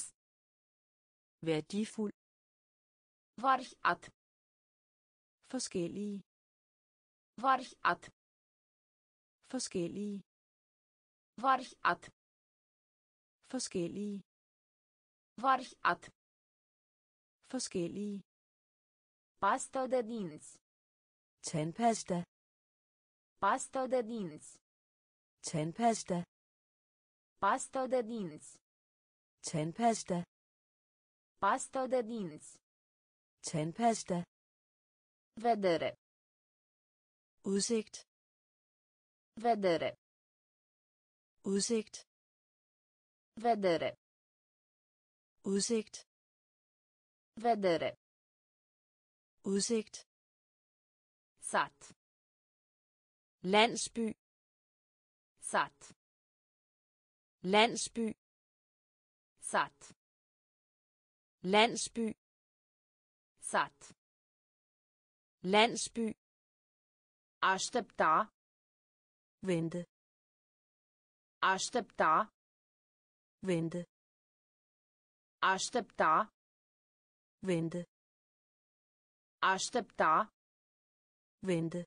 Værdifuld. Variat. Forskellige. Variat. Forskellige. Variat. Forskellige. Variat. Forskellige. Pastă de dinți. Tandpasta. Pastă de dinți. Tandpasta. Pastă de dinți. Tandpasta. Pastă de dinți. Tandpasta. Vedere. Udsigt. Vedere. Udsigt. Vedere. Udsigt. Vedere. Udsigt. Sat. Landsby. Sat. Landsby. Sat. Landsby. Sat. Landsby. Aștepta. Vente. Aștepta. Vente. Aștepta. Vente. Aștepta. Vente.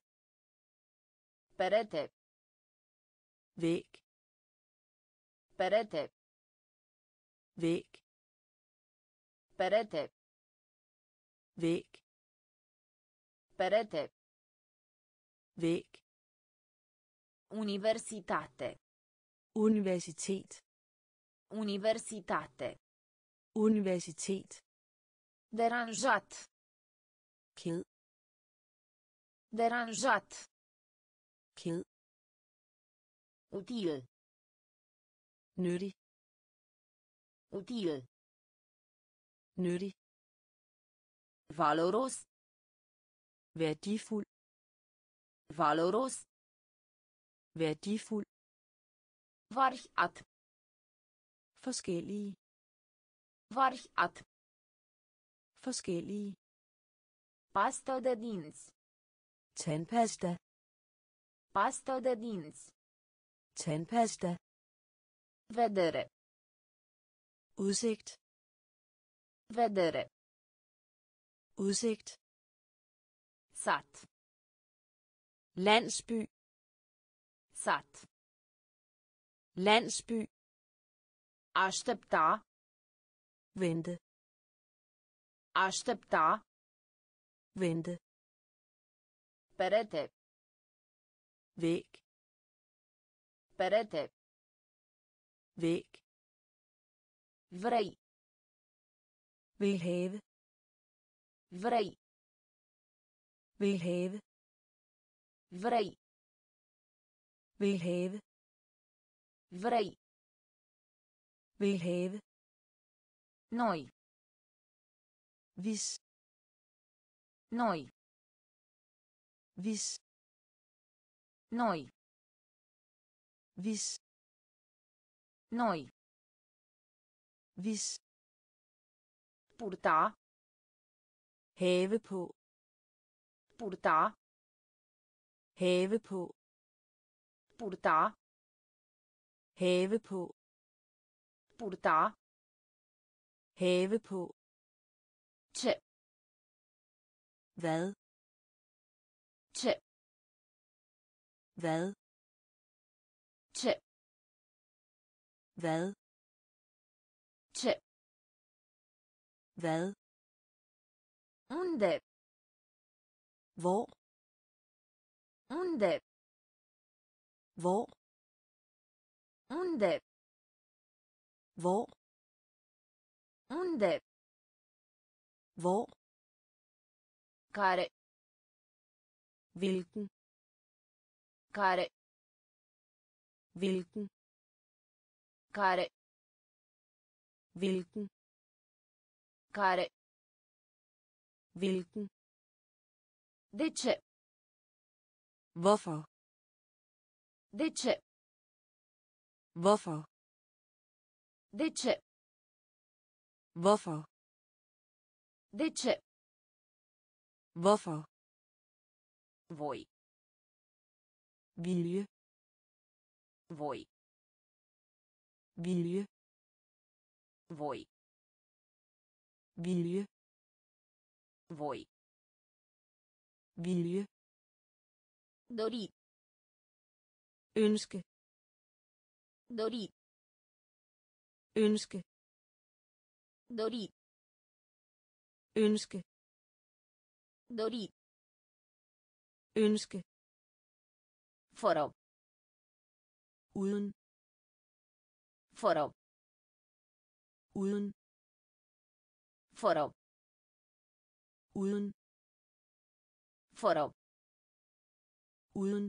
Perete. Væg. Perete. Væg. Perete. Væg. Perete. Væg. Universitate. Universitet. Universitate. Universitet. Deranjat. Ked. Deranjat. Ked. Util. Nyttig. Util. Nyttig. Valoros. Værdifuld. Valoros. Værdifuld. Variat. Forskellige. Variat. Forskellige. Pastă de dinți. Tandpasta. Pastă de dinți. Tandpasta. Vedere. Udsigt. Vedere. Udsigt. Sat. Landsby. Sat. Landsby. Aștepta. Vente. Aștepta. Vente. Perete. Væg. Perete. Væg. Vrei. Vil have. Vrei. Vil have. Vrei. Vil have. Vrei. Vil have. Noi. Hvis. Noi. Hvis. Noi. Hvis. Noi. Hvis. Purta. Have på. Purta. Have på. Purta. Have på. Purta. Have på. Ce. Hvad? Ce. Hvad? Ce. Hvad? Ce. Hvad? Unde? Hvor? Unde? Hvor? Unde? Hvor? Unde? Hvor? Care? Hvilken? Care? Hvilken? Care? Hvilken? Care? Hvilken? De ce? Hvorfor? De ce? Hvorfor? De ce? Hvorfor? De ce? Hvorfor? Voi. Vilje. Voi. Vilje. Voi. Vilje. Voi. Vilje. Dori. Ønske. Dori. Ønske. Dori. Ønske. Dori. Ønske. Fără. Uden. Fără. Uden. Fără. Uden. Fără. Uden.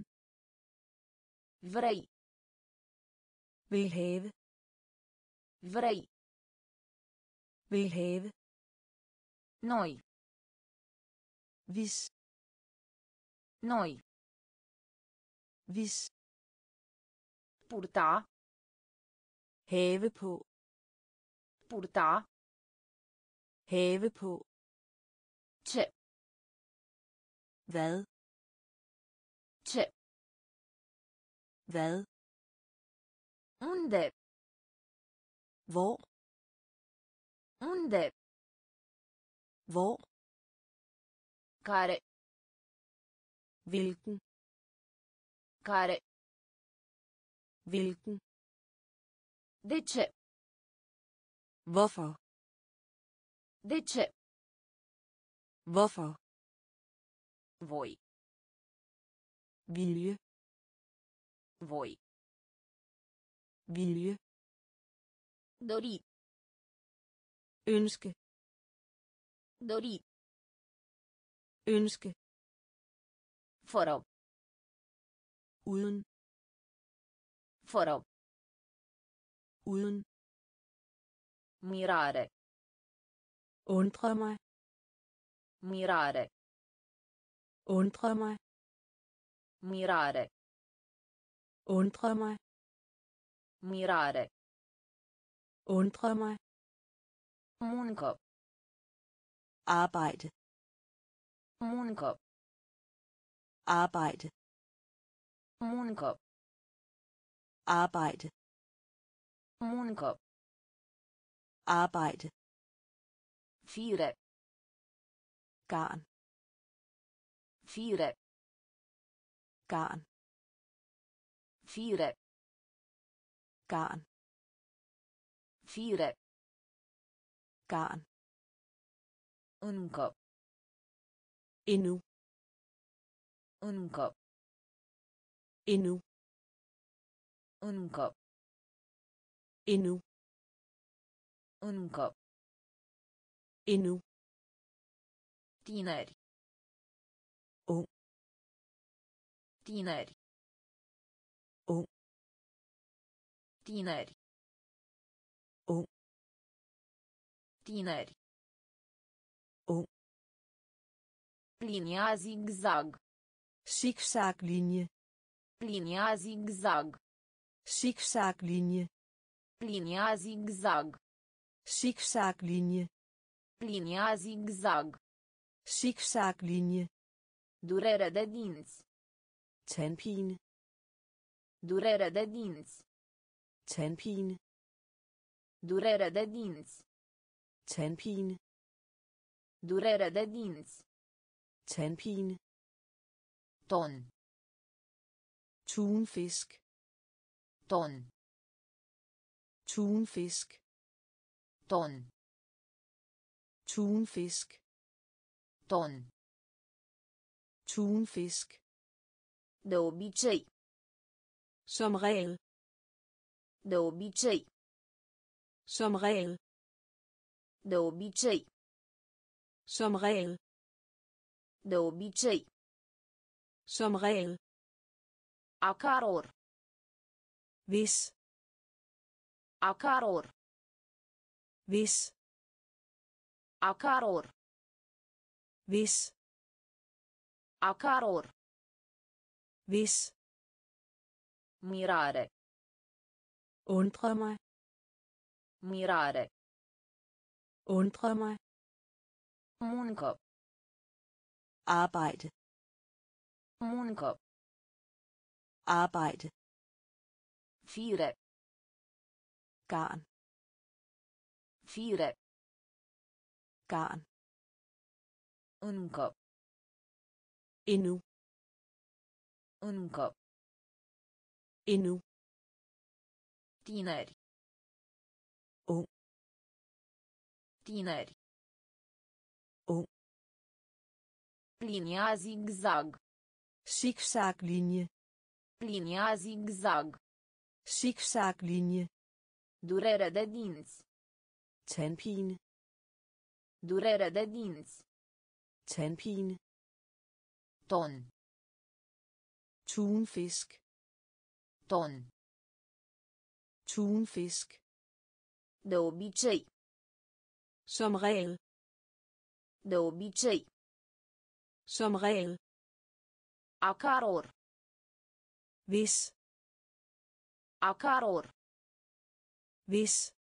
Vrei. Vil have. Vrei. Vil have. Noi. Hvis. Noi. Hvis. Purta. Have på. Purta. Have på. Ce? Hvad? Ce? Hvad? Unde? Hvor? Unde? Hvor? Care? Hvilken? Care? Hvilken? De ce? Hvorfor? De ce? Hvorfor? Voi. Vilje. Voi. Vilje. Dori. Ønske. Dori. Ønske. Fără. Uden. Fără. Uden. Mirare. Undre mig. Mirare. Undre mig. Mirare. Undre mig. Mirare. Undre mig. Muncă. Arbejde. Muncă. Arbejde. Muncă. Arbejde. Muncă. Arbejde. Fire. Garn. Fire. Garn. Fire. Garn. Fire. Garn. Încă. Endnu. Încă. Endnu. Încă. Endnu. Încă. Endnu. Tineri. Ung. Tineri. Ung. Tineri. Ung. Tineri. Ung. Linia zigzag. Zigzaglinje. Linia zigzag. Zigzaglinje. Linia zigzag. Zigzaglinje. Linia zigzag. Zigzaglinje. Durere de dinți. Tandpine. Durere de dinți. Tandpine. Durere de dinți. Tandpine. Durere de dinți. Tandpine. Ton. Tunfisk. Ton. Tunfisk. Ton. Tunfisk. Ton. Tunfisk. De obicei. Som regel. De obicei. Som regel. De obicei. Som regel. De obicei. Som regel. A căror. Hvis. A căror. Hvis. A căror. Hvis. A căror. Hvis. Mirare. Undre mig. Mirare. Undre mig. Muncă. Arbejde. Muncă. Arbejde. Fire. Garn. Fire. Garn. Încă. Endnu. Încă. Endnu. Tineri. Ung. Tineri. Ung. Linia zigzag. Zigzaglinje. Linia zigzag. Zigzaglinje. Durere de dinți. Tandpine. Durere de dinți. Tandpine. Ton. Tunfisk. Ton. Tunfisk. De obicei. Som regel. De obicei. Som regel. A căror. Hvis. A căror. Hvis.